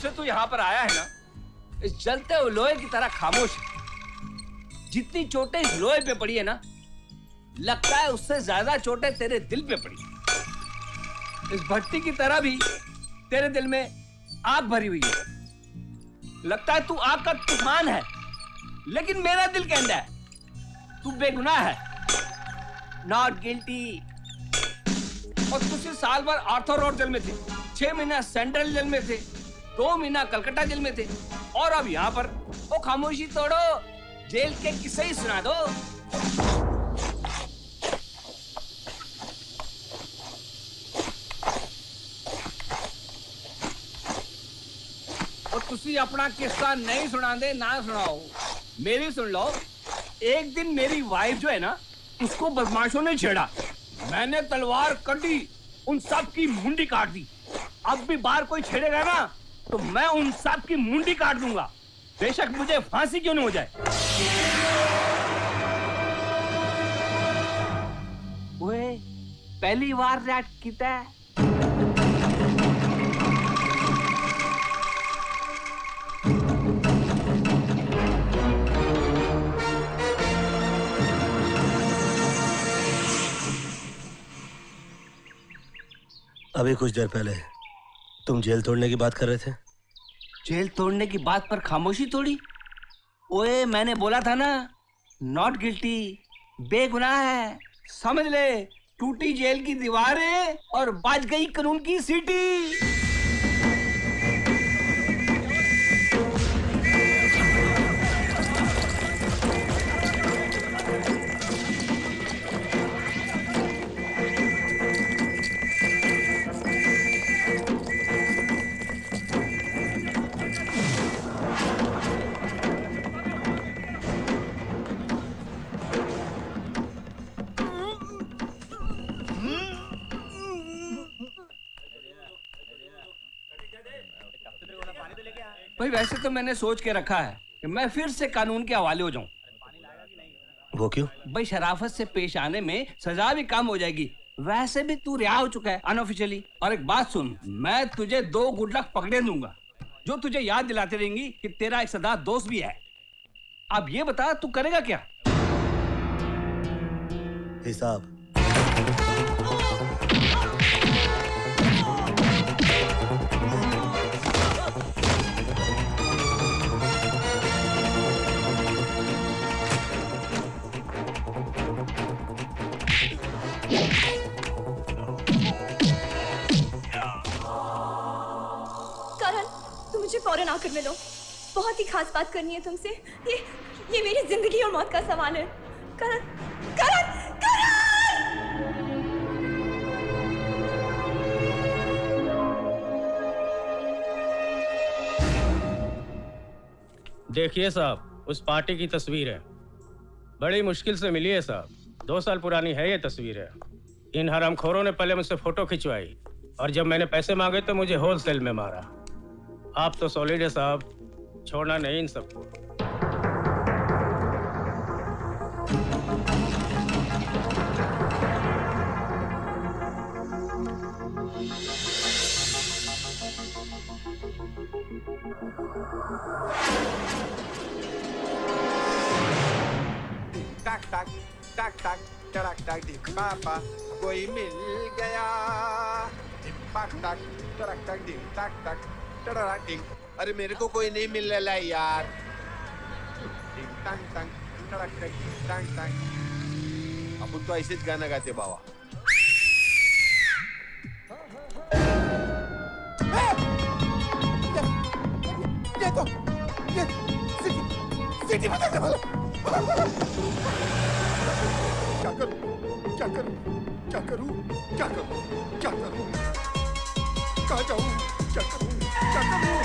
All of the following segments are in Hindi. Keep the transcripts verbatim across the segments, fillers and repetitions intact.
से तू यहाँ पर आया है ना, इस जलते हुए लोहे की तरह खामोश है। जितनी चोटें इस लोहे पे पड़ी है ना, लगता है उससे ज्यादा चोटें तेरे दिल पे पड़ी। इस भट्टी की तरह भी तेरे दिल में आग भरी हुई है। लगता है तू आग का तूफान है, लेकिन मेरा दिल कहता है तू बेगुनाह है, नॉट गिल्टी। और तुझसे साल भर आर्थर रोड जेल में थे, छह महीना सेंट्रल जेल में थे, दो महीना कलकत्ता जेल में थे, और अब यहाँ पर ओ खामोशी तोड़ो, जेल के किस्से ही सुना दो। और तुसी अपना किस्सा नहीं सुना दे ना सुनाओ, मेरी सुन लो। एक दिन मेरी वाइफ जो है ना, उसको बदमाशों ने छेड़ा, मैंने तलवार कटी, उन सब की मुंडी काट दी। अब भी बाहर कोई छेड़ेगा ना तो मैं उन सब की मुंडी काट दूंगा, बेशक मुझे फांसी क्यों नहीं हो जाए। ओए, पहली बार रैट किता है। अभी कुछ देर पहले तुम जेल तोड़ने की बात कर रहे थे। जेल तोड़ने की बात पर खामोशी तोड़ी? ओए, मैंने बोला था ना, नॉट गिल्टी, बेगुनाह है। समझ ले, टूटी जेल की दीवारें और बज गई कानून की सीटी। भाई, वैसे तो मैंने सोच के रखा है कि मैं फिर से कानून के हवाले हो जाऊं। वो क्यों? भाई, शराफत से पेश आने में सजा भी कम हो जाएगी। वैसे भी तू रिहा हो चुका है अनऑफिशियली। और एक बात सुन, मैं तुझे दो गुड लक पकड़े दूंगा जो तुझे याद दिलाते रहेंगी कि तेरा एक सदा दोस्त भी है। अब ये बता, तू करेगा क्या? हिसाब। फौरन आकर मिलो, बहुत ही खास बात करनी है तुमसे। ये ये मेरी जिंदगी और मौत का सवाल है। करण, करण, करण! देखिए साहब, उस पार्टी की तस्वीर है, बड़ी मुश्किल से मिली है साहब। दो साल पुरानी है ये तस्वीर है। इन हरामखोरों ने पहले मुझसे फोटो खिंचवाई और जब मैंने पैसे मांगे तो मुझे होलसेल में मारा। आप तो सॉलिड है साहब, छोड़ना नहीं इन सबको। टक टक टक टक टक टक टिक पापा कोई मिल गया। टक टक टक टक टिक टक टक टक टिक। अरे मेरे को कोई नहीं मिल रहा है यार। टिक टक टक टक टक टक टक। अपन तो ऐसे गाना गाते बाबा। ये तो ये सिटी सिटी में जाने वाला। क्या करूं क्या करूं क्या करूं क्या करूं क्या करूं कहाँ जाऊं क्या करूं क्या करूं।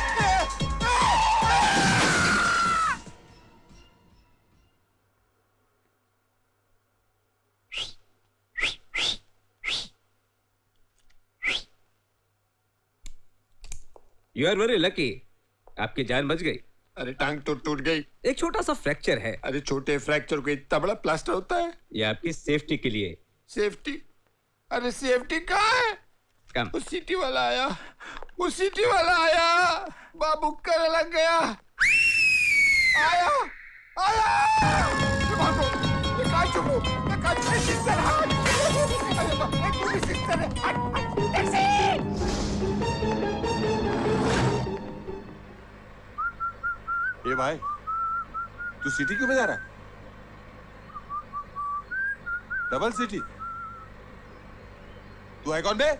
यू आर वेरी लकी, आपकी जान बच गई। अरे टांग तो टूट गई। एक छोटा सा फ्रैक्चर है। अरे छोटे फ्रैक्चर को इतना बड़ा प्लास्टर होता है? ये आपकी सेफ्टी के लिए। सेफ्टी? अरे सेफ्टी कहाँ है? कम। वो सिटी वाला आया, वो सिटी वाला आया, बाबू कर लग गया, आया, आया, भागो, ये कहाँ छुपो, ये कहाँ छुपो, सिस्टर, हाथ, अरे बाप, ये तू भी सिस्टर है, हट, हट, टैक्सी! ये भाई, तू सिटी क्यों में जा रहा है? Double city? तू है कौन बे?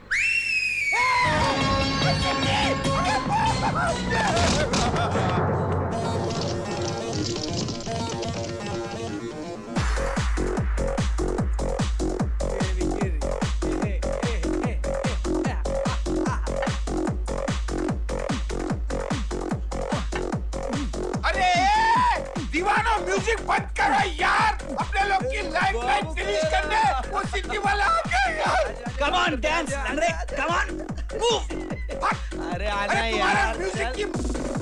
म्यूजिक बंद करो यार, अपने लोग की लाइफ लाइन फिनिश करने वो सिटी वाला आ गया यार। कम ऑन डांस लंगड़े, कम ऑन मूव। अरे आना यार, म्यूजिक की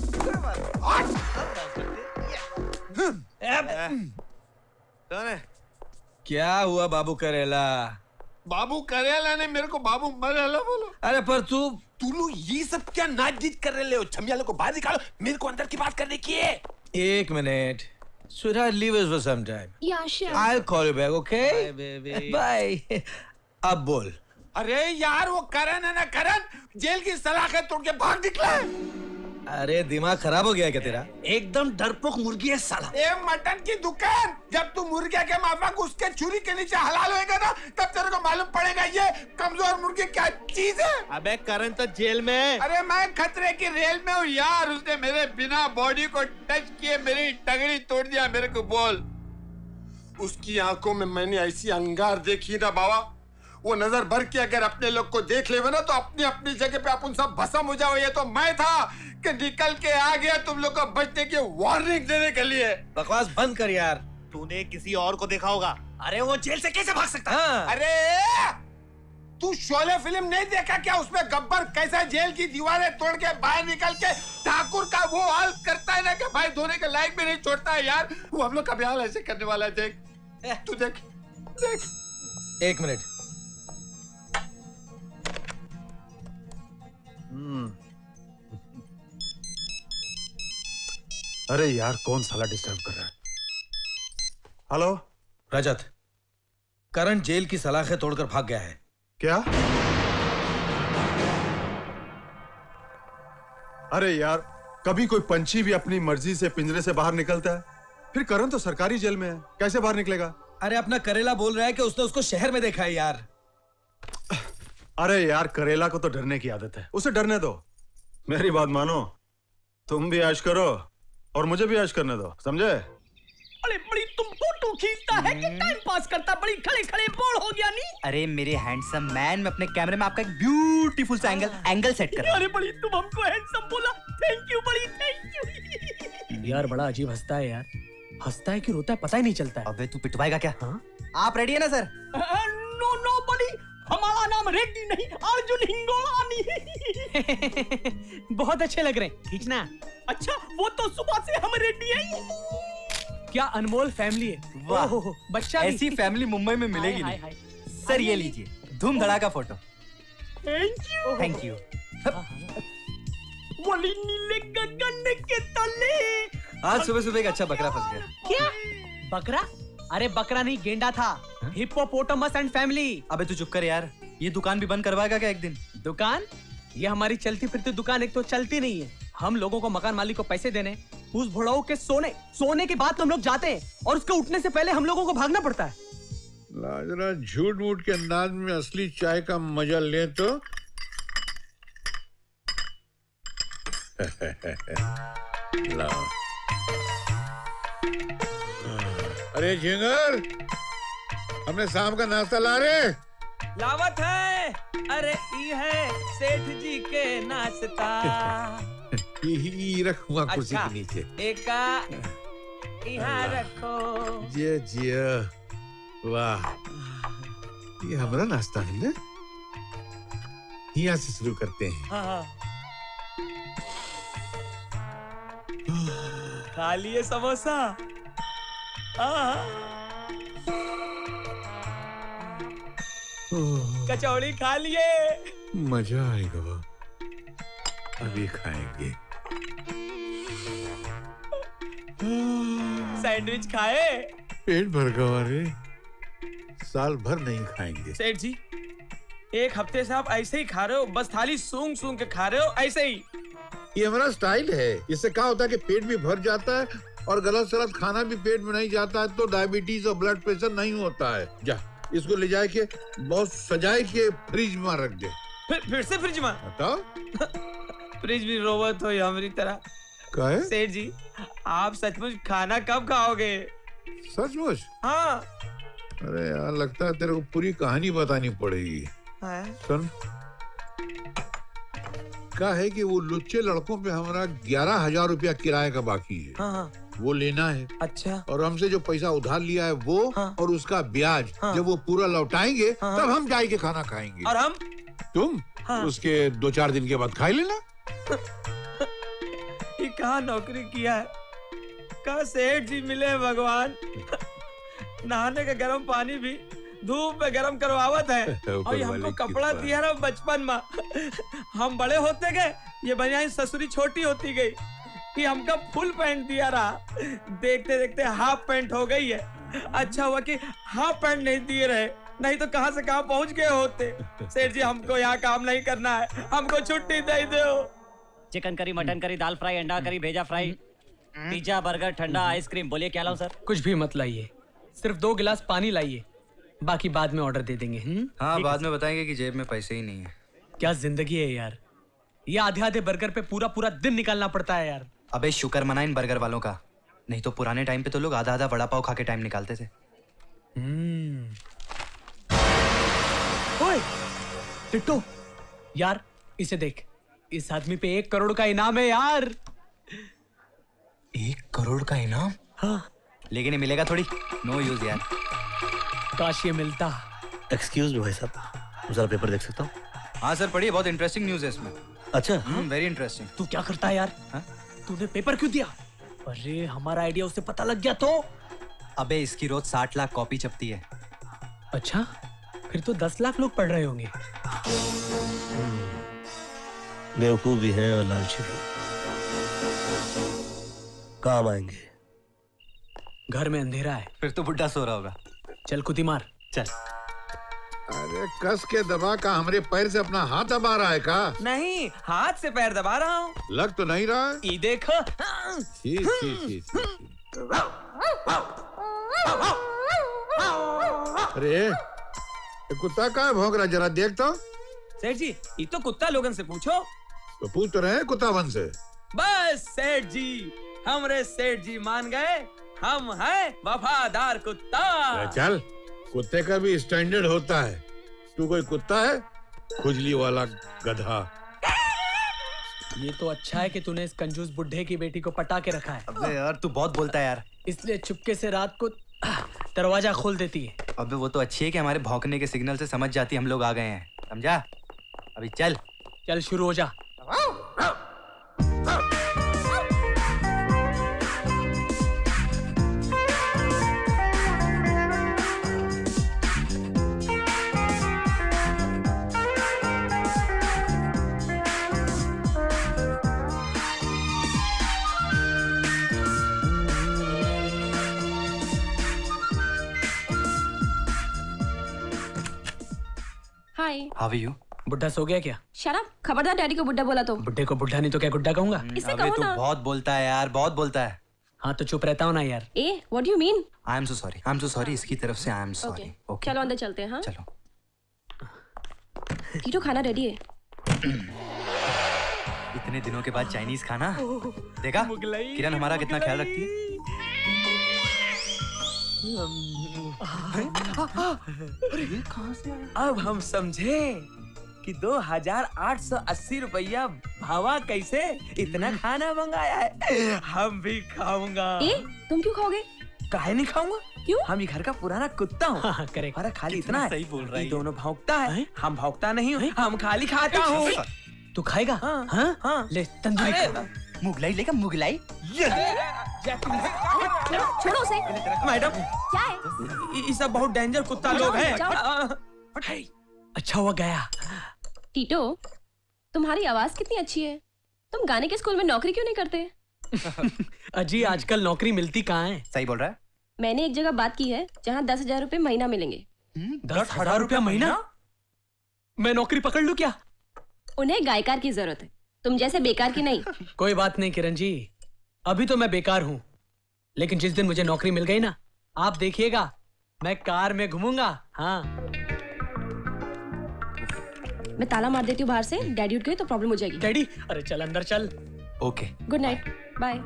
क्या हुआ बाबू करेला? बाबू करेला ने मेरे को बाबू मरेला बोलो। अरे पर तू तू लोग ये सब क्या नाच जीत कर रहे हो? छमियाले को बाहर निकालो, मेरे को अंदर की बात करने की है। एक minute Sweetheart, leave us for some time. Yeah, sure. I'll call you back, okay? Bye, baby. Bye. अब बोल। अरे यार वो करण है ना, करण जेल की सलाखें तोड़ के भाग निकला है। अरे दिमाग खराब हो गया क्या तेरा? एकदम डरपोक मुर्गी है साला। ए मटन की दुकान, जब तू मुर्गे के माफक उसके छुरी के नीचे हलाल होएगा ना, तब तेरे को मालूम पड़ेगा ये कमजोर मुर्गी क्या चीज है। अबे करण तो जेल में है। अरे मैं खतरे की रेल में हूँ यार, उसने मेरे बिना बॉडी को टच किए मेरी टंगड़ी तोड़ दिया। मेरे को बोल, उसकी आंखों में मैंने ऐसी अंगार देखी ना बाबा, वो नजर भर के अगर अपने लोग को देख ले ना तो अपनी अपनी जगह पे अपन सब भस्म हो जाओ। ये तो मैं था कि निकल के आ गया तुम लोग को बचने की वार्निंग देने के लिए। बकवास बंद कर यार। तूने किसी और को देखा होगा। अरे वो जेल से कैसे भाग सकता है? हाँ। अरे तू शोले फिल्म नहीं देखा क्या? उसमें गब्बर कैसा जेल की दीवारें तोड़ के बाहर निकल के ठाकुर का वो हाल करता है ना कि भाई धोने के लायक भी नहीं छोड़ता है यार। वो हम लोग का भी हाल ऐसे करने वाला है। देख तू देख देख। एक मिनट। अरे यार कौन साला डिस्टर्ब कर रहा है? हेलो रजत, करण जेल की सलाखें तोड़कर भाग गया है। क्या? अरे यार कभी कोई पंछी भी अपनी मर्जी से पिंजरे से बाहर निकलता है? फिर करण तो सरकारी जेल में है, कैसे बाहर निकलेगा? अरे अपना करेला बोल रहा है कि उसने उसको शहर में देखा है यार। अरे यार करेला को तो डरने की आदत है, उसे डरने दो। मेरी बात मानो, तुम भी ऐश करो और मुझे भी ऐश करने दो, समझे? अरे बड़ी तुम फोटो खींचता है कि टाइम पास करता? बड़ी खड़े खड़े बोर हो गया नहीं? अरे मेरे हैंडसम मैन, मैं अपने कैमरे में आपका एक ब्यूटीफुल सा एंगल एंगल सेट कर रहा हूं। अरे बड़ी तुम हमको हैंडसम बोला, थैंक यू बड़ी, थैंक यू। यार बड़ा अजीब हंसता है यार, हंसता है कि रोता है पता ही नहीं चलता है। अबे तू पिटवाएगा क्या? हाँ? आप रेडी है ना सर? नो नो बड़ी, हमारा नाम रेड्डी नहीं अर्जुन हिंगोलानी। बहुत अच्छे लग रहे हैं, खींचना। अच्छा वो तो सुबह से हम रेड्डी हैं। क्या अनमोल फैमिली है। वाह, बच्चा ऐसी फैमिली मुंबई में मिलेगी हाय, नहीं। हाय, हाय। सर ये लीजिए धूम धड़ाका photo. Thank you thank you. वली नीले गगन के तले। आज सुबह सुबह एक अच्छा बकरा फंस गया। क्या बकरा? अरे बकरा नहीं, गेंडा था। Hippopotamus and family. अबे तू चुप कर यार, ये दुकान भी बंद करवाएगा क्या एक दिन? दुकान? ये हमारी चलती फिरती दुकान एक तो चलती नहीं है। हम लोगों को मकान मालिक को पैसे देने, उस भुड़ाऊ के सोने सोने के बाद तो हम लोग जाते हैं और उसके उठने से पहले हम लोगों को भागना पड़ता है। जरा झूठ मूठ के अंदाज में असली चाय का मजा ले तो। लाओ। अरे झिंगर, हमने शाम का नाश्ता ला रहे। लावत है। अरे ये है सेठ जी के नाश्ता। यही रखूंगा कुर्सी अच्छा, के नीचे। एका यहाँ रखो। जिया जिया, वाह ये हमारा नाश्ता है ना, यहाँ से शुरू करते हैं। हाँ। खा लिए समोसा? कचौड़ी खा लिए? मजा आएगा, अभी खाएंगे। सैंडविच खाए? पेट भर गया रे, साल भर नहीं खाएंगे। सेठ जी, एक हफ्ते से आप ऐसे ही खा रहे हो, बस थाली सूंघ सूंघ के खा रहे हो, ऐसे ही। ये हमारा स्टाइल है। इससे क्या होता है कि पेट भी भर जाता है और गलत सलत खाना भी पेट में नहीं जाता है, तो डायबिटीज और ब्लड प्रेशर नहीं होता है। जा, इसको ले जाए के बहुत सजाए के फ्रिज में रख दे। फिर फिर से फ्रिज में? बताओ। फ्रिज भी रोबोट हो हमारी तरह। क्या है? सेठ जी, आप सचमुच खाना कब खाओगे? सचमुच? हाँ। अरे यार, लगता है तेरे को पूरी कहानी बतानी पड़ेगी। हाँ? सुन, क्या है कि वो लुच्चे लड़कों पे हमारा ग्यारह हजार रुपया किराए का बाकी है। हाँ हाँ। वो लेना है। अच्छा। और हमसे जो पैसा उधार लिया है वो, हाँ। और उसका ब्याज, हाँ। जब वो पूरा लौटाएंगे, हाँ। तब हम जाके खाना खाएंगे। और हम? तुम? हाँ। उसके दो चार दिन के बाद खा लेना। ये कहाँ नौकरी किया है, कहाँ सेठ जी मिले भगवान। नहाने का गर्म पानी भी धूप में गर्म करवावत है, और ये हमको कपड़ा दिया ना बचपन में। हम बड़े होते गए, ये बनियान ससुरी छोटी होती गई। ये हमका फुल पैंट दिया रहा, देखते देखते हाफ पैंट हो गई है। अच्छा हुआ कि हाफ पैंट नहीं दिए रहे, नहीं तो कहां से कहां पहुंच गए होते। सेठ जी, हमको यहाँ काम नहीं करना है, हमको छुट्टी दे दो। चिकन करी, मटन करी, दाल फ्राई, अंडा करी, भेजा फ्राई, पिज्जा, बर्गर, ठंडा, आइसक्रीम। बोलिए क्या लाऊं सर? कुछ भी मत लाइए, सिर्फ दो गिलास पानी लाइए, बाकी बाद में ऑर्डर दे देंगे। हाँ, बाद में बताएंगे कि जेब में पैसे ही नहीं है। क्या जिंदगी है यार, ये आधे आधे बर्गर पे पूरा पूरा दिन निकालना पड़ता है यार। अबे शुक्र मना इन बर्गर वालों का, नहीं तो पुराने टाइम पे तो लोग आधा आधा वड़ा पाव खा के टाइम निकालते थे। ओए टिट्टू, यार इसे देख, इस आदमी पे एक करोड़ का इनाम है यार। एक करोड़ का इनाम? हाँ। लेकिन ये मिलेगा थोड़ी, नो यूज यार। काश ये मिलता। एक्सक्यूज मी भाई साहब, जरा पेपर देख सकता हूँ? हाँ सर, पढ़िए, बहुत इंटरेस्टिंग न्यूज़ है इसमें। अच्छा, वेरी इंटरेस्टिंग। तू क्या करता है यार? हा? तूने पेपर क्यों दिया? अरे हमारा आइडिया उसे पता लग गया तो? अबे इसकी रोज साठ लाख कॉपी छपती है। अच्छा, फिर तो दस लाख लोग पढ़ रहे होंगे। बेवकूफ भी हैं और लालची भी। काम आएंगे। घर में अंधेरा है। फिर तो बुड्ढा सो रहा होगा। चल कुदी मार। चल। अरे कस के दबा का हमरे पैर से अपना हाथ दबा रहा है का? नहीं, हाथ से पैर दबा रहा हूँ। लग तो नहीं रहा है। ये देखो। छी, छी, छी, छी। अरे ये कुत्ता कहाँ भौंक रहा, जरा देख तो। सेठ जी, ये तो कुत्ता लोगन से पूछो। तो पूछ तो रहे कुत्ता वन से। बस सेठ जी, हमरे सेठ जी मान गए, हम हैं वफादार कुत्ता। चल, कुत्ते का भी स्टैंडर्ड होता है। तू कोई कुत्ता है? खुजली वाला गधा। ये तो अच्छा है कि तूने इस कंजूस बुढ़े की बेटी को पटा के रखा है। अबे यार, तू बहुत बोलता है यार। इसलिए चुपके से रात को दरवाजा खोल देती है। अबे वो तो अच्छी है कि हमारे भौंकने के सिग्नल से समझ जाती हम लोग आ गए हैं, समझा? अभी चल। चल शुरू हो जा। हाय। How are you? बुड्ढा सो गया क्या? शट अप, खबरदार डैडी को बुड्ढा बोला तो। बुड्ढे को बुड्ढा नहीं तो क्या गुड्डा कहूंगा? इससे अबे कहो तू ना। बहुत बोलता है यार, बहुत बोलता है। हाँ तो चुप रहता हूँ ना यार। ए, what do you mean? I am so sorry, I am so sorry. इसकी तरफ से आई एम सॉरी। ओके, चलो अंदर चलते हैं। हाँ चलो। टीटू, खाना रेडी है। इतने दिनों के बाद चाइनीज खाना देखा? किरण हमारा कितना ख्याल रखती है। अरे कहाँ से आया? अब हम समझे कि दो हजार आठ सौ अस्सी रुपया भावा कैसे इतना खाना मंगाया है। हम भी खाऊंगा। ए, तुम क्यों खाओगे? काहे नहीं खाऊंगा? क्यों? हम ये घर का पुराना कुत्ता हूँ। हाँ, करेक्ट। हमारा खाली इतना है, सही बोल रहा है ये दोनों भौंकता है, हम भौंकता नहीं हूँ, हम खाली खाता हूँ। तू खाएगा? हाँ, हाँ? हाँ। ले तंदूरी खा। मुगलाई लेगा, मुगलाई। छोड़ो उसे। मैडम, क्या है? ये सब बहुत डेंजर कुत्ता लोग हैं। जाओ। अच्छा हुआ गया। टीटो, तुम्हारी आवाज कितनी अच्छी है। तुम गाने के स्कूल में नौकरी क्यों नहीं करते? अजी आजकल नौकरी मिलती कहाँ है? सही बोल रहा है। मैंने एक जगह बात की है जहाँ दस हजार रुपए महीना मिलेंगे। दस हजार रुपया महीना? मैं नौकरी पकड़ लूं क्या? उन्हें गायकार की जरूरत है, तुम जैसे बेकार की नहीं। कोई बात नहीं किरण जी, अभी तो मैं बेकार हूँ, लेकिन जिस दिन मुझे नौकरी मिल गई ना, आप देखिएगा मैं कार में घूमूंगा। हाँ। मैं ताला मार देती हूँ बाहर से, डैडी उठ गए तो प्रॉब्लम हो जाएगी। डैडी? अरे चल अंदर चल। ओके। Good night, bye.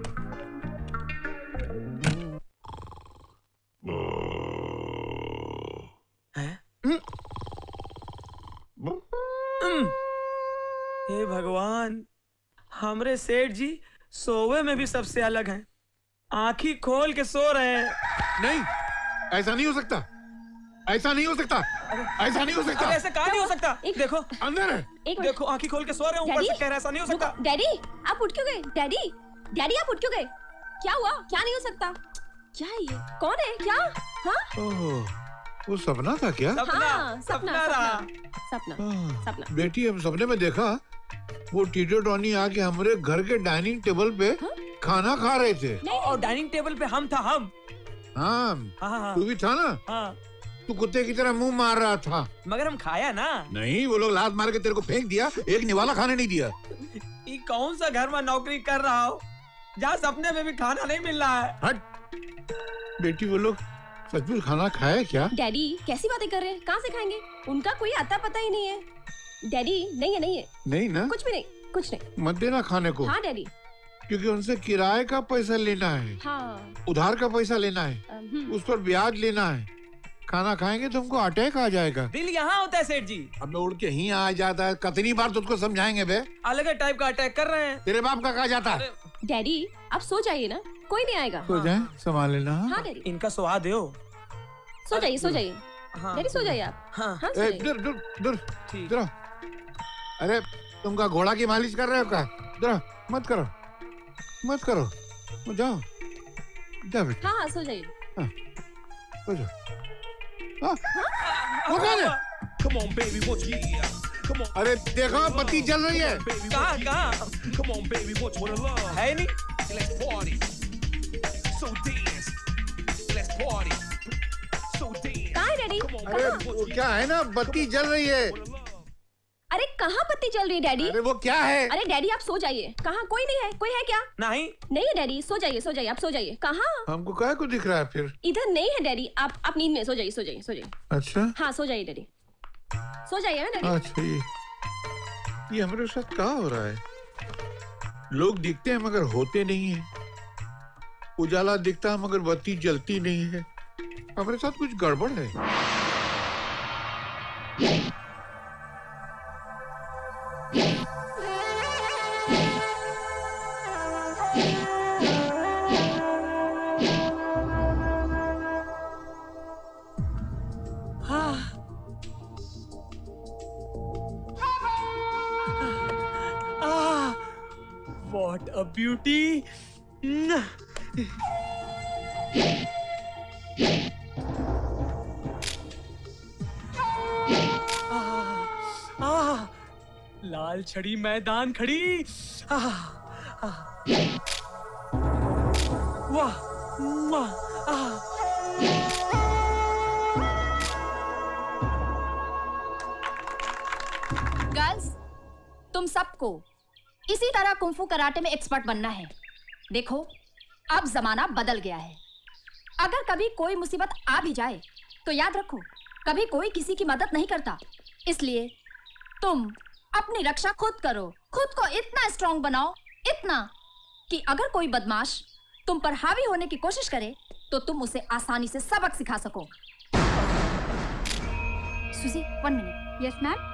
हे भगवान, हमरे सेठ जी सोवे में भी सबसे अलग हैं। आंखी खोल के सो रहे हैं। नहीं, ऐसा नहीं हो सकता, ऐसा नहीं हो सकता, ऐसा नहीं हो सकता। अरे ऐसा कहाँ नहीं हो सकता? देखो अंदर है। एक देखो आंखी खोल के सो रहे हैं, ऊपर से कह रहे हैं ऐसा नहीं हो सकता। डैडी आप उठ क्यों गए? डैडी डैडी आप उठ क्यों गए? क्या हुआ? क्या नहीं हो सकता? क्या है ये? कौन है? क्या? हाँ? ओह, वो सपना था क्या? सपना, हाँ, सपना, सपना, सपना, सपना। बेटी, हम सपने में देखा वो टीटो टॉनी आके हमारे घर के डाइनिंग टेबल पे हा? खाना खा रहे थे। और डाइनिंग टेबल पे हम था। हम हाँ, हाँ, तू भी था ना? हाँ। तू कुत्ते की तरह मुंह मार रहा था। मगर हम खाया ना। नहीं, वो लोग लात मार के तेरे को फेंक दिया, एक निवाला खाने नहीं दिया। ये कौन सा घर में नौकरी कर रहा हो जहाँ सपने में भी खाना नहीं मिल रहा है? हट बेटी, वो लोग सचमुच खाना खाए क्या? डैडी कैसी बातें कर रहे हैं? कहाँ से खाएंगे? उनका कोई आता पता ही नहीं है। डैडी नहीं है, नहीं है, नहीं ना? कुछ भी नहीं, कुछ नहीं। मत देना खाने को। हाँ डैडी। क्योंकि उनसे किराए का पैसा लेना है। हाँ। उधार का पैसा लेना है, उस पर ब्याज लेना है। खाना खाएंगे तो हमको अटैक आ जाएगा। दिल यहाँ होता है सेठ जी। अब मैं उड़ के ही आ जाता है। कितनी बार तुझको समझाएंगे बे? अलग टाइप का अटैक कर रहे हैं। तेरे बाप का कहा जाता है। डैडी आप सो जाइए ना, कोई नहीं आएगा। सो जाए, संभाल लेना। हाँ डैडी। इनका स्वाद हो। सो जाइए, सो जाइए। हाँ। डैडी सो जाइए आप। हाँ। हाँ, ए, दूर दूर दूर दूर। अरे तुमका घोड़ा की मालिश कर रहे हो क्या? दूर मत करो, मत करो, जाओ जा बेटा। हाँ हाँ सो जाइए। हाँ, सो जाओ। हाँ, वो कौन है? Come on, baby, what you yeah. Come on. अरे देखो बत्ती जल रही है। कहाँ कहाँ? Come on, baby, what you wanna love? है नहीं? Let's party. So dance. Let's party. So dance. कहाँ है डैडी? अरे वो क्या है ना, बत्ती जल रही है। अरे कहाँ बत्ती चल रही है डैडी? अरे वो क्या है? अरे डैडी आप सो जाइए। कहाँ? कोई नहीं है। कोई है क्या? नहीं नहीं है डैडी, सो जाइए, सो जाइए, आप सो जाइए। कहाँ? हमको क्या को दिख रहा है फिर? इधर नहीं है डैडी, आप आप नींद में सो जाइए, सो जाइए, सो जाइए। अच्छा हाँ सो जाइए डैडी, सो जाइए ना डैडी। अच्छा, ये ये हमारे साथ क्या हो रहा है? लोग दिखते हैं मगर होते नहीं है। उजाला दिखता है मगर बत्ती जलती नहीं है। हमारे साथ कुछ गड़बड़ है। What a beauty! लाल छड़ी मैदान खड़ी। वाह वाह। गर्ल्स, तुम सबको इसी तरह कुंफू कराटे में एक्सपर्ट बनना है। देखो अब जमाना बदल गया है। अगर कभी कोई मुसीबत आ भी जाए तो याद रखो, कभी कोई किसी की मदद नहीं करता। इसलिए तुम अपनी रक्षा खुद करो। खुद को इतना स्ट्रांग बनाओ, इतना कि अगर कोई बदमाश तुम पर हावी होने की कोशिश करे तो तुम उसे आसानी से सबक सिखा सको। Suzie, one minute. Yes ma'am.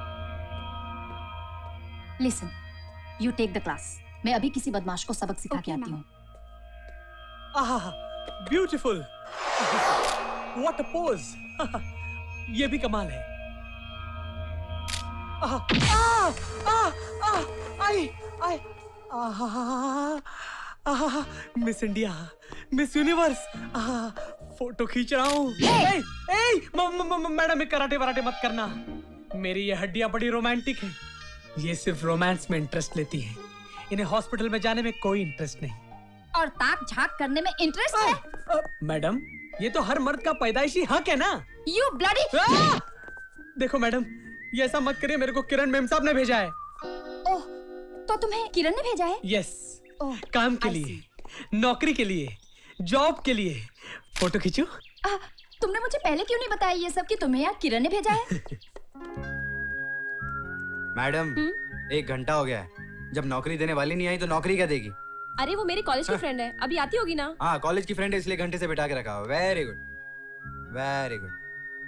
Listen, you take the class. मैं अभी किसी बदमाश को सबक सिखा के आती हूँ। आहा, ब्यूटीफुल। What a pose. ये भी कमाल है। आहा, आ, आ, आ, आई, आई, आहा, आहा, मिस इंडिया, मिस यूनिवर्स। आहा, फोटो खींच रहा हूँ। ए, ए, मैडम कराटे वराटे मत करना। मेरी ये हड्डियां बड़ी रोमांटिक हैं। ये सिर्फ रोमांस में इंटरेस्ट लेती हैं। इन्हें हॉस्पिटल में जाने में कोई इंटरेस्ट नहीं। और ताक झांक करने में इंटरेस्ट है? मैडम, ये तो हर मर्द का पैदाइशी हक है ना। You bloody! देखो मैडम, ये ऐसा मत करिए, मेरे को किरण मैम साहब ने भेजा है। ओह, तो तुम्हें किरण ने भेजा है? यस, काम के लिए, नौकरी के लिए, जॉब के लिए। फोटो खींचो। आ, तुमने मुझे पहले क्यों नहीं बताया ये सब कि तुम्हें यहाँ किरण ने भेजा है? मैडम, एक घंटा हो गया है, जब नौकरी देने वाली नहीं आई तो नौकरी क्या देगी? अरे वो मेरी कॉलेज की फ्रेंड है, अभी आती होगी ना। हाँ, कॉलेज की फ्रेंड है इसलिए घंटे से बिठा के रखा हो। Very good, very good.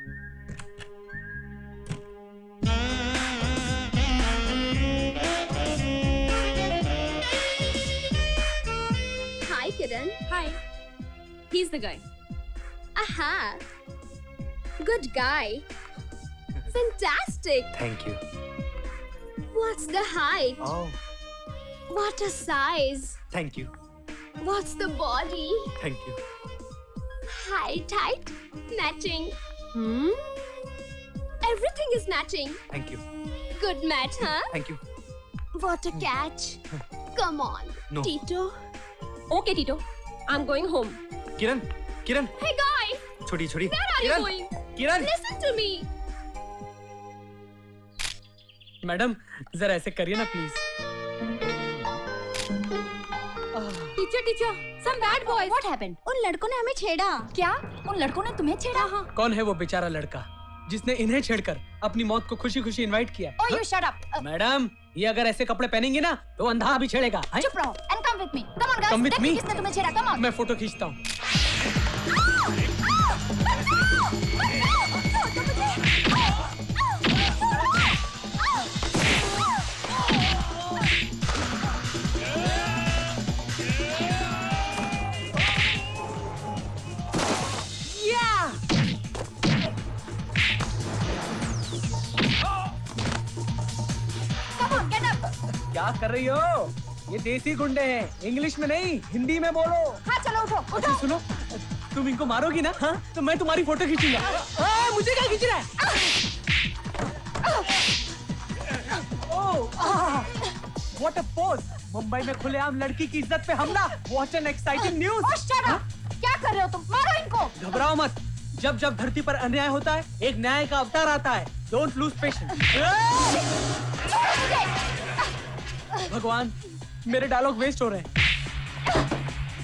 Hi Kiran. Hi. He's the guy. Aha. Good guy. Fantastic. Thank you. What's the height? Oh, What a size. thank you. What's the body? Thank you. Height, height, matching. Hmm? Everything is matching. Thank you. Good match, huh? Thank you. What a catch. Come on. No. Tito. Okay, Tito. I'm going home. Kiran, Kiran, Hey, guy. छोटी छोटी। Where are you Kiran, going? Kiran. Listen to me. Madam, जरा ऐसे करिए ना please. Teacher, teacher. Some bad boys. What happened? उन लड़कों ने हमें छेड़ा। क्या? उन लड़कों ने तुम्हें छेड़ा? हाँ। कौन है वो बेचारा लड़का जिसने इन्हें छेड़कर अपनी मौत को खुशी खुशी इनवाइट किया? Oh, you shut up. Uh, madam, ये अगर ऐसे कपड़े पहनेंगी ना तो अंधा भी छेड़ेगा। चुप रहो and come with me. Come on guys. Come with देखिए me? किसने तुम्हें छेड़ा? Come on. मैं फोटो खींचता हूँ। Come on, get up. क्या कर रही हो? ये देसी गुंडे हैं, इंग्लिश में नहीं हिंदी में बोलो। हाँ चलो उठो, अच्छा सुनो, तुम इनको मारोगी ना, हाँ? तो मैं तुम्हारी फोटो खींचूंगा। हाँ, मुझे क्या खींच रहा है? Oh, what a pose! Mumbai में खुलेआम लड़की की इज्जत पे हमला। What an exciting news! Oh, shut up. क्या कर रहे हो तुम? मारो इनको। घबराओ मत, जब जब धरती पर अन्याय होता है एक न्याय का अवतार आता है। Don't lose patience. भगवान, मेरे डायलॉग वेस्ट हो रहे हैं।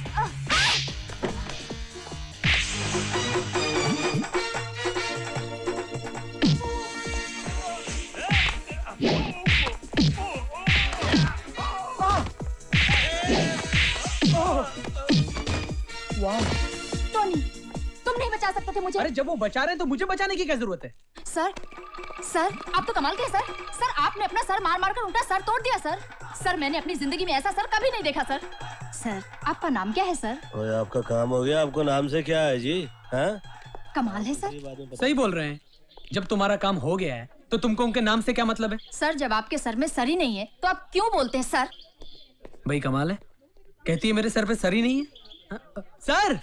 वाह, टोनी, तुम नहीं बचा सकते थे मुझे। अरे जब वो बचा रहे हैं तो मुझे बचाने की क्या जरूरत है? सर, सर, आप तो कमाल के हैं सर। सर, आपने अपना सर मार मार कर उल्टा सर तोड़ दिया सर। सर, मैंने अपनी जिंदगी में ऐसा सर कभी नहीं देखा सर। सर, आपका नाम क्या है सर? ओए, आपका काम हो गया, आपको नाम से क्या है जी? हाँ? कमाल है सर। सही बोल रहे हैं। जब तुम्हारा काम हो गया है तो तुमको उनके नाम से क्या मतलब है? सर, जब आपके सर में सर ही नहीं है तो आप क्यों बोलते हैं सर? भाई कमाल है, कहती है मेरे सर पे सर ही नहीं है। हाँ? सर!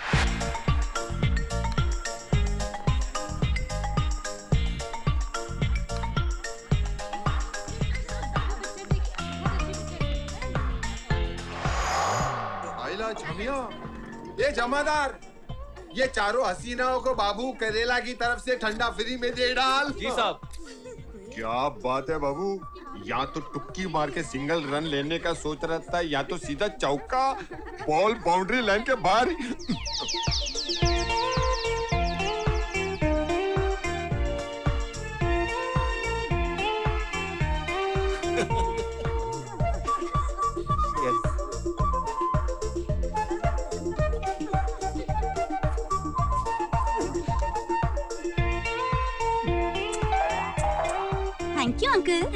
छमिया, ये जमादार, ये चारों हसीनाओं को बाबू करेला की तरफ से ठंडा फ्री में दे डाल। जी साहब। क्या बात है बाबू, या तो टुक्की मार के सिंगल रन लेने का सोच रहा था या तो सीधा चौका, बॉल बाउंड्री लाइन के बाहर। Thank you uncle.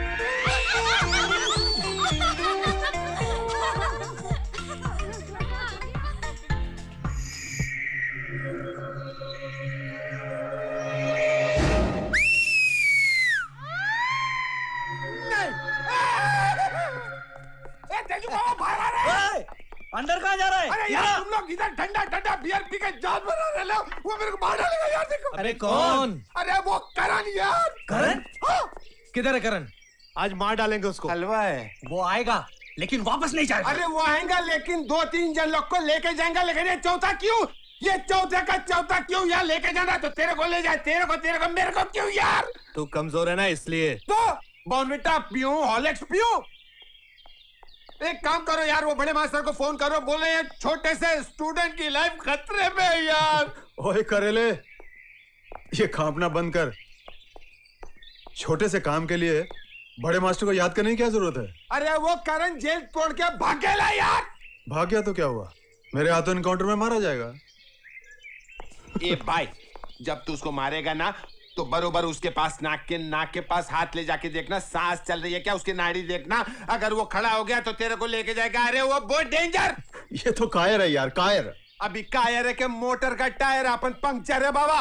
अंदर कहाँ जा रहा है? अरे यार तुम लोग इधर ठंडा ठंडा बियर पी के जान बना रहे हो, वो मेरे को मार डालेगा यार। देखो अरे कौन? अरे वो करण यार। करण? किधर है करण? आज मार डालेंगे उसको। हलवा है। वो आएगा लेकिन वापस नहीं जाएगा। अरे वो आएगा लेकिन दो तीन जन लोग को लेके जाएगा, लेकिन ये चौथा क्यों? ये चौथे का चौथा क्यों यार? लेके जाना तो तेरे को ले जाए, तेरे को तेरे को मेरे को क्यों यार? तू कमजोर है ना इसलिए। तो बॉर्नविटा पीऊं, हॉर्लिक्स पीऊं? एक काम करो यार, वो बड़े मास्टर को फोन करो, बोले ये छोटे से स्टूडेंट की लाइफ खतरे में है यार। ओए करेले, ये कांपना बंद कर। छोटे से काम के लिए बड़े मास्टर को याद करने की क्या जरूरत है? अरे वो करण जेल तोड़ के भागेला यार। भाग गया तो क्या हुआ? मेरे हाथों एनकाउंटर में मारा जाएगा। ए भाई, जब तू उसको मारेगा ना तो बरोबर उसके पास नाक के नाक के पास हाथ ले जाके देखना, सांस चल रही है क्या उसकी नाड़ी देखना। अगर वो खड़ा हो गया तो तेरे को लेके जाएगा। अरे वो बहुत डेंजर। ये तो कायर है यार, कायर। अभी कायर है के मोटर का टायर, अपन पंक्चर है बाबा।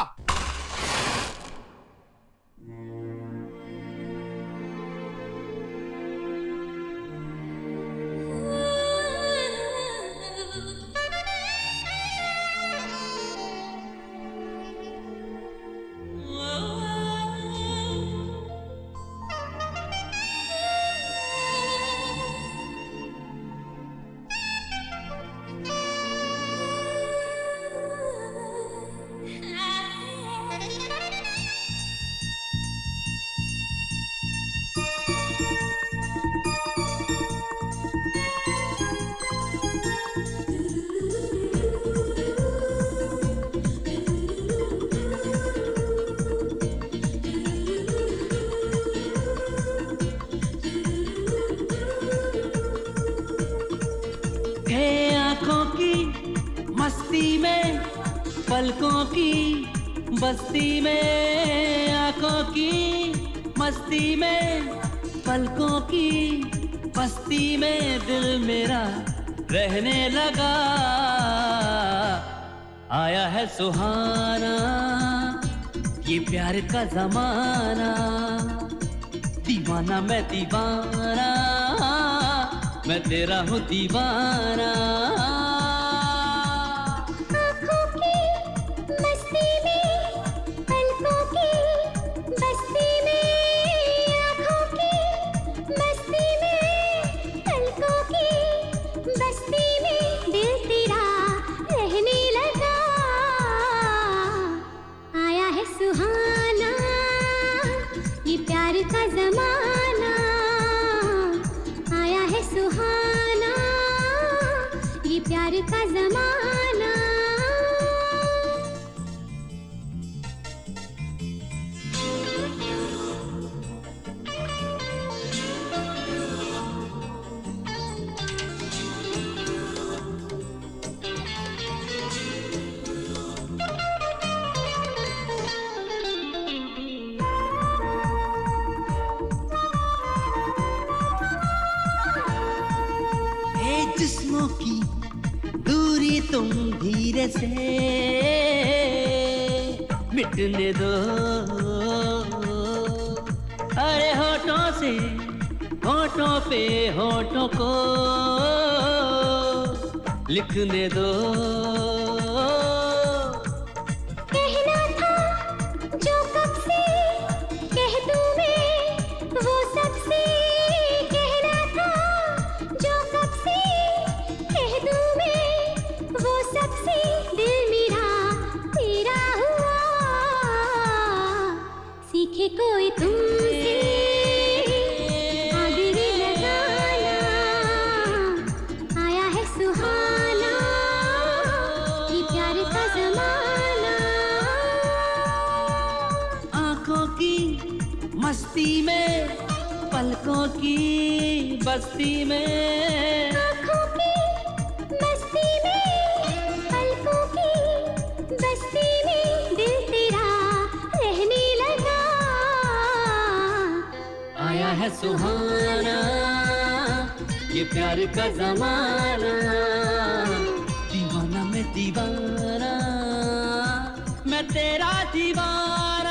पलकों की बस्ती में, आंखों की मस्ती में, पलकों की बस्ती में दिल मेरा रहने लगा। आया है सुहाना ये प्यार का जमाना, दीवाना मैं दीवाना, मैं तेरा हूँ दीवाना। का जमाना जिस्मों की दूरी तुम धीरे से मिटने दो, अरे होठों से होठों पे होठों को लिखने दो। कहना था जो कब से कह दूं मैं वो सबसे, कहना था जो कब से कह दूं मैं वो सबसे, दिल मेरा तेरा हुआ, सीखे कोई तुमसे आगे लगाना। आया है सुहाना ये प्यार का जमाना। आंखों की मस्ती में, पलकों की बस्ती में, आँखों की मस्ती में, पलकों की बस्ती में, दिल तेरा रहने लगा। आया है सुहाना ये प्यार का जमाना, दीवाना मैं दीवाना, मैं तेरा दीवाना।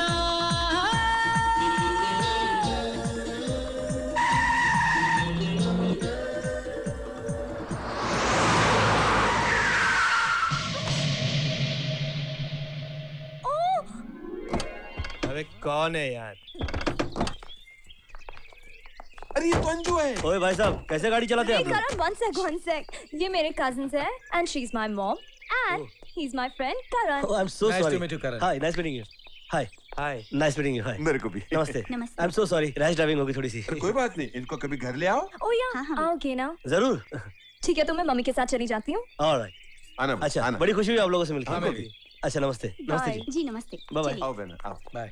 अरे कौन है यार? अरे ये तो अंजू है। ओए भाई साहब, कैसे गाड़ी चलाते हैं आप लोग? करण, one sec, one sec. ये मेरे cousins हैं, and she's my mom, and he's my friend Karan. Oh, I'm so Nice sorry. to meet you, Karan. Hi, nice meeting you. Hi. Hi. Nice meeting you. Hi. मेरे को भी। नमस्ते। नमस्ते। I'm so sorry. Rash driving होगी थोड़ी सी। कोई बात नहीं, इनको कभी घर ले आओ। Oh yeah, आओगे ना? जरूर। ठीक है, तो मैं मम्मी के साथ चली जाती हूँ। All right. आना अच्छा, आना। बड़ी खुशी हुई आप लोगों से मिलकर। हाँ, मैं भी। अच्छा, नमस्ते। नमस्ते जी। जी नमस्ते। Bye bye. आओ बहना, आओ। बाय।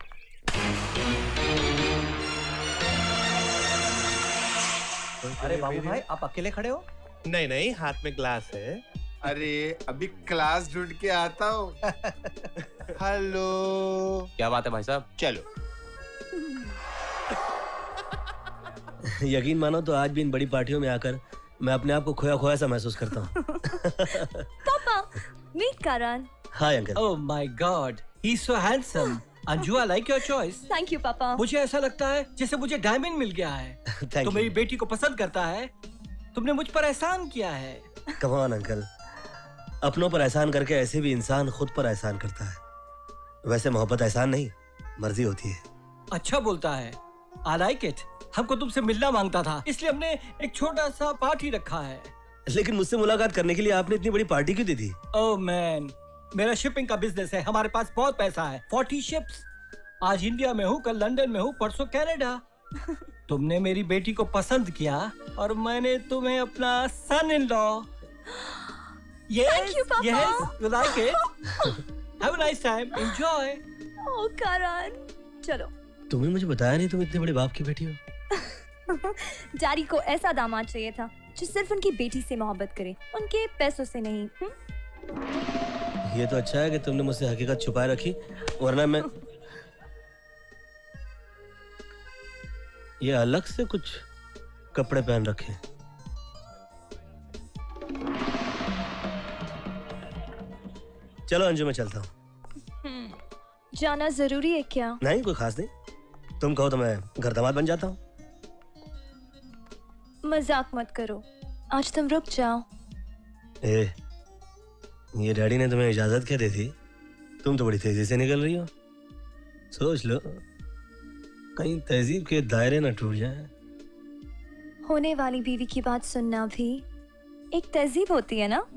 अरे बाबू भाई, आप अकेले खड़े हो? नहीं नहीं, हाथ में ग्लास है। अरे अभी क्लास ढूंढ के आता हूँ। हेलो। क्या बात है भाई साहब? चलो। यकीन मानो तो आज भी इन बड़ी पार्टियों में आकर मैं अपने आप को खोया खोया सा महसूस करता हूँ। पापा, meet Karan. Hi uncle. Oh my God, he's so handsome. Anju, I like your choice. Thank you, पापा. मुझे ऐसा लगता है जैसे मुझे डायमंड मिल गया है। Thank तो you. मेरी बेटी को पसंद करता है। तुमने मुझ पर एहसान किया है। Come on uncle. अपनों पर एहसान करके ऐसे भी इंसान खुद पर एहसान करता है। वैसे मोहब्बत एहसान नहीं, मर्जी होती है। अच्छा बोलता है। I like it. हमको तुमसे मिलना मांगता था, इसलिए हमने एक छोटा सा पार्टी रखा है। लेकिन मुझसे मुलाकात करने के लिए आपने इतनी बड़ी पार्टी क्यों दी थी? ओह मैन, मेरा शिपिंग का बिजनेस है, हमारे पास बहुत पैसा है। Forty ships. आज इंडिया में हूँ, कल लंदन में हूँ, परसों कनाडा। तुमने मेरी बेटी को पसंद किया और मैंने तुम्हें अपना son in law. Yes, Thank you, Papa. yes, you like it? Have a nice time. Enjoy. Oh, Karan. चलो। तुमने मुझे बताया नहीं तुम इतने बड़े बाप की बेटी हो। डैडी को ऐसा दामाद चाहिए था जो सिर्फ उनकी बेटी से मोहब्बत करे, उनके पैसों से नहीं। हुँ? ये तो अच्छा है कि तुमने मुझसे हकीकत छुपाए रखी, वरना मैं ये अलग से कुछ कपड़े पहन रखे। चलो अंजू, मैं चलता हूँ। जाना जरूरी है क्या? नहीं, कोई खास नहीं। तुम कहो तो मैं घर दामाद बन जाता हूँ। मजाक मत करो, आज तुम रुक जाओ। ए, ये डैडी ने तुम्हें इजाजत क्या दी थी? तुम तो बड़ी तेजी से निकल रही हो। सोच लो, कहीं तहजीब के दायरे न टूट जाए। होने वाली बीवी की बात सुनना भी एक तहजीब होती है ना?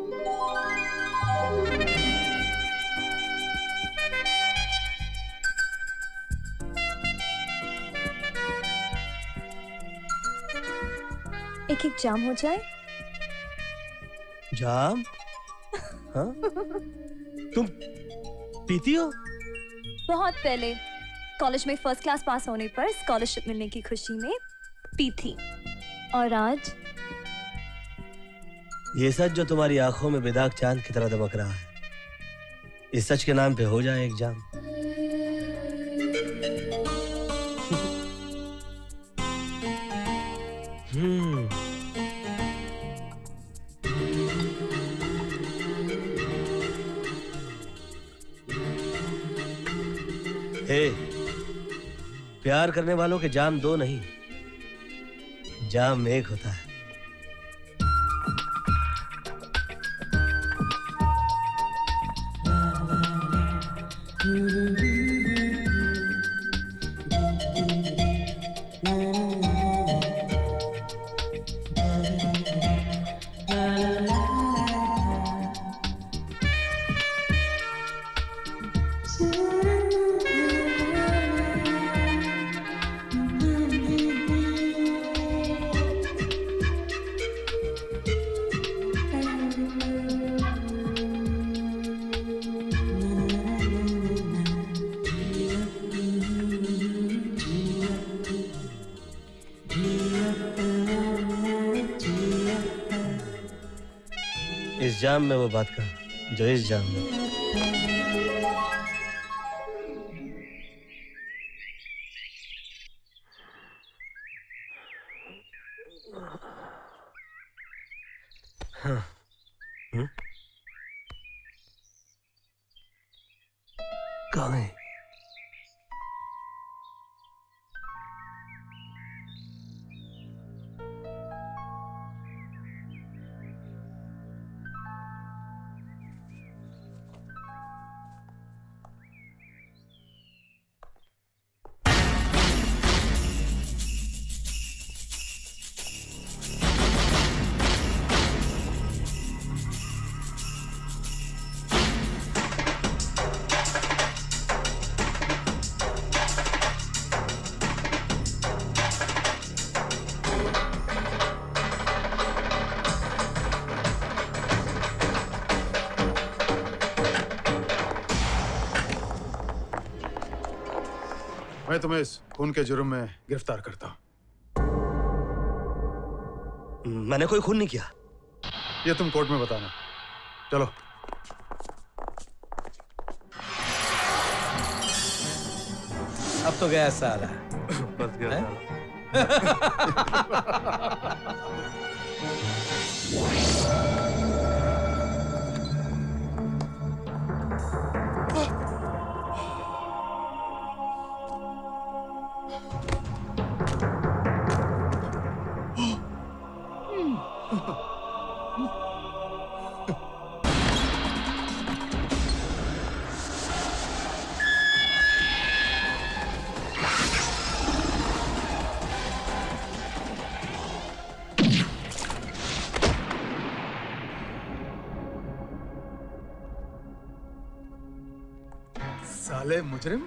एक एक जाम हो जाए। जाम? हाँ? तुम पीती हो? बहुत पहले कॉलेज में फर्स्ट क्लास पास होने पर स्कॉलरशिप मिलने की खुशी में पी थी। और आज ये सच जो तुम्हारी आंखों में बेदाग चांद की तरह दमक रहा है, इस सच के नाम पे हो जाए एक जाम। हम्म हे, प्यार करने वालों के जाम दो नहीं, जाम एक होता है। इस जाम में वो बात कहा जो इस जाम में। हाँ। हम्म? कहाँ है? मैं तुम्हें इस खून के जुर्म में गिरफ्तार करता हूँ। मैंने कोई खून नहीं किया। ये तुम कोर्ट में बताना। चलो। अब तो गया साला। बस गया साले मुजरिम।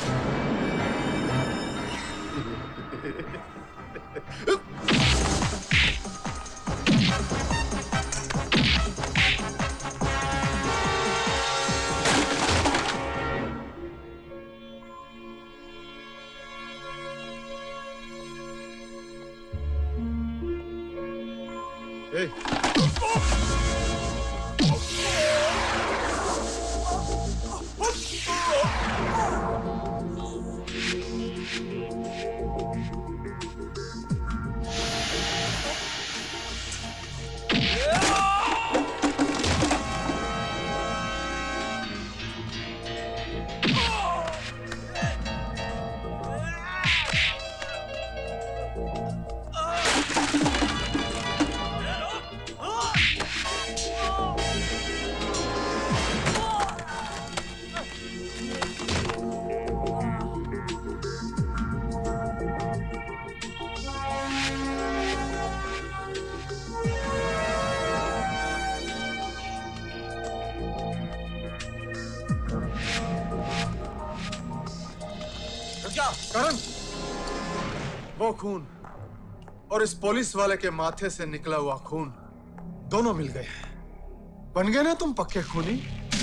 ए, करण, वो खून और इस पुलिस वाले के माथे से निकला हुआ खून दोनों मिल गए हैं। बन गए ना तुम पक्के खूनी।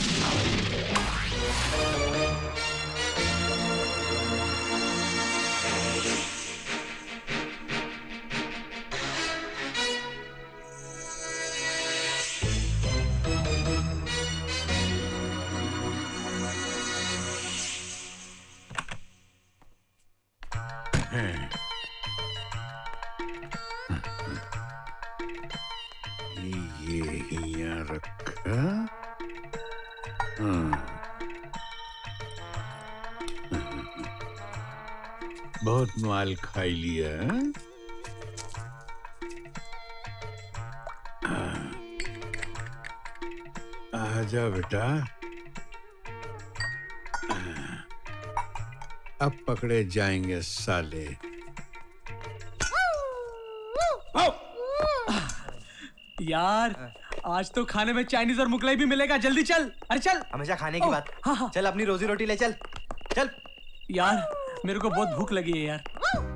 बहुत माल खाई लिया है? आजा बेटा, अब पकड़े जाएंगे साले। यार आज तो खाने में चाइनीज और मुगलाई भी मिलेगा, जल्दी चल। अरे चल। हमेशा खाने की बात। हाँ हाँ। चल अपनी रोजी रोटी ले चल। चल। यार मेरे को बहुत भूख लगी है यार।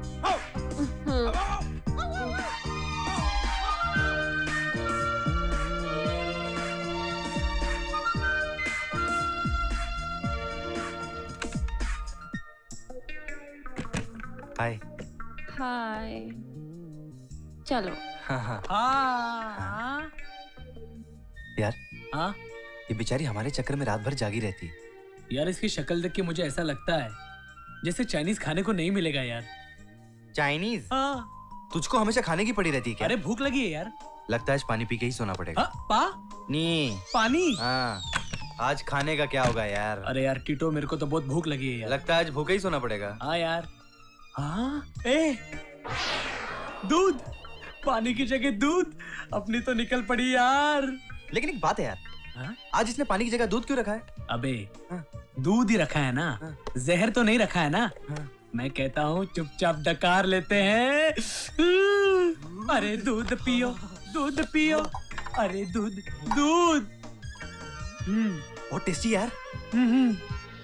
हाय। हाय। चलो। हाँ हाँ। हाँ। यार। हाँ। ये बेचारी हमारे चक्कर में रात भर जागी रहती है। यार इसकी शक्ल देख के मुझे ऐसा लगता है जैसे चाइनीज खाने को नहीं मिलेगा यार। चाइनीज? हाँ। तुझको हमेशा खाने की पड़ी रहती है क्या? अरे भूख लगी है यार। लगता है आज पानी पी के ही सोना पड़ेगा। हाँ, पा? नी। पानी? हाँ। आज खाने का क्या होगा यार? अरे यार टीटो मेरे को तो बहुत भूख लगी है यार। लगता है आज भूखे ही सोना पड़ेगा। हाँ यार। हाँ। ए दूध, पानी की जगह दूध, अपनी तो निकल पड़ी यार। लेकिन एक बात है यार। हाँ? आज इसने पानी की जगह दूध क्यों रखा है? अबे हाँ? दूध ही रखा है ना। हाँ? जहर तो नहीं रखा है ना। हाँ? मैं कहता हूँ चुपचाप डकार लेते हैं। अरे दूध पियो, दूध पियो, अरे दूध दूध। हम्म बहुत टेस्टी यार। हम्म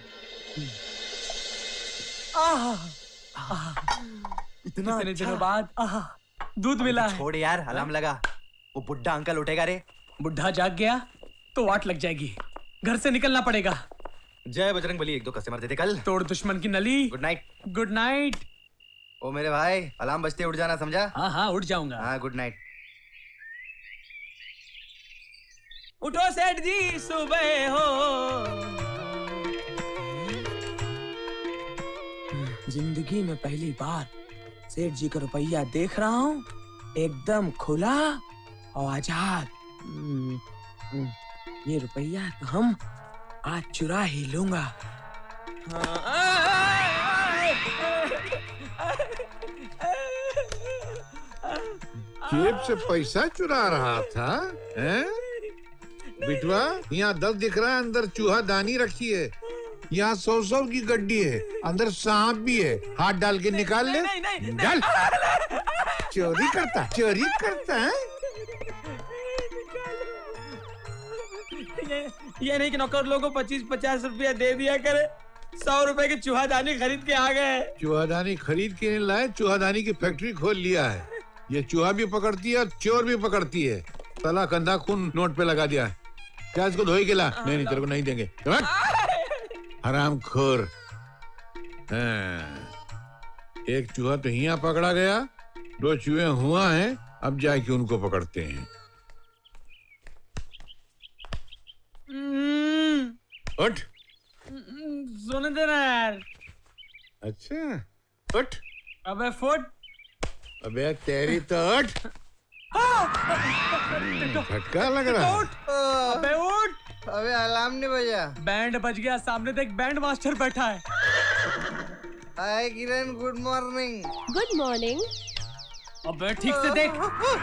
आह इतना इतने दिनों बाद आह दूध मिला है। छोड़ यार, अलार्म लगा। वो बुड्ढा अंकल उठेगा रे। बुड्ढा जाग गया तो वाट लग जाएगी, घर से निकलना पड़ेगा। जय बजरंग बली। एक दो कस्टमर दे दे कल। तोड़ दुश्मन की नली। Good night. Good night. ओ मेरे भाई, अलार्म बजते उठ जाना, समझा? हाँ हाँ उठ जाऊंगा। हाँ गुड नाइट। उठो सेठ जी, सुबह हो। जिंदगी में पहली बार सेठ जी का रुपया देख रहा हूँ, एकदम खुला और आजाद। हम्म, हम्म, ये रुपया तो हम आज चुरा ही लूंगा। जेब से पैसा चुरा रहा था, हैं? बिटवा, यहाँ दस दिख रहा है, अंदर चूहा दानी रखी है। यहाँ सौ सौ की गड्डी है, अंदर सांप भी है। हाथ डाल के निकाल ले। नहीं, नहीं, नहीं, डाल। चोरी करता चोरी करता है। ये, ये नहीं कि नौकर लोगों को पच्चीस पचास रुपया दे दिया करे, सौ रुपए की चूहादानी खरीद के आ गए। चूहादानी खरीद के नहीं लाए, चूहादानी की फैक्ट्री खोल लिया है। ये चूहा भी पकड़ती है, चोर भी पकड़ती है। साला कंधा खून नोट पे लगा दिया है। क्या इसको धोई के ला? नहीं नहीं, तेरे को नहीं देंगे। हरामखोर। हाँ। एक चूहा तो यहाँ पकड़ा गया, दो चूहे हुआ हैं, अब जाके उनको पकड़ते हैं। उठ। सुन दे ना यार। अच्छा उठ। अबे फुट। अबे तेरी तो उठ। झटका लग रहा है। अबे उठ। अबे अलार्म नहीं बजा। बैंड बज गया, सामने देख बैंड मास्टर बैठा है। Hi Kiran, good morning. Good morning. अबे ठीक से देख।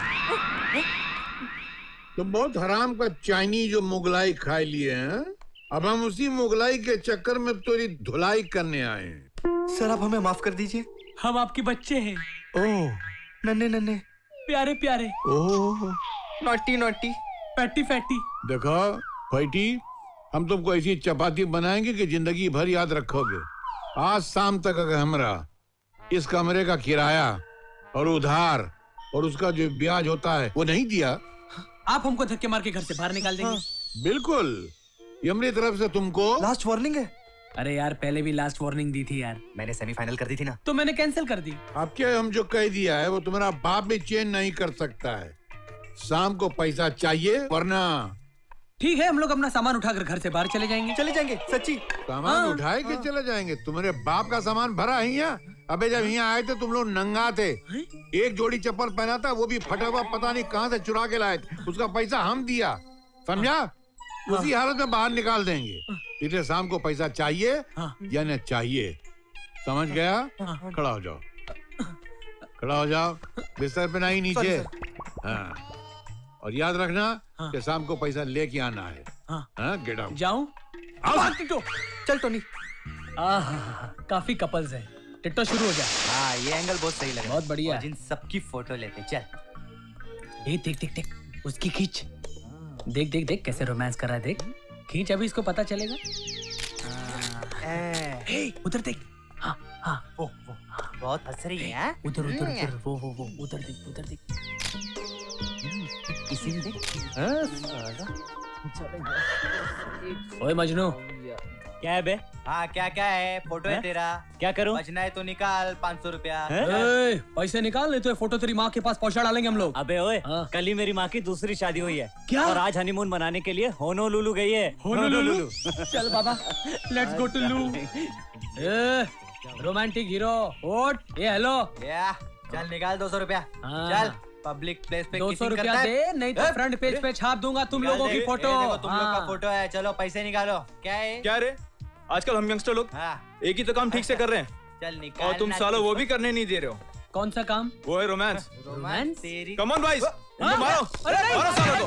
तुम बहुत हराम का चाइनीज जो मुगलाई खा लिए हैं। अब हम उसी मुगलाई के चक्कर में तेरी धुलाई करने आए हैं। सर आप हमें माफ कर दीजिए, हम आपके बच्चे हैं। ओह नन्हे नन्हे, प्यारे प्यारे। Oh naughty naughty, fatty fatty. देखो फैटी, हम तुमको ऐसी चपाती बनाएंगे कि जिंदगी भर याद रखोगे। आज शाम तक अगर हमरा इस कमरे का किराया और उधार और उसका जो ब्याज होता है वो नहीं दिया, आप हमको धक्के मार के घर से बाहर निकाल देंगे। हाँ, बिल्कुल। ये मेरी तरफ से तुमको लास्ट वार्निंग है। अरे यार पहले भी लास्ट वार्निंग दी थी यार। मैंने सेमीफाइनल कर दी थी ना। तो मैंने कैंसिल कर दी। अब क्या हम जो कह दिया है वो तुम्हारा बाप भी चेंज नहीं कर सकता है। शाम को पैसा चाहिए वरना। ठीक है, हम लोग अपना सामान उठाकर घर से बाहर चले जाएंगे। चले जाएंगे सच्ची। सामान हाँ, उठाए के हाँ। चले जाएंगे? तुम्हारे बाप का सामान भरा है यहाँ। अबे जब यहाँ आए थे तुम लोग नंगा थे, एक जोड़ी चप्पल पहना था, वो भी फटा हुआ, पता नहीं कहाँ से चुरा के लाए थे। उसका पैसा हम दिया, समझा? उसी हालत में बाहर निकाल देंगे। इसलिए शाम को पैसा चाहिए या न चाहिए, समझ गया? खड़ा हो जाओ, खड़ा हो जाओ, बिस्तर पे नहीं नीचे। हाँ, और याद रखना कि शाम को पैसा लेके आना है। हाँ, गेट आउट। जाऊं? टिट्टो चल टोनी। आहा, काफी कपल्स हैं। टिट्टो शुरू हो जा। हाँ ये एंगल बहुत सही लगा। बहुत बढ़िया। और जिन सबकी फोटो लेते चल। ए देख देख देख, उसकी खींच। देख देख देख कैसे रोमांस कर रहा है, देख खींच, अभी इसको पता चलेगा। ए, उधर देख। हाँ हाँ वो वो बहुत हंस रही है। उधर उधर उधर वो वो वो उधर देख उधर देख। इसी में देख। ओए मजनू, क्या है बे? हाँ क्या क्या है? फोटो है, है? तेरा। क्या करूं? बचना है तो निकाल पाँच सौ रुपया। ए, पैसे निकाल, नहीं तो ये फोटो तेरी माँ के पास पहुंचा डालेंगे हम लोग। अबे ओए, कल ही मेरी माँ की दूसरी शादी हुई है। क्या? और आज हनीमून मनाने के लिए होनोलुलु गई है। होनोलुलु? चल बाबा, लेट्स गो टू लू। ए, रोमांटिक हीरो, ओट, ये हेलो। या, चल निकाल दो सौ रुपया। चल पब्लिक प्लेस पे दो सौ रुपया दे, नहीं तो फ्रंट पेज पे छाप दूंगा तुम लोगों की फोटो। तुम लोग का फोटो है, चलो पैसे निकालो। क्या है? क्या रे, आजकल हम यंगस्टर लोग एक ही तो काम ठीक से कर रहे हैं, चल निकाल। और तुम सालों वो भी करने नहीं दे रहे हो। कौन सा काम? वो है रोमांस। रोमांस तेरी। कम ऑन बॉयज, इनको मारो, मारो सालों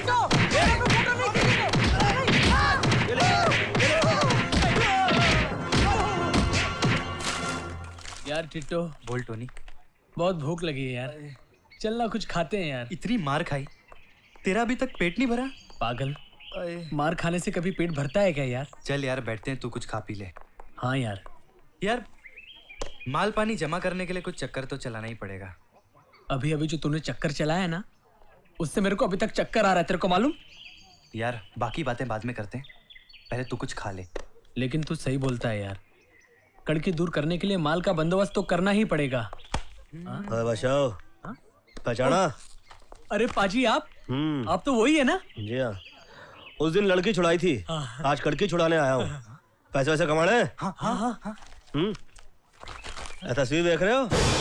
को। यार टिट्टो। बोल टोनी। बहुत भूख लगी है यार, चलना कुछ खाते हैं यार। इतनी मार खाई, तेरा अभी तक पेट नहीं भरा? पागल, मार खाने से कभी पेट भरता है क्या यार? चल यार बैठते हैं, तू कुछ खा पी ले। हाँ यार। यार माल पानी जमा करने के लिए कुछ चक्कर तो चलाना ही पड़ेगा। अभी अभी जो तूने चक्कर चलाया है ना, उससे मेरे को अभी तक चक्कर आ रहा है, तेरे को मालूम? यार बाकी बातें बाद में करते हैं, पहले तू कुछ खा ले। लेकिन तू सही बोलता है यार, कड़की दूर करने के लिए माल का बंदोबस्त तो करना ही पड़ेगा। हाँ बचाओ, पहचाना? अरे पाजी आप हम्म आप तो वही है ना? जी हाँ, उस दिन लड़की छुड़ाई थी, आज कड़की छुड़ाने आया हूँ। पैसे वैसे कमाने हैं? हाँ हाँ हाँ हाँ। हम्म ये तस्वीर देख रहे हो?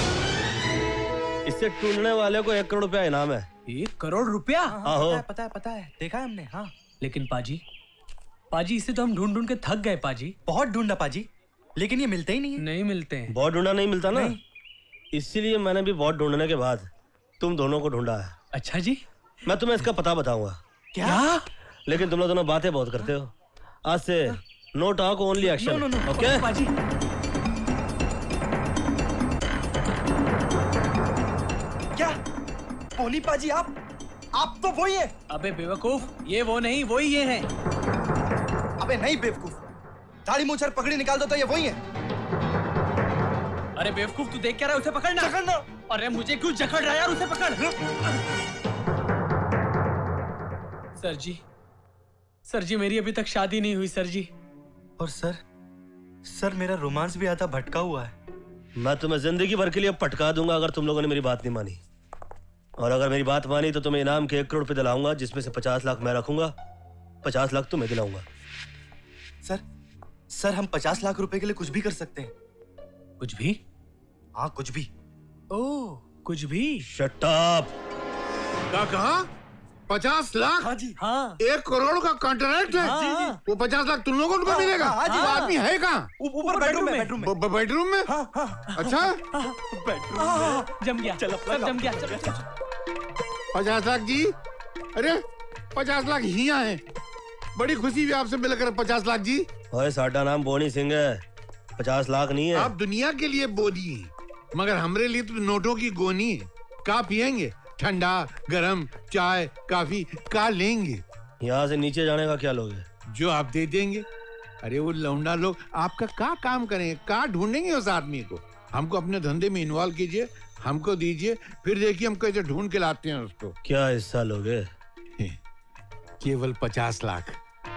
इससे टूटने वाले को एक करोड़ रुपया इनाम है। एक करोड़ रुपया? आहो। पता है पता है पता है, देखा है हमने। हाँ लेकिन पाजी पाजी इसे तो हम ढूंढ ढूंढ के थक गए पाजी। बहुत ढूंढा पाजी, लेकिन ये मिलते ही नहीं है। नहीं मिलते हैं। बहुत ढूंढा नहीं मिलता ना, इसीलिए मैंने भी बहुत ढूंढने के बाद तुम दोनों को ढूंढा है। अच्छा जी, मैं तुम्हें इसका पता बताऊंगा। क्या? लेकिन तुम लोग दोनों बातें बहुत करते हो। आज से no talk only action, okay? पाजी क्या पोनी पाजी आप आप तो वही है। अबे बेवकूफ, ये वो नहीं, वही ये है। अबे नहीं बेवकूफ, दाढ़ी मूंछ और पगड़ी निकाल दो तो ये वही है। अरे बेवकूफ, तू देख क्या रहा है? उसे पकड़ना। पकड़ना। अरे मुझे क्यों जकड़ रहा है यार? उसे पकड़। सर जी, सर जी मेरी अभी तक शादी नहीं हुई सर जी। और सर सर मेरा रोमांस भी आधा भटका हुआ है। मैं तुम्हें जिंदगी भर के लिए पटका दूंगा अगर तुम लोगों ने मेरी बात नहीं मानी। और अगर मेरी बात मानी तो तुम्हें इनाम के एक करोड़ रुपए दिलाऊंगा, जिसमें से पचास लाख मैं रखूंगा, पचास लाख तुम्हें दिलाऊंगा। सर सर हम पचास लाख रुपए के लिए कुछ भी कर सकते हैं। कुछ भी? हाँ कुछ भी। ओह कुछ भी? Shut up. क्या कहा? पचास लाख? हाँ जी। हाँ। एक करोड़ का कॉन्ट्रैक्ट है? हाँ। वो पचास लाख तुम लोगों को मिलेगा? हाँ जी। वो आदमी है कहाँ? ऊपर बेडरूम में। बेडरूम में। ब- बेडरूम में? हाँ हाँ। अच्छा, बेडरूम में। जम गया, चलो सब जम गया। चलो चलो। पचास लाख जी। अरे पचास लाख हिया है। बड़ी खुशी हुई आपसे मिलकर पचास लाख जी। ओए साडा नाम बोनी सिंह है, पचास लाख नहीं है। आप दुनिया के लिए बोली है, मगर हमरे लिए तो नोटों की गोनी है। का पियेंगे? ठंडा गरम चाय कॉफी का लेंगे? यहाँ से नीचे जाने का क्या लोगे? जो आप दे देंगे। अरे वो लौंडा लोग आपका का काम करेंगे? का ढूंढेंगे उस आदमी को? हमको अपने धंधे में इन्वॉल्व कीजिए, हमको दीजिए, फिर देखिए हम कैसे ढूंढ के लाते हैं उसको। क्या हिस्सा लोगे? केवल पचास लाख।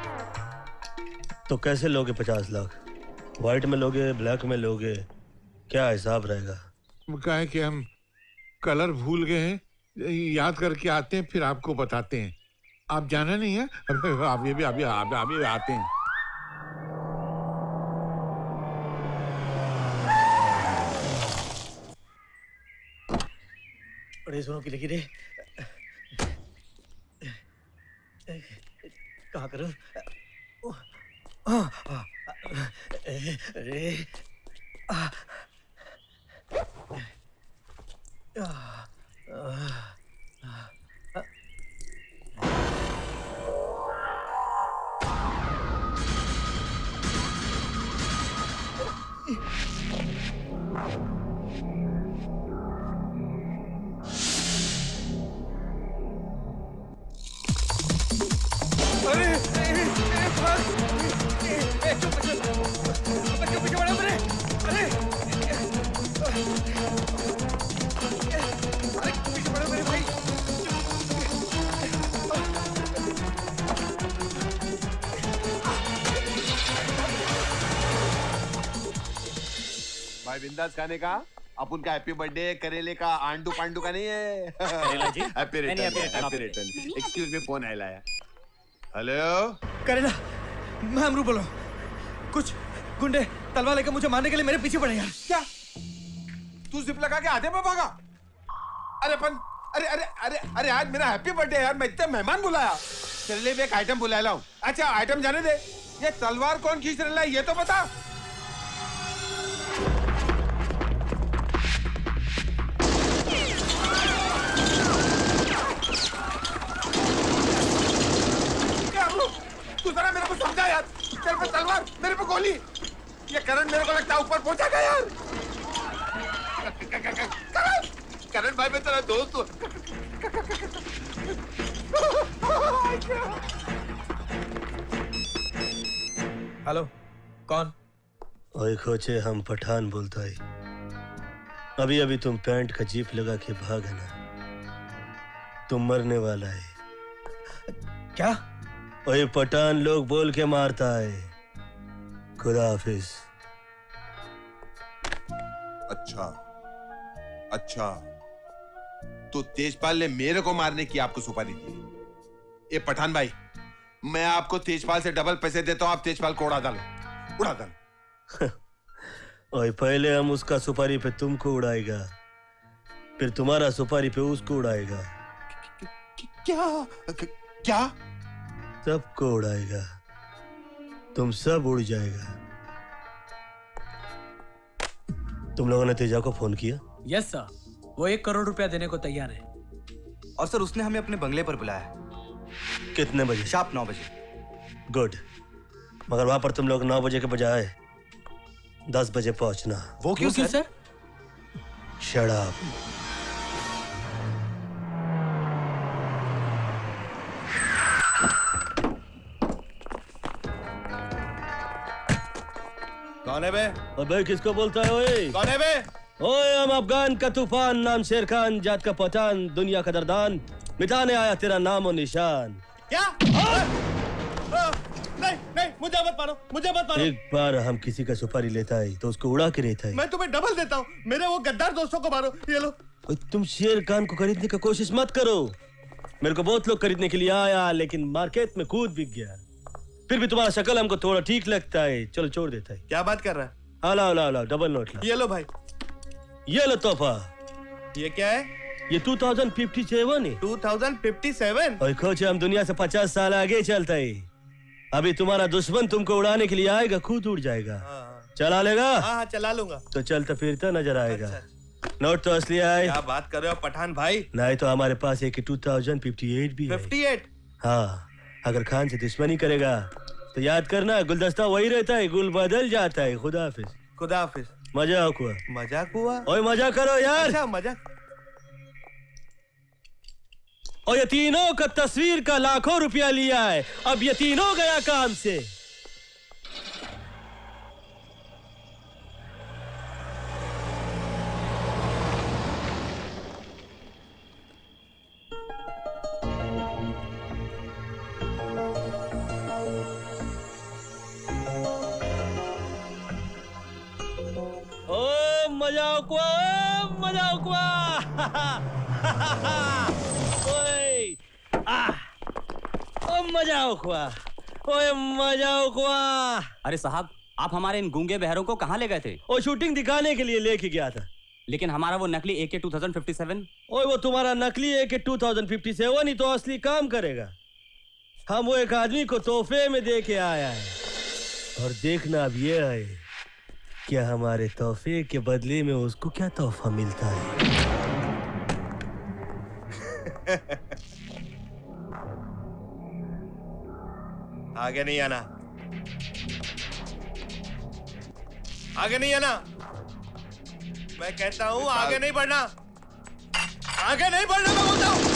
तो कैसे लोगे पचास लाख? व्हाइट में लोगे, ब्लैक में लोगे, क्या हिसाब रहेगा? क्या है कि हम कलर भूल गए हैं, याद करके आते हैं फिर आपको बताते हैं। आप जाना नहीं है? अबे आप ये भी अभी आप अभी आते हैं। अरे सुनो की लगी रे, कहाँ करूँ? अरे भाई बिंदास खाने का अपन का हैप्पी बर्थडे करेले का आंडू पांडू का नहीं है। करेला जी? हैप्पी नहीं, नहीं, return, happy return, happy happy return. Excuse me, phone आया है। हेलो करेला, मैं अमरू बोलो। कुछ गुंडे तलवार लेकर मुझे मारने के लिए मेरे पीछे पड़े यार। क्या तू जिप लगा के आधे में भागा? अरे अपन अरे अरे अरे अरे आज मेरा हैप्पी बर्थडे यार, मैं इतने मेहमान बुलाया। चलिए मैं एक आइटम बुला लाऊं। अच्छा आइटम जाने दे, ये तलवार कौन खींच रहा है ये तो बता। तू जरा मेरे को समझा यार, तेरे पे तलवार मेरे पे गोली, ये करण मेरे को लगता है ऊपर पहुंचा यार। करण करण भाई मैं तेरा दोस्त हूँ। हेलो कौन? ओए खोचे, हम पठान बोलता है। अभी अभी तुम पैंट का जीप लगा के भागा ना, तुम मरने वाला है। क्या? ओए पठान लोग बोल के मारता है, खुदा हाफिज। अच्छा अच्छा, तो तेजपाल ने मेरे को मारने की आपको सुपारी दी। ए पठान भाई, मैं आपको तेजपाल से डबल पैसे देता हूं, आप तेजपाल को उड़ा डालो, उड़ा डालो। और पहले हम उसका सुपारी पे तुमको उड़ाएगा, फिर तुम्हारा सुपारी पे उसको उड़ाएगा। क्या क्या? सबको उड़ाएगा, तुम सब उड़ जाएगा। तुम लोगों ने तेजा को फोन किया? यस सर, वो एक करोड़ रुपया देने को तैयार है। और सर उसने हमें अपने बंगले पर बुलाया है। कितने बजे? शार्प नौ बजे। गुड, मगर वहां पर तुम लोग नौ बजे के बजाय दस बजे पहुंचना। वो क्यों सर? सर? Shut up. कौन है बे? अबे किसको बोलता है ओए? कौन है बे? ओए हम अफगान का तूफान, नाम शेर खान, जात का पहचान, दुनिया का दरदान, मिटाने आया तेरा नाम और निशान। क्या? आ, आ, नहीं नहीं, मुझे मत मारो, मुझे मत मारो। एक बार हम किसी का सुपारी लेता है तो उसको उड़ा के रहता है। मैं तुम्हें डबल देता हूँ, मेरे वो गद्दार दोस्तों को मारो, ये लो। तुम शेर खान को खरीदने की कोशिश मत करो। मेरे को बहुत लोग खरीदने के लिए आया, लेकिन मार्केट में खुद बिक गया। फिर भी तुम्हारा शक्ल हमको थोड़ा ठीक लगता है, चलो छोड़ देता है। क्या बात कर रहा है? हाँ लाओ लाओ लाओ, डबल नोट लाओ। ये लो भाई। ये लो तोहफा। ये क्या है? ये टू थाउजेंड फिफ्टी सेवन है। Two thousand fifty seven? और कोच हम दुनिया से पचास साल आगे चलता है। अभी तुम्हारा दुश्मन तुमको उड़ाने के लिए आएगा, खुद उड़ जाएगा। चला लेगा? हाँ हाँ चला लूंगा। तो चलता फिरता नजर आएगा। नोट तो असली आए। क्या बात कर रहे हो पठान भाई? नहीं तो हमारे पास एक टू थाउजेंड फिफ्टी एट भी है। Fifty eight? हाँ, अगर खान से दुश्मनी करेगा तो याद करना, गुलदस्ता वही रहता है, गुल बदल जाता है। खुदा हाफिज। खुदा हाफिज। मजाक हुआ? मजाक हुआ? ओए मजाक करो यार। अच्छा मजाक। और ये तीनों का तस्वीर का लाखों रुपया लिया है, अब ये तीनों गया काम से। ओ मजाक हुआ, मजाक हुआ। ओए आ, ओ मजाक हुआ, ओए मजाक हुआ। अरे साहब, आप हमारे इन गूंगे बहरों को कहाँ ले गए थे? ओ शूटिंग दिखाने के लिए लेके गया था। लेकिन हमारा वो नकली A K two thousand fifty seven? ओए वो तुम्हारा नकली A K two thousand fifty seven ही तो असली काम करेगा। हम वो एक आदमी को तोहफे में दे के आया है, और देखना अब ये है क्या हमारे तोहफे के बदले में उसको क्या तोहफा मिलता है। आगे नहीं आना, आगे नहीं आना। मैं कहता हूँ आगे नहीं बढ़ना, आगे नहीं बढ़ना, मैं बोलता हूँ।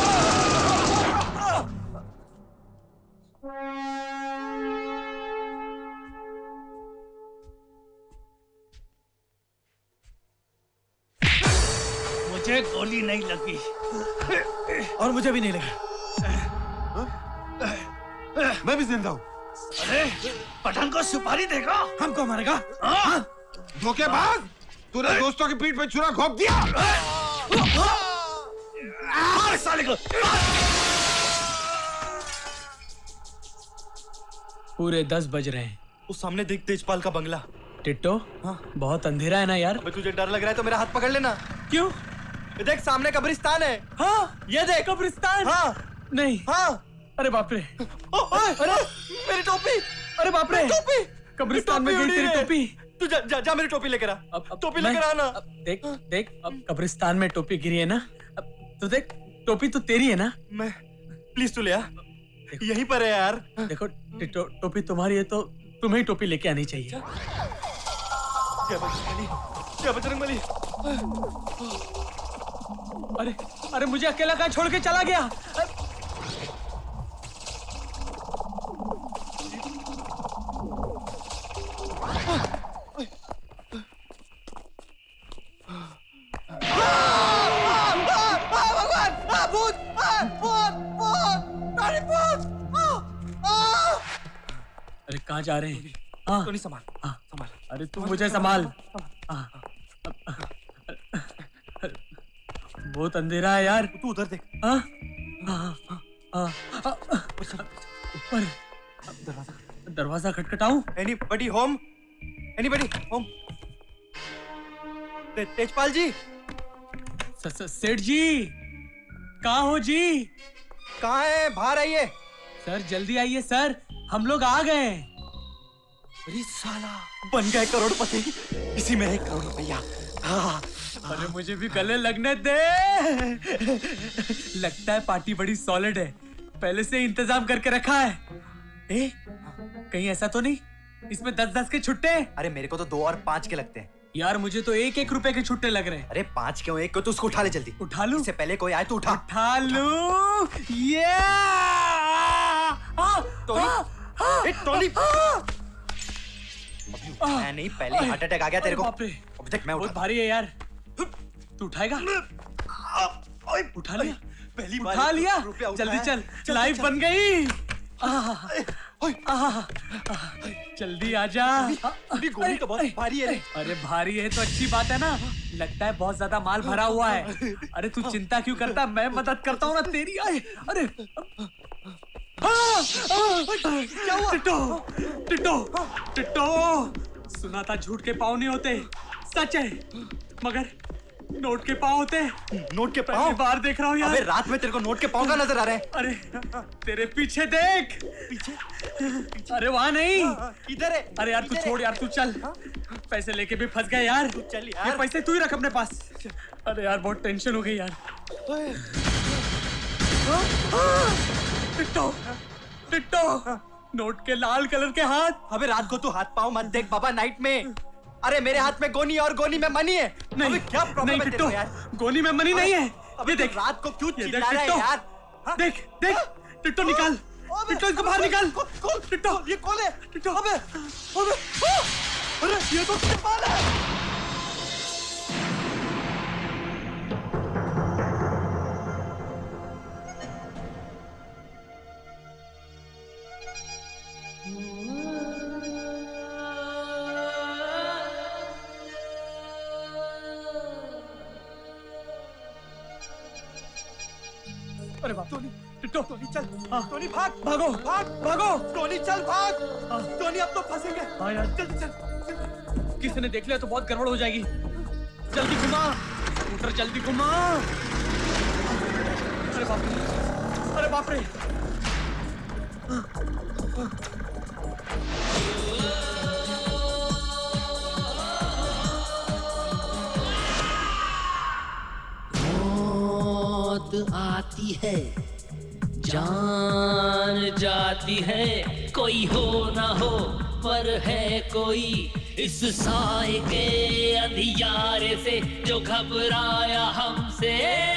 मुझे गोली नहीं लगी और मुझे भी नहीं लगी। मैं भी जिंदा हूँ। अरे पठान को सुपारी देगा, हमको मारेगा। धोखेबाज, तूने दोस्तों की पीठ पे छुरा घोंप दिया। मार साले को। पूरे दस बज रहे हैं। उस सामने देख तेजपाल का बंगला। टिट्टो, हाँ? बहुत अंधेरा है ना यार। अबे तुझे डर लग रहा है तो मेरा हाथ पकड़ लेना। क्यों? ये देख सामने कब्रिस्तान है। हाँ, ये देख कब्रिस्तान। हाँ नहीं। हाँ। अरे बाप रे। अरे मेरी टोपी। अरे बाप रे। टोपी। कब्रिस्तान में गई तेरी टोपी। तू जा, जा, जा मेरी टोपी लेकर आ। अब, अब टोपी लेकर आना। देख देख, अब कब्रिस्तान में टोपी गिरी है ना, अब तो देख टोपी तो तेरी है ना। मैं प्लीज तू ले आ, यहीं पर है यार। देखो टिट्टो, टोपी तुम्हारी है तो तुम्हें ही टोपी लेके आनी चाहिए। क्या बजरंगबली, क्या बजरंगबली। अरे अरे मुझे अकेला कहाँ छोड़ के चला गया। अरे कहाँ जा रहे हैं? हाँ टोनी संभाल संभाल। अरे तू मुझे संभाल। हाँ। बहुत अंधेरा है यार। तू उधर देख। हाँ हाँ हाँ हाँ। अरे दरवाजा दरवाजा खटखटाऊं? Anybody home? Anybody home? Tejpal ji. Seth ji कहाँ हो जी? कहाँ है? बाहर आइए। सर जल्दी आइए सर, हम लोग आ गए। अरे साला बन गए करोड़पति, इसी में एक करोड़ रुपया। हाँ। अरे मुझे भी गले लगने दे। लगता है पार्टी बड़ी सॉलिड है, पहले से इंतजाम करके रखा है। ए, कहीं ऐसा तो नहीं इसमें दस दस के छुट्टे? अरे मेरे को तो दो और पांच के लगते हैं यार। मुझे तो एक एक रुपए के छुट्टे लग रहे हैं। अरे पांच क्यों, एक को तो उसको उठा ले जल्दी। उठा लूं? इससे पहले कोई आए तो उठा। उठा लूं? ये टोनी, टोनी। मैं नहीं, पहले हार्ट अटैक आ गया तेरे को। बाप रे, अब देख मैं उठा। बहुत भारी है यार। तू उठाएगा? उठा लिया? पहली बार उठा लिया? जल्दी चल, लाइफ बन गई। जल्दी आजा। गोली तो बहुत भारी है रे। अरे भारी है तो अच्छी बात है ना, लगता है बहुत ज्यादा माल भरा हुआ है। अरे तू चिंता क्यों करता, मैं मदद करता हूँ ना तेरी। आए अरे क्या हुआ? टिट्टो टिट्टो टिट्टो, सुना था झूठ के पाँव नहीं होते, सच है, मगर नोट के पाँव होते। नोट के पहली बार देख रहा हूँ यार। अबे रात में तेरे को नोट के पाँव का नजर आ रहा है? अरे तेरे पीछे देख। पीछे? अरे वहाँ नहीं, इधर है। अरे यार तू छोड़ यार, तू चल। पैसे लेके भी फंस गए यार। चल यार। ये पैसे तू ही रख अपने पास। अरे यार बहुत टेंशन हो गई यार। टिट्टो टिट्टो, नोट के लाल कलर के हाथ। अबे रात को तू हाथ पाँव मत देख बाबा, नाइट में। अरे मेरे हाथ में गोनी और गोनी में मनी है। नहीं क्या प्रॉब्लम है तेरे को यार? गोनी में मनी नहीं है। अबे देख रात को क्यों चिल्ला रहा है यार? देख देख टिट्टो निकाल, टिट्टो इसको बाहर निकाल। टिट्टो ये कौन है? टिट्टो अबे अबे अरे ये तो तेजपाल है। अरे बाप, टोनी टिट्टो टोनी चल। हाँ। टोनी भाग भागो भाग भागो। टोनी चल भाग। हाँ। टोनी अब तो फंसेंगे। हाँ यार जल्दी चल। किसी ने देख लिया तो बहुत गड़बड़ हो जाएगी। जल्दी घुमा स्कूटर, जल्दी घुमा। अरे बाप रे, अरे बाप रे। मौत आती है, जान जाती है, कोई हो ना हो पर है कोई इस साए के अंधियारे से जो घबराया हमसे।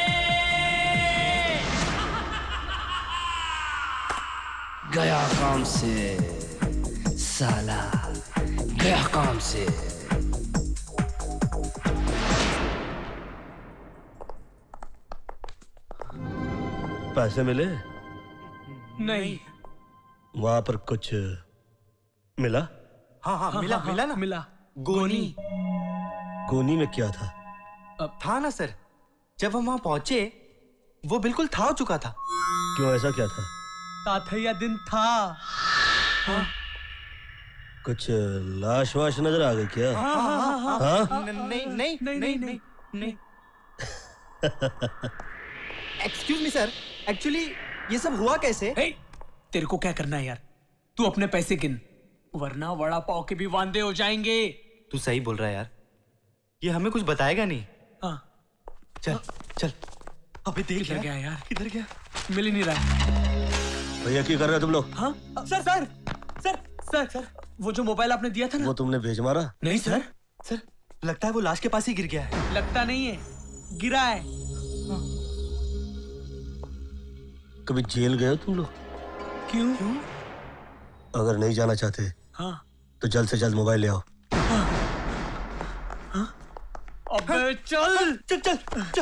गया काम से साला, गया काम से। पैसे मिले? नहीं। वहां पर कुछ मिला? हाँ हाँ, हाँ मिला हाँ, मिला ना मिला। गोनी। गोनी में क्या था? अब था ना सर, जब हम वहां पहुंचे वो बिल्कुल था हो चुका था। क्यों, ऐसा क्या था? ताथैया दिन था। हाँ? कुछ लाश वाश नजर आ गई क्या? हाँ हाँ हाँ, हाँ? हाँ? नहीं नहीं नहीं नहीं नहीं नहीं। एक्सक्यूज मी सर, एक्चुअली ये सब हुआ कैसे? hey, तेरे को क्या करना है यार, तू अपने पैसे गिन, वरना वड़ा पाव के भी वांदे हो जाएंगे। तू सही बोल रहा है यार, ये हमें कुछ बताएगा नहीं। हाँ चल चल। अबे देख किधर गया यार, किधर गया? मिल ही नहीं रहा। भैया क्या कर रहे हो तुम लोग? हाँ sir sir sir sir sir वो जो मोबाइल आपने दिया था ना, वो तुमने भेज मारा? नहीं सर। सर लगता है वो लाश के पास ही गिर गया है। लगता नहीं है, गिरा है। कभी जेल गए हो तुम लोग? क्यों? क्यों? अगर नहीं जाना चाहते हाँ तो जल्द से जल्द मोबाइल ले आओ। हाँ? हाँ? अबे चल चल चल चल।